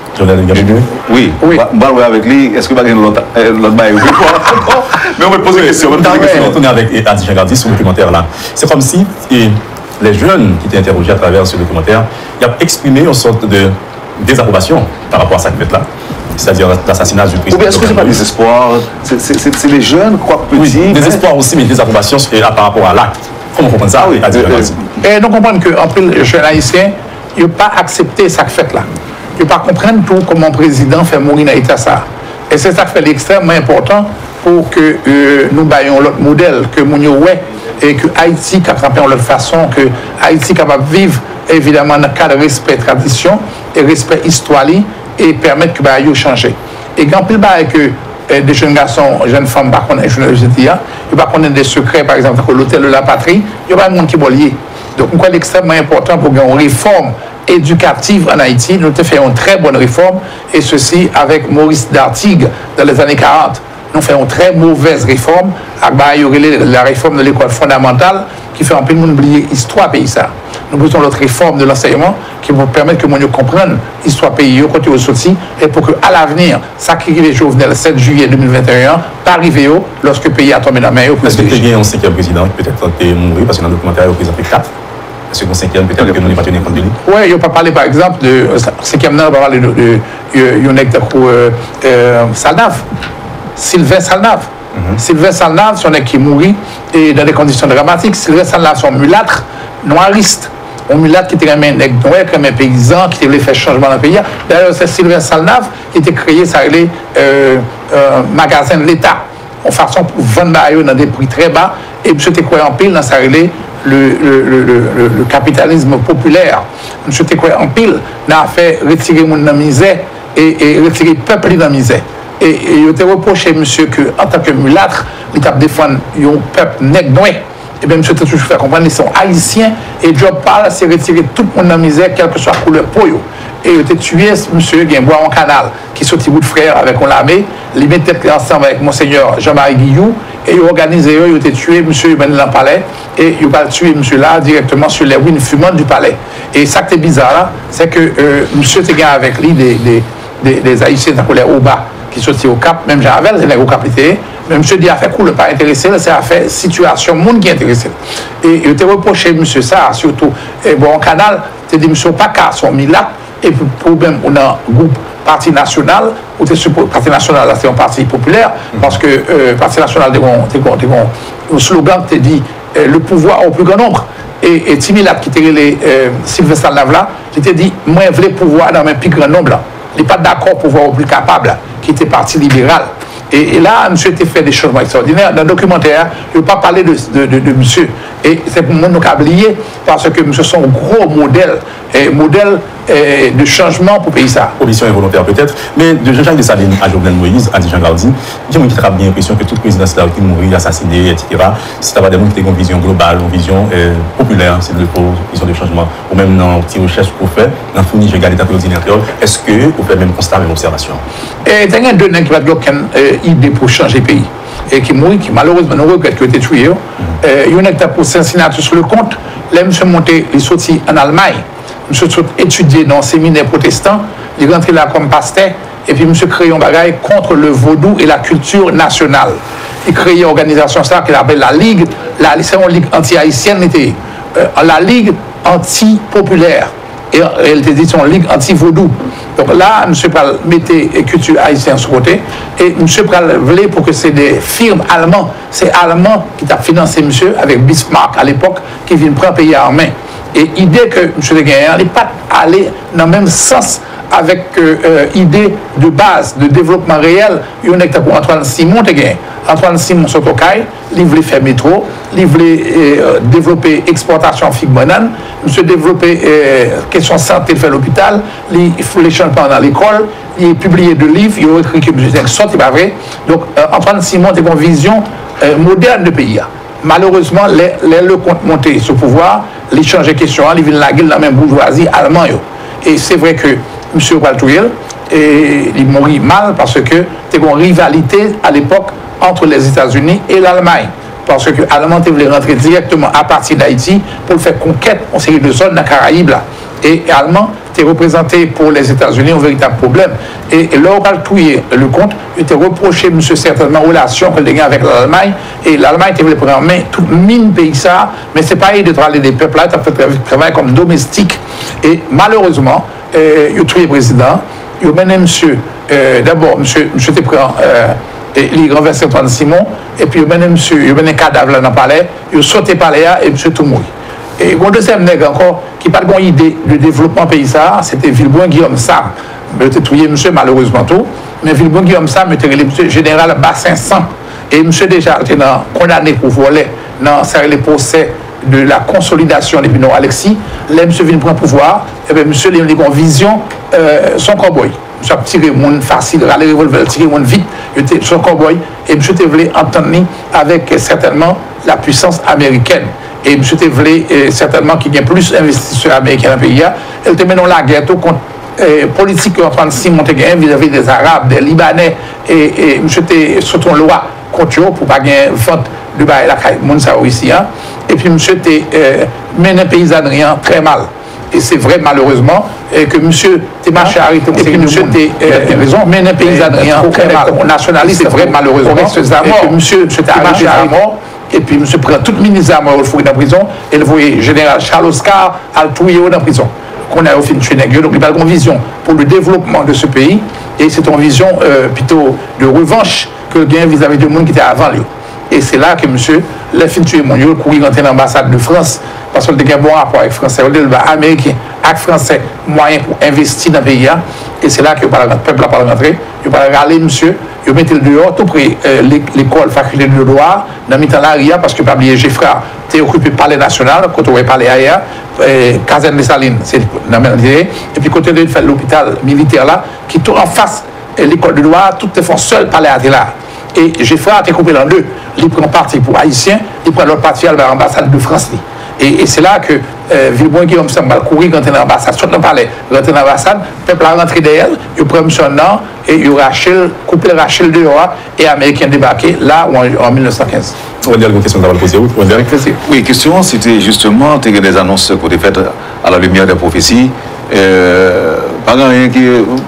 [SPEAKER 1] Oui, oui. Bah, ouais, avec lui, est-ce que vous avez l'autre bail? Mais on va poser des questions. On
[SPEAKER 3] va retourner avec Adi Jangardi sur le documentaire là. C'est comme si et les jeunes qui étaient interrogés à travers ce documentaire, ils ont exprimé une sorte de désapprobation par rapport à cette fête là. C'est-à-dire l'assassinat du président.
[SPEAKER 1] Ou bien est-ce que c'est pas des espoirs? C'est les jeunes, quoi que petit.
[SPEAKER 3] Oui, des espoirs aussi, mais des approbations par rapport à l'acte. Comment on comprend ça? Oui, Adi Jangardi.
[SPEAKER 2] Et nous comprenons qu'en plus, les jeunes haïtiens, ils n'ont pas accepté cette fête là. Je ne peux pas comprendre tout comment le président fait mourir dans l'État ça. Et c'est ça qui fait extrêmement important pour que euh, nous baillons l'autre modèle, que nous ouais, et que Haïti capable de l'autre façon, que Haïti capable de vivre évidemment dans le cadre de respect tradition et respect histoire et permettre que Bayo change. Et quand il y que euh, des jeunes garçons, jeunes femmes, par contre, je ne sais pas, ils ne connaissent des secrets, par exemple, l'hôtel de la patrie, il n'y a pas de monde qui est lié. Donc, c'est extrêmement important pour une réforme éducative en Haïti. Nous avons fait une très bonne réforme, et ceci avec Maurice Dartigue dans les années quarante. Nous avons fait une très mauvaise réforme, avec la réforme de l'école fondamentale, qui fait un peu oublier l'histoire pays. Ça. Nous faisons l'autre réforme de l'enseignement qui va permettre que nous comprenions l'histoire pays, côté au sorti, et pour qu'à l'avenir, ça qui arrive Jovenel le sept juillet deux mille vingt et un, pas arriver lorsque le pays a tombé dans la main.
[SPEAKER 3] Est-ce que tu es un cinquième président qui peut-être tenté de mourir, parce que dans le documentaire, il représenté quatre? Est-ce que cinquième peut-être que nous n'avons pas tenu compte de lui?
[SPEAKER 2] Oui, il ne pas parler par exemple de cinquième, non, il va parler de Salnave, Sylvain Salnave. Mm-hmm. Sylvain Salnave, c'est un qui mourit et dans des conditions dramatiques. Sylvain Salnave, c'est un mulâtre noiriste. Un mulâtre qui était un mec noir, comme un paysan, qui voulait faire changement dans le pays. D'ailleurs, c'est Sylvain Salnave qui était créé, ça allait euh, euh, magasin de l'État, en façon pour vendre dans des prix très bas. Et M. Tekoué en pile dans ça allait le, le, le, le, le capitalisme populaire. M. Tekoué en pile n'a fait retirer mon misère et, et retirer le peuple dans la misère. Et, et il était reproché, monsieur, qu'en tant que mulâtre, il a défendu un peuple nègre. Et bien, monsieur, tu as toujours fait comprendre qu'ils sont haïtiens. Et le job parle, c'est retirer tout le monde dans la misère, quelle que soit la couleur pour eux. Et il était tué, monsieur, qui a bois en canal, qui sont bout de frère avec un l'armée. Il mettait ensemble avec monseigneur Jean-Marie Guillou. Et il organisé, il était tué, monsieur, il dans le palais. Et il a tué, monsieur, là, directement sur les ruines fumantes du palais. Et ça qui est bizarre, c'est que euh, monsieur était avec lui des, des, des, des haïtiens dans les hauts bas. Qui sortit au Cap, même Javel, c'est au Cap. Mais monsieur dit, affaire cool, pas intéressé, c'est affaire situation, monde qui est intéressé. Et il était reproché, monsieur, ça, surtout, et bon, en canal, tu dit, monsieur, pas qu'à son milat, et puis, problème, on a un groupe Parti National, ou tu Parti National, c'est un parti populaire, parce que euh, Parti National, un slogan qui te dit, euh, le pouvoir au plus grand nombre. Et, et Timilat, qui était les euh, Sylvestre Lavla, qui te dit, moi, je veux le pouvoir dans un plus grand nombre, là. Il n'est pas d'accord pour voir au plus capable, qui était parti libéral. Et, et là, monsieur était fait des changements extraordinaires. Dans le documentaire, je ne veux pas parler de, de, de, de monsieur. Et c'est pour moi nous oublier, parce que monsieur sont un gros modèle, et modèle et de changement pour le pays ça.
[SPEAKER 3] Position involontaire peut-être, mais de Jean-Jacques Dessalines à Jovenel Moïse, à Jangardi, j'ai qui a bien l'impression que tout président là qui mourit, assassiné, et cetera, c'est des gens qui ont une vision globale, une vision euh, populaire, c'est une vision de changement, ou même dans les recherches qu'on fait, dans le fourni, j'ai gardé ta coordinateur, est-ce que vous faites même constat, même observation?
[SPEAKER 2] Et il y a deux gens qui n'ont aucune idée pour changer le pays. Et qui mourit, qui malheureusement nous regrette qui a été tué. Il y en a qui pour Cincinnati sur le compte. Là, monsieur monté, il est sorti en Allemagne. Monsieur a étudié dans un séminaire protestant. Il est rentré là comme pasteur. Et puis, monsieur crée un bagaille contre le vaudou et la culture nationale. Il crée une organisation ça qu'il appelle la Ligue. La, c'est une ligue anti-haïtienne. Euh, la Ligue anti-populaire. Et elle était dit son Ligue anti-vaudou. Donc là, M. Pral mettait culture haïtienne sur côté et M. Pral voulait pour que c'est des firmes allemandes, c'est Allemand qui t'a financé M. avec Bismarck à l'époque, qui vient prendre le pays en main. Et l'idée que M. Le Gagnant n'est pas allé dans le même sens avec euh, idée de base, de développement réel, il y a pour Antoine Simon, Antoine Simon Sotokai, il voulait faire métro, il voulait euh, développer exportation figue banane, monsieur développer euh, question santé, faire l'hôpital, il voulait changer dans l'école, il a publié deux livres, il a écrit que monsieur sorti, c'est pas vrai. Donc euh, Antoine Simon a une vision euh, moderne du pays. Malheureusement, les, les le compte monté sur le pouvoir, il change de question, il vient la gueule dans la même bourgeoisie allemande. Et c'est vrai que M. Waltouyel, et il mourit mal parce que c'était une rivalité à l'époque entre les États-Unis et l'Allemagne. Parce que l'Allemagne voulait rentrer directement à partir d'Haïti pour faire conquête en série de zones dans les Caraïbes. Là. Et l'Allemand était représenté pour les États-Unis un véritable problème. Et, et là, Waltouyel, le compte, il était reproché, M. certainement, relation que les gars avec l'Allemagne. Et l'Allemagne voulait prendre en main toute mine pays ça, mais ce n'est pas de travailler des peuples là, il a fait travail comme domestique. Et malheureusement, Euh, il a tué le président, il a mené monsieur, euh, d'abord, monsieur, monsieur te prend, euh, il a renversé Antoine Simon, et puis il a mené monsieur, il a mené un cadavre dans le palais, il a sauté le palais et monsieur tout mourit. Et le deuxième nègre encore, qui n'a pas d'idée de développement paysan, c'était Villeboin Guillaume Sam. Il a tué monsieur malheureusement tout, mais Villeboin Guillaume Sam était le monsieur général Bassin Sang. Et monsieur déjà était condamné pour voler dans les procès de la consolidation des Pinot Alexis, là, monsieur vient prendre pouvoir, et bien, monsieur, il a une vision, euh, son cowboy. Monsieur a tiré mon facile, râler revolver, tiré mon vite, il était son cowboy, et monsieur voulait entendre avec euh, certainement la puissance américaine. Et monsieur voulait euh, certainement qu'il y ait plus d'investisseurs américains dans le pays. Il était maintenant la guerre contre euh, politique Antoine Simon vis-à-vis des Arabes, des Libanais, et, et monsieur était sur ton loi contre eux pour pas gagner vente de bail la caille, moun ça ici, hein. Et puis monsieur était euh, mené paysannerie très mal. Et c'est vrai malheureusement et que monsieur était marché arrêté. Et puis monsieur était euh, raison mené paysannerie très mal. Nationaliste, c'est vrai malheureusement. Et que monsieur était marché à mort. Et puis monsieur prend toute ministre à mort au foyer dans la prison et le voyait général Charles Oscar à touiller dans la prison. Qu'on a au fin de tuer nègre. Donc il a une vision pour le développement de ce pays et c'est une vision euh, plutôt de revanche que le gain vis-à-vis du monde qui était avant lui. Et c'est là que monsieur, les filles tuer mon lieu, courir dans l'ambassade de France, parce qu'il a un bon rapport avec les Français, il y a américain, avec Français, moyen pour investir dans le pays. Et c'est là que le peuple n'a pas rentré. Il va râler, monsieur, il va mettre le dehors, tout près euh, l'école, faculté de droit, dans le temps là, parce que pas oublier, j'ai frère, tu es occupé par palais national, quand on va parler ailleurs, caserne de Salines, c'est dans le même et puis côté de l'hôpital militaire là, qui est en face l'école de droit, tout est fait seul palais à là. Et j'ai fait été coupé en deux. Il prend parti pour Haïtiens, il prend l'autre parti à l'ambassade de France. Et, et c'est là que euh, Villeboin Guillaume Sam va courir quand il est dans l'ambassade, soit dans le palais, quand il est dans l'ambassade, le peuple a rentré derrière, il prend son nom et il Rachel, coupe Rachel dehors et Américain débarqué là en, en mille neuf cent quinze.
[SPEAKER 3] On va dire une question d'avoir posée.
[SPEAKER 1] Oui, question, c'était justement des annonces que vous avez faites à la lumière des prophéties. Euh, pas rien qui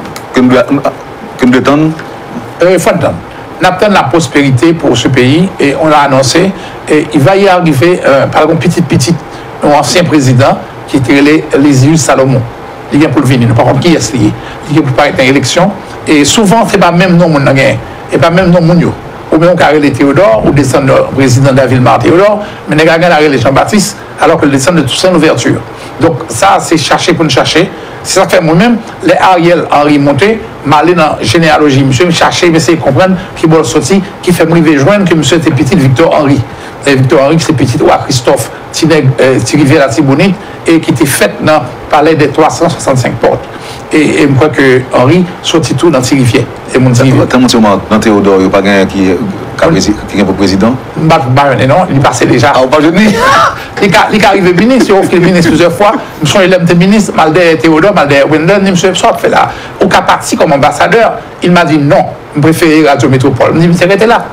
[SPEAKER 1] nous détendre.
[SPEAKER 2] Il faut attendre. On attend la prospérité pour ce pays et on l'a annoncé. Et il va y arriver, euh, par exemple, petit, petit, un ancien président qui était les, les îles Salomon. Il vient pour le venir, par contre, qui est lié. Il vient pour paraître en élection. Et souvent, ce n'est pas même nom mon et pas même nom mon yo. Ou bien on carré les Théodore, ou descend le président de la ville Mar Théodore, mais on a les Jean-Baptiste, alors que le descend de Toussaint Louverture. Donc ça, c'est chercher pour nous chercher. C'est ça que fait moi-même, les Ariel Henri Monté, m'aller dans la généalogie, monsieur, me chercher, mais c'est comprendre qui va sortir, qui fait me joindre que monsieur était petit Victor Henri. Et Victor Henri, c'est petit roi Christophe, Thierry la Tibonite, et qui était fait dans le palais des trois cent soixante-cinq portes. Et, et je crois que Henri sortit tout dans Thirivier. Et mon Thirivier.
[SPEAKER 1] Dans Théodore, il n'y a pas quelqu'un qui est pour président?
[SPEAKER 2] Non, il passait déjà.
[SPEAKER 1] Ah, pas jeune?
[SPEAKER 2] Il est arrivé ministre, il a offert le ministre plusieurs fois. Je suis élève de ministre, Malder Théodore, Malder Wendel, je me suis fait là. Au cas parti comme ambassadeur, il m'a dit non, je préfère Radio Métropole. Je me dit, c'est là.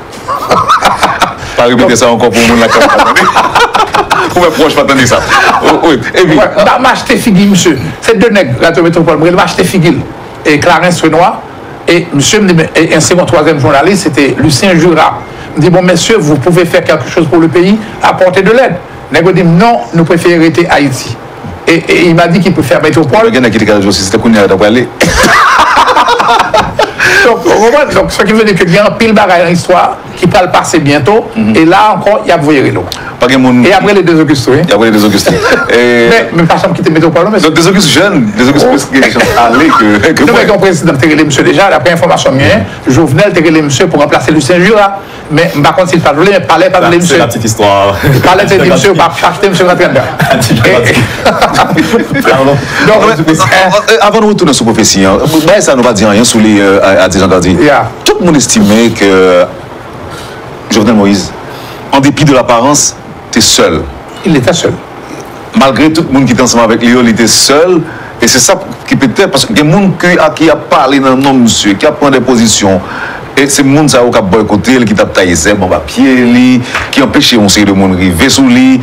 [SPEAKER 1] Pas répéter ça encore pour le monde la campagne. Pour mes proches, pas attendre ça. Oui, et puis.
[SPEAKER 2] Je vais acheter figure, monsieur. C'est deux nègres, Radio Métropole. Je vais acheter figure. Et Clarence Renoir. Et monsieur, un second, troisième journaliste, c'était Lucien Jura. Il me dit, bon, messieurs, vous pouvez faire quelque chose pour le pays, apporter de l'aide. Nègre dit, non, nous préférons arrêter Haïti. Et, et il m'a dit qu'il peut faire Métropole.
[SPEAKER 1] Il y a qui dit que c'était qu'on y a d'après aller.
[SPEAKER 2] donc, donc, ce qui veut dire qu'il y a un pile bagaille dans l'histoire qui va le passer bientôt. Mm-hmm. Et là encore, il y a voyé l'eau. Et après les deux Augustes, oui.
[SPEAKER 1] Et après les deux Augustes. Et...
[SPEAKER 2] mais, mais pas qui était métropole, mais.
[SPEAKER 1] Donc des Augustes jeunes, des Augustes oh. qui sont allés que. que
[SPEAKER 2] non, mais ton président Térélé, monsieur, déjà, la première information mienne, Jovenel Térélé, monsieur, pour remplacer Lucien Jura. Mais par contre, s'il ne parlait pas, parlait pas de monsieur.
[SPEAKER 3] C'est la petite histoire.
[SPEAKER 2] Il parlait de monsieur, pas acheter monsieur rentrer dedans.
[SPEAKER 1] Avant de retourner sur la prophétie, ça ne va dire rien sur les Adjidjan Gardi. Tout le monde estimait que Jovenel Moïse, en dépit de l'apparence, était seul.
[SPEAKER 2] Il était seul.
[SPEAKER 1] Malgré tout le monde qui était ensemble avec lui, il était seul. Et c'est ça qui peut être, parce que des gens qui a parlé dans le nom de monsieur, qui a pris des positions, et c'est le monde qui a boycotté, qui a taillé ses bon papier, qui a empêché on sait de monde arriver sous lui.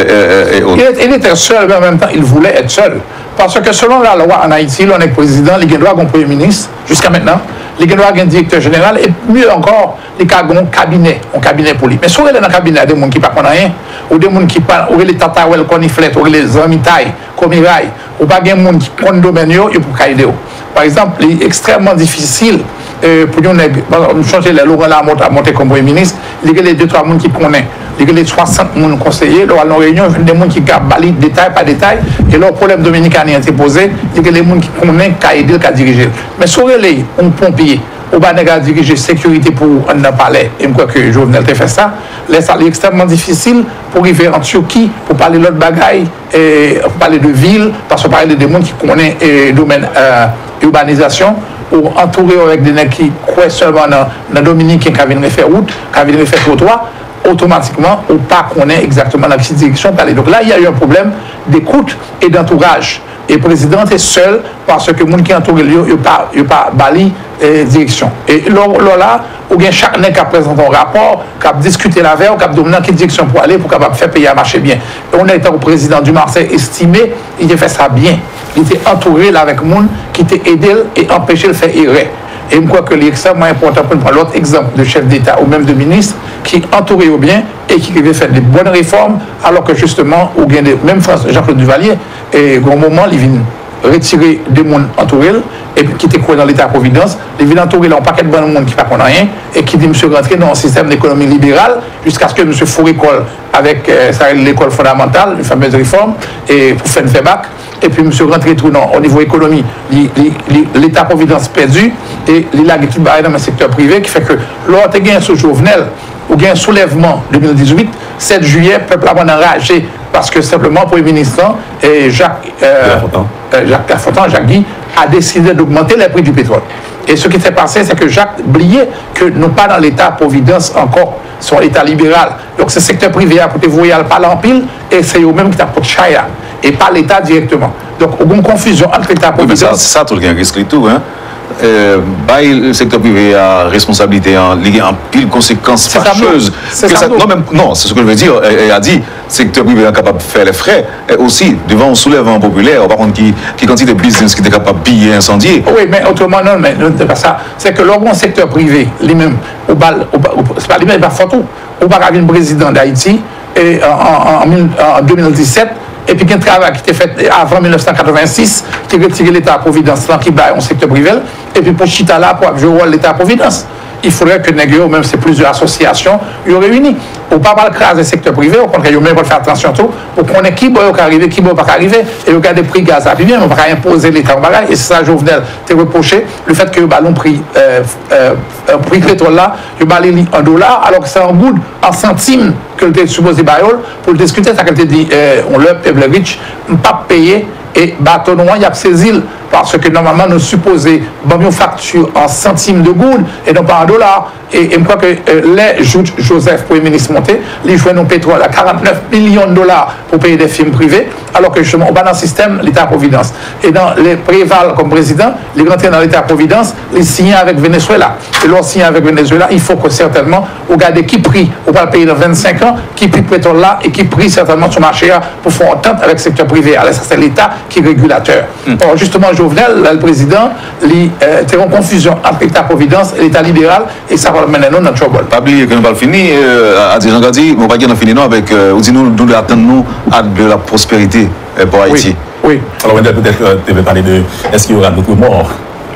[SPEAKER 2] Il était seul, mais en même temps, il voulait être seul. Parce que selon la loi en Haïti, on est président, il doit avoir un premier ministre, jusqu'à maintenant. Il doit avoir un directeur général, et mieux encore, il doit avoir un cabinet, un cabinet pour lui. Mais si on est dans un cabinet, il y a des gens qui ne parlent rien, ou des gens qui parlent, ou les tatawel, coniflettes, ou les amitailles, comirailles, ou pas des gens qui prennent le domaine, ils peuvent aider. Par exemple, il est extrêmement difficile euh, pour nous changer le Laurent Lamotte à monter comme premier ministre. Il y a les deux, trois personnes qui connaissent. Il y a les soixante personnes conseillers. Lors de la réunion, il y a des gens qui balayent détail par détail. Et leur problème dominicain est posé. Il y a les gens qui connaissent, qui aident, qui dirigent. Mais sur les un pompier, on va diriger sécurité pour un palais. Et je crois que Jovenel a fait ça. C'est extrêmement difficile pour arriver en Turquie, pour parler de l'autre bagaille, pour parler de ville, parce qu'on parle des gens qui connaissent le domaine euh, urbanisation, ou entouré avec des gens qui croient seulement dans la Dominique qui viennent faire route, qui viennent faire trottoir, automatiquement, ou pas connaît exactement dans quelle direction parler. Donc là, il y a eu un problème d'écoute et d'entourage. Et le président est seul parce que les gens qui entourent lui, il n'y a pas bali direction. Et là, il y a chaque nez qui a présenté un rapport, qui a discuté la veille, qui a demandé quelle direction pour aller, pour capable faire payer à marcher bien. Et on a été au président du Marseille estimé, il a fait ça bien. Il était entouré là avec les gens qui étaient aidés et empêchés de faire errer. Et je crois que c'est extrêmement important pour prendre l'autre exemple de chef d'État ou même de ministre qui entouré au bien et qui avait fait des bonnes réformes, alors que justement, ou bien même Jean-Claude Duvalier, et au moment, il vient retirer des gens entourés et qui étaient quoi dans l'État-providence, il vient entourer un paquet de bons monde qui ne connaissent rien et qui dit monsieur rentrer dans un système d'économie libérale jusqu'à ce que monsieur fout l'école avec euh, l'école fondamentale, une fameuse réforme, et pour faire une feedback. Et puis, monsieur rentré tout non, au niveau économie, l'État-providence perdu et il a tout dans le secteur privé qui fait que l'autre a gagné sous Jovenel ou gagné un soulèvement deux mille dix-huit, sept juillet, le peuple a enragé parce que simplement, le Premier ministre et Jacques, euh, euh, Jacques Lafontaine, Jacques Guy, a décidé d'augmenter les prix du pétrole. Et ce qui s'est passé, c'est que Jacques oubliait que nous pas dans l'État-providence encore, sur l'État libéral. Donc, ce secteur privé a pour te voyer pas l'empile et c'est eux-mêmes qui t'apportent chaya et pas l'État directement. Donc, il y a une confusion entre l'État-providence.
[SPEAKER 1] Oui, c'est ça, tout le monde risque tout, hein. Euh, bah, le secteur privé a responsabilité en lié en pile conséquences fâcheuses.
[SPEAKER 2] C'est ça.
[SPEAKER 1] Non, même, non, c'est ce que je veux dire. Elle a dit, le secteur privé est capable de faire les frais. Et aussi, devant un soulèvement populaire, par contre, qui, qui quantité de business qui était capable de piller, incendier.
[SPEAKER 2] Oui, mais autrement, non, mais c'est pas ça. C'est que le secteur privé, lui-même, c'est pas lui-même, pas photo. Au bar avait un président d'Haïti et en, en, en deux mille dix-sept. Et puis, il y a un travail qui était fait avant mille neuf cent quatre-vingt-six, qui retiré l'État-providence, qui bat un secteur privé. Et puis, pour Chita là, pour jouer l'État-providence, il faudrait que Negio, même c'est plusieurs associations, ils réunis. Pour ne pas mal craser le secteur privé, au contraire, ils même faire attention tout, pour qu'on ait qui peut arriver, qui ne peut pas arriver, et regarder le prix gaz à bien, on ne va pas imposer l'État en bagaille. Et c'est ça, Jovenel, t'es reproché, le fait que le ballon prix, euh, euh, prix pétrole là, le ballon en dollars, alors que c'est en goud, en centimes, que le supposé baillol, pour le discuter, ça qu'elle te dit, euh, on l'a, Peblerich, ne pas payer, et bâton noir, il y a ces îles, parce que normalement, nous supposons une facture en centimes de gouttes et non pas en dollars. Et, et je crois que euh, les Joseph, Premier ministre monté, ils jouent nos pétrole à quarante-neuf millions de dollars pour payer des films privés, alors que justement, on va dans le système l'État-providence. Et dans les Préval comme président, ils rentrent dans l'État-providence, ils signent avec Venezuela. Et leur signer avec Venezuela, il faut que certainement, regardez qui prix, on va le payer dans vingt-cinq ans, qui prix pétrole là et qui prix certainement sur le marché là pour faire entente avec le secteur privé. Alors, ça, c'est l'État qui est régulateur. Mm. Alors, justement, Jovenel, là, le président, il euh, était en confusion entre l'État-providence et l'État libéral, et ça va le mener dans notre trouble.
[SPEAKER 1] Pas oublier que nous allons finir, euh, à Adjidjan Gardi, nous ne pouvons pas finir avec, euh, nous nous attendons à de la prospérité euh, pour Haïti.
[SPEAKER 2] Oui. Oui.
[SPEAKER 3] Alors, peut-être, euh, tu veux parler de, est-ce qu'il y aura d'autres morts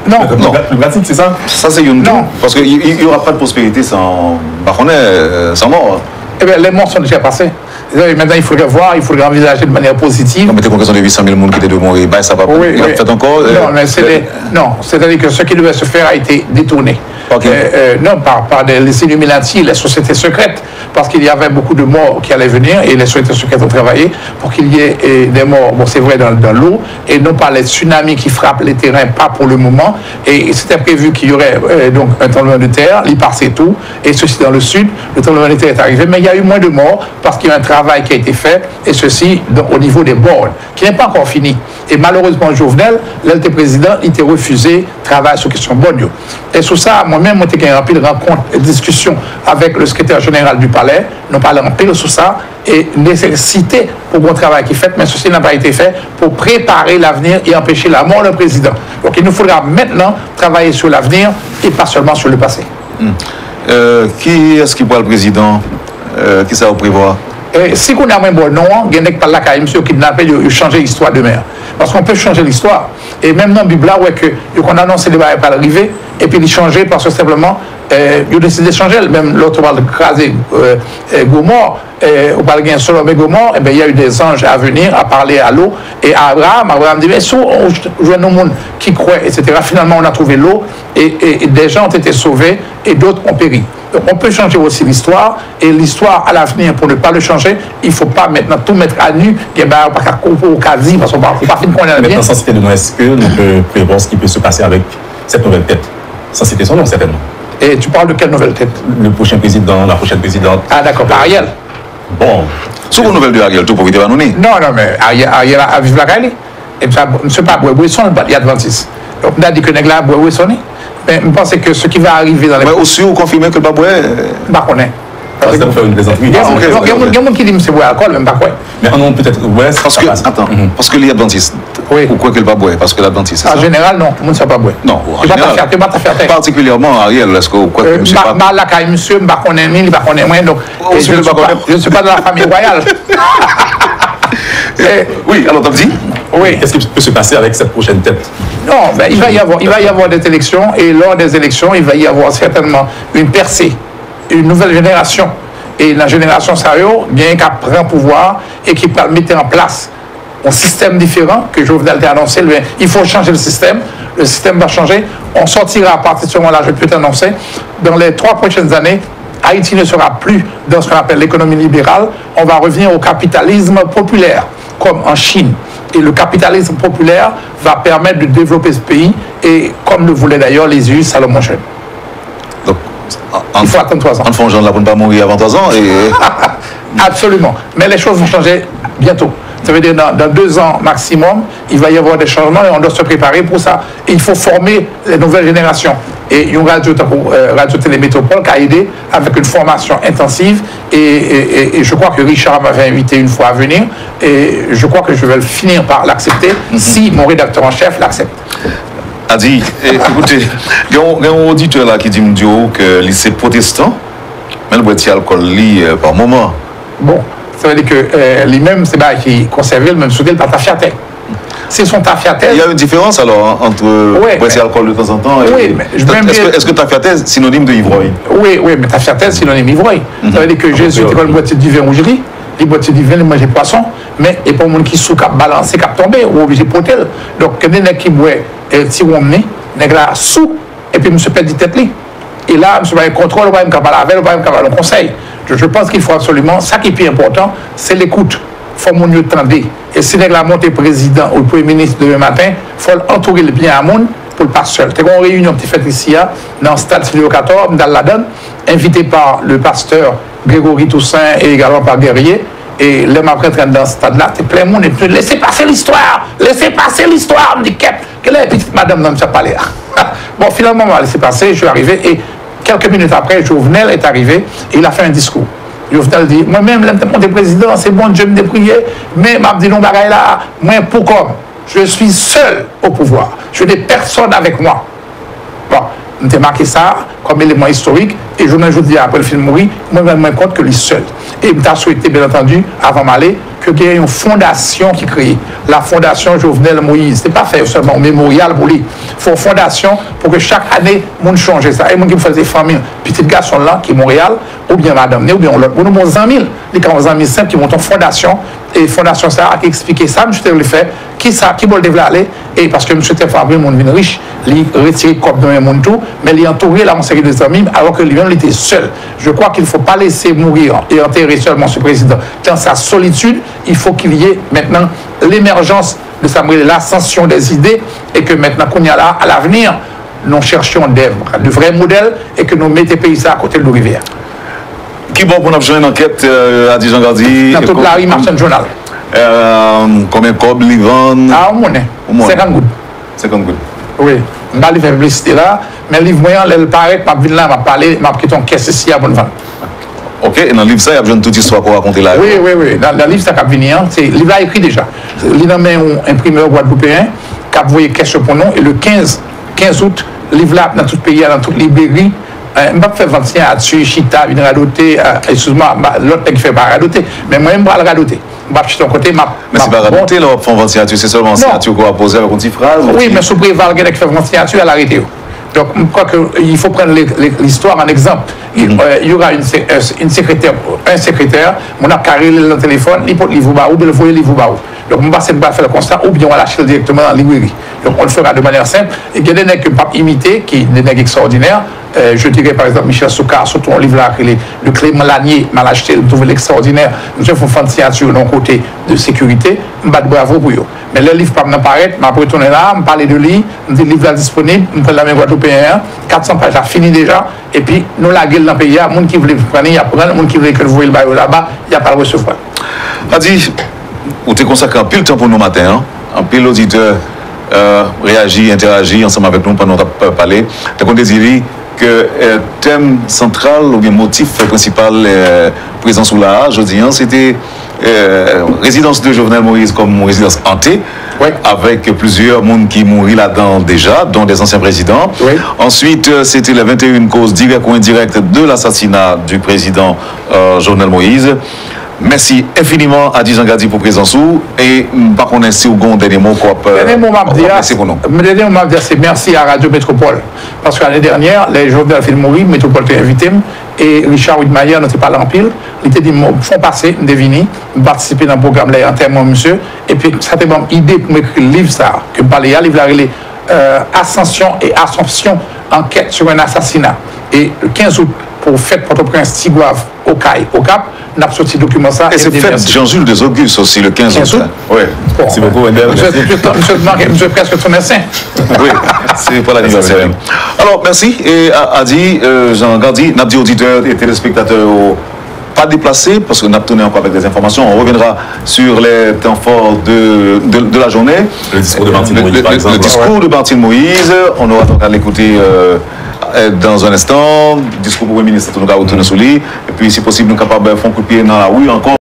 [SPEAKER 2] Non,
[SPEAKER 1] non.
[SPEAKER 3] Le pratique, c'est ça?
[SPEAKER 1] Ça, c'est une
[SPEAKER 2] Non.
[SPEAKER 1] Parce qu'il n'y aura pas de prospérité sans, bah, on est, sans mort.
[SPEAKER 2] Eh bien, les morts sont déjà passés. Et maintenant, il faudrait voir, il faudrait envisager de manière positive.
[SPEAKER 1] On mettait en question de huit cent mille personnes qui étaient de mourir. Ben, ça va pas.
[SPEAKER 2] Oui,
[SPEAKER 1] Il
[SPEAKER 2] oui.
[SPEAKER 1] fait encore.
[SPEAKER 2] Non,
[SPEAKER 1] euh,
[SPEAKER 2] mais c'est
[SPEAKER 1] euh,
[SPEAKER 2] des- non, c'est-à-dire que ce qui devait se faire a été détourné.
[SPEAKER 1] Ok.
[SPEAKER 2] Euh, euh, non, par, par des, les Illuminati, les sociétés secrètes, parce qu'il y avait beaucoup de morts qui allaient venir et les sociétés secrètes ont travaillé pour qu'il y ait euh, des morts, bon, c'est vrai, dans, dans l'eau, et non pas les tsunamis qui frappent les terrains, pas pour le moment. Et, et c'était prévu qu'il y aurait euh, donc un tremblement de terre, il passait tout, et ceci dans le sud, le tremblement de terre est arrivé, mais il y a eu moins de morts parce qu'il y a un travail qui a été fait, et ceci donc, au niveau des bords, qui n'est pas encore fini. Et malheureusement, Jovenel, là, il était président, il était refusé, travail sur question bonne. Et sur ça, moi-même, j'ai eu une rapide rencontre et discussion avec le secrétaire général du palais. Nous parlons en pile sur ça et nécessité pour bon travail qui est fait, mais ceci n'a pas été fait pour préparer l'avenir et empêcher la mort du président. Donc il nous faudra maintenant travailler sur l'avenir et pas seulement sur le passé.
[SPEAKER 1] hum. Euh, qui est-ce qui voit le président euh, Qui ça va prévoir?
[SPEAKER 2] Et si on a un bon nom, il y a des gens qui ont kidnappé, ils ont changé l'histoire de mer. Parce qu'on peut changer l'histoire. Et même dans la Bible, ouais, que qu'on annonce les débats pas arriver, et puis ils changer parce que simplement, euh, ils ont décidé de changer. Même l'autre va craser euh, euh, Gomorre, euh, on parle de Sodome et Gomorre, et bien il y a eu des anges à venir, à parler à l'eau. Et à Abraham, Abraham dit, mais si on joue un monde qui croit, et cetera. Finalement, on a trouvé l'eau, et, et, et des gens ont été sauvés, et d'autres ont péri. Donc, on peut changer aussi l'histoire, et l'histoire à l'avenir, pour ne pas le changer, il ne faut pas maintenant tout mettre à nu, et ben, pas qu'à couper au quasi, parce qu'on ne peut pas finir qu'on est bien.
[SPEAKER 3] Maintenant, sans citer de nom, est-ce que nous pouvons prévoir ce qui peut se passer avec cette nouvelle tête? Sans citer son nom, certainement.
[SPEAKER 2] Et tu parles de quelle nouvelle tête?
[SPEAKER 3] Le prochain président, la prochaine présidente.
[SPEAKER 2] Ah d'accord, par Ariel.
[SPEAKER 3] Bon,
[SPEAKER 1] Sous vos nouvelles de Ariel, tout pour vous dire à nous.
[SPEAKER 2] Non, non, mais Ariel, Ariel a vécu la Cali. Et ça, je ne sais pas, Bouesson, il y a Adventiste. Donc, on a dit que Négla a Bouesson. Mais je pense que ce qui va arriver dans les...
[SPEAKER 1] Mais aussi, vous confirmez que le Baboué.
[SPEAKER 2] Je ne sais pas.
[SPEAKER 3] ça va faire une plaisanterie.
[SPEAKER 2] Il y a
[SPEAKER 1] ok, ok, ok.
[SPEAKER 2] des gens qui disent que c'est boire alcool, même pas quoi.
[SPEAKER 3] Mais en nom peut-être, ouais,
[SPEAKER 1] Parce
[SPEAKER 3] ça
[SPEAKER 1] que,
[SPEAKER 3] passe.
[SPEAKER 1] attends,
[SPEAKER 3] Mhm.
[SPEAKER 1] parce que l'Adventiste.
[SPEAKER 2] Oui.
[SPEAKER 1] Ou quoi que le Baboué, parce que l'Adventiste, c'est
[SPEAKER 2] En
[SPEAKER 1] ça?
[SPEAKER 2] général, non, tout le monde ne sait pas boire.
[SPEAKER 1] Non, en
[SPEAKER 2] Tu vas
[SPEAKER 1] général.
[SPEAKER 2] ta fierté, ta fierté.
[SPEAKER 1] Particulièrement Ariel, est-ce que vous croyez que je ne sais pas?
[SPEAKER 2] Je la caille, monsieur, je ne connais pas, je ne connais moins, donc
[SPEAKER 1] Oh,
[SPEAKER 2] et
[SPEAKER 1] monsieur,
[SPEAKER 2] je ne
[SPEAKER 1] je
[SPEAKER 2] suis
[SPEAKER 1] ne
[SPEAKER 2] pas-
[SPEAKER 1] connais
[SPEAKER 2] je ne suis pas de la famille royale. Et-
[SPEAKER 1] Oui, alors t'as dit?
[SPEAKER 2] Oui.
[SPEAKER 3] Qu'est-ce qui peut se passer avec cette prochaine tête?
[SPEAKER 2] Non, ben, il, va y avoir, il va y avoir des élections et lors des élections, il va y avoir certainement une percée, une nouvelle génération. Et la génération sérieux, bien qu'elle prend pouvoir et qui peut mettre en place un système différent que Jovenel a annoncé, mais il faut changer le système. Le système va changer. On sortira à partir de ce moment-là, je peux t'annoncer, dans les trois prochaines années, Haïti ne sera plus dans ce qu'on appelle l'économie libérale. On va revenir au capitalisme populaire, comme en Chine. Et le capitalisme populaire va permettre de développer ce pays, et comme le voulait d'ailleurs les U Salomon Chen.
[SPEAKER 1] Donc, en,
[SPEAKER 2] Il faut attendre trois ans.
[SPEAKER 1] en fond, Jean de la pour ne pas mourir avant trois ans. Et...
[SPEAKER 2] Absolument. Mais les choses vont changer bientôt. Ça veut dire dans, dans deux ans maximum, il va y avoir des changements et on doit se préparer pour ça. Et il faut former les nouvelles générations. Et une radio, euh, radio Télémétropole qui a aidé avec une formation intensive. Et, et, et je crois que Richard m'avait invité une fois à venir. Et je crois que je vais finir par l'accepter mm-hmm. si mon rédacteur en chef l'accepte.
[SPEAKER 1] A dit, eh, écoutez, il y a un- un auditeur là qui dit me dit, oh, que le lycée protestant, mais le boîtier alcool lit euh, par moment.
[SPEAKER 2] Bon, ça veut dire que euh, lui-même, c'est bien qui conserve le même soudé par ta fiaté. C'est son ta fiaté.
[SPEAKER 1] Il y a une différence alors hein, entre
[SPEAKER 2] Ouais,
[SPEAKER 1] boîtier
[SPEAKER 2] mais-
[SPEAKER 1] alcool de temps en temps et.
[SPEAKER 2] Oui, mais je veux
[SPEAKER 1] Est-ce
[SPEAKER 2] bien-
[SPEAKER 1] que, est-ce que ta fierté est synonyme de ivrogne?
[SPEAKER 2] Oui, oui, mais ta fierté, c'est synonyme ivrogne. Ça veut dire que Jésus était comme le boîtier du vin aujourd'hui, les boîtiers du vin, les manger poisson, mais il n'y a pas de monde qui sous cap balancer, cap tomber, ou obligé de porter. Donc, quand il y a qui boit, et si on met, il y a sous, et puis monsieur perd du tête li. Et là, monsieur va y contrôle, on va y laver, on va y le conseil. Je, je pense qu'il faut absolument, ça qui est plus important, c'est l'écoute. Il faut mieux tendre. Et si la montée président ou le premier ministre demain matin, il faut entourer le bien à monde pour le pas seul. C'est une réunion qui fait ici, dans le stade Silvio quatorze, dans la donne, invité par le pasteur Grégory Toussaint et également par Guerrier. Et l'homme après train dans ce stade-là, c'est plein de monde. Et puis, laissez passer l'histoire, laissez passer l'histoire. Me dit, quelle est la petite madame dans ce palais? Bon, finalement, on va laisser passer, je suis arrivé. Et quelques minutes après, Jovenel est arrivé et il a fait un discours. Jovenel dit, moi-même, l'intervention des présidents, c'est bon, Dieu me dépouiller, mais m'a dit non, bagaille là, moi, pour comme, je suis seul au pouvoir. Je n'ai personne avec moi. Bon, on a marqué ça comme élément historique Et je me dis après le film mourir, moi je me rends compte que lui seul. Et je m'ai souhaité, bien entendu, avant d'aller, qu'il y ait une fondation qui crée. La fondation Jovenel Moïse. Ce n'est pas faire seulement un mémorial pour lui. Il faut une fondation pour que chaque année, monde change ça. Et moi qui me faisais famille, petit garçon là, qui est Montréal, ou bien madame, ou bien l'autre. Pour nous, mon amis, les amis simples qui montent en fondation. Et fondation ça a expliqué ça, je te le fait. Qui ça, qui veut le développer? Et parce que M. Tefabri, mon vin riche, il retire comme dans le monde tout, mais il est entouré là, on série des amis, alors que lui-même, il était seul. Je crois qu'il ne faut pas laisser mourir et enterrer seulement ce président. Dans sa solitude, il faut qu'il y ait maintenant l'émergence de Samuel, l'ascension des idées, et que maintenant qu'on y a là, à l'avenir, nous cherchions des, de vrais modèles et que nous mettions pays ça à côté de la rivière.
[SPEAKER 1] Qui bon pour nous faire une enquête euh, à Dijon Gardi?
[SPEAKER 2] Dans toute la rue Marchand Journal.
[SPEAKER 1] Euh, combien de cobs, Livan?
[SPEAKER 2] Ah, on monnaie. cinquante gouttes.
[SPEAKER 1] cinquante gouttes.
[SPEAKER 2] Oui. Je ne vais pas faire publicité là, mais le livre moyen, il paraît, je vais là, je vais parler, je vais quitter une caisse ici à bonne vente.
[SPEAKER 1] Ok, et dans le livre, ça, il y a besoin de toute histoire qu'on raconter là.
[SPEAKER 2] Oui, oui, oui. Dans, dans le livre, ça va venir. Le livre là écrit déjà. Il y a un imprimeur guadeloupéen qui a envoyé caisse pour nous, et le quinze août, le livre là, dans tout le pays, dans toute librairie, je ne vais pas faire vingt à dessus, Chita, une radoter, excuse-moi, l'autre qui ne fait pas radoter, mais moi, je vais le radoter. Je vais ton côté, ma.
[SPEAKER 1] Mais c'est pas radoter, là, on fait signature, c'est seulement signature qu'on va poser avec une petite phrase.
[SPEAKER 2] Oui, mais sous préval, qui fait vingt signature, elle a arrêté. Donc, je crois qu'il faut prendre l'histoire en exemple. Il, mm-hmm. euh, il y aura une, une secrétaire, un secrétaire, on a carré le téléphone, il peut le livre ou bien le foyer livre baou. Donc, on va faire le constat ou bien on va lâcher directement dans la librairie. Donc, on le fera de manière simple. Et il y a des nègres qui ne peuvent pas imiter, qui sont des nègres extraordinaires. Euh, je dirais par exemple Michel Soukar, surtout un livre là, le Clément Lanier, mal acheté, le trouve l'extraordinaire. Nous avons fait une signature d'un côté de sécurité, je vais bravo pour eux. Mais le livre ne paraît pas, je vais retourner là, je parler de lui, je dis le livre est disponible, je prends la même Guadeloupéen, quatre cents pages, ça fini déjà, et puis nous la gueule dans le pays, il y a des gens qui veulent prendre, il y a des gens qui veulent que vous voyez le bail là-bas, il n'y a pas le recevoir.
[SPEAKER 1] Adi, vous t'es consacré un pile temps pour nous matin, hein? Un pile auditeur euh, réagit, interagit ensemble avec nous pendant qu'on a parlé. Donc on désire que le euh, thème central ou bien motif principal euh, présent sous la je dis, hein, c'était euh, résidence de Jovenel Moïse comme résidence hantée, oui. Avec plusieurs mondes qui mourent là-dedans déjà, dont des anciens présidents. Oui. Ensuite, euh, c'était les vingt et une causes directes ou indirectes de l'assassinat du président euh, Jovenel Moïse. Merci infiniment à Dijon Gardi pour présence et par contre si vous avez un dernier mot quoi
[SPEAKER 2] dernier mot merci pour nous. Le dernier mot c'est merci à Radio Métropole parce que l'année dernière les journalistes film mourir Métropole t'a invité et Richard Widmayer n'était pas là en pile il était dit font passer deviner participer dans le programme là en termes monsieur et puis ça t'a une idée pour m'écrire le livre ça que parler à livre là euh, Ascension et Assomption enquête sur un assassinat et le quinze août pour fête Port-au-Prince Tigouave au Caille au Cap n'a pas sorti document ça.
[SPEAKER 1] Et c'est fait Jean-Jules des Augustes aussi, le quinze août. Oui.
[SPEAKER 3] Merci beaucoup, Wendell.
[SPEAKER 2] Monsieur presque son médecin.
[SPEAKER 1] Oui, c'est pour l'anniversaire. Alors, merci. Et Adi, Jean Gardi, n'a dit auditeurs et téléspectateurs, pas déplacés, parce qu'on a tourné encore avec des informations. On reviendra sur les temps forts de, de, de la journée.
[SPEAKER 3] Le discours de Martine Moïse,
[SPEAKER 1] le,
[SPEAKER 3] par exemple.
[SPEAKER 1] Le discours de Martine Moïse. On aura donc à l'écouter. Euh, dans un instant, discours pour le ministre, nous allons retourner sur lui, et puis si possible, nous sommes capables de faire un coup de pied dans la rue encore.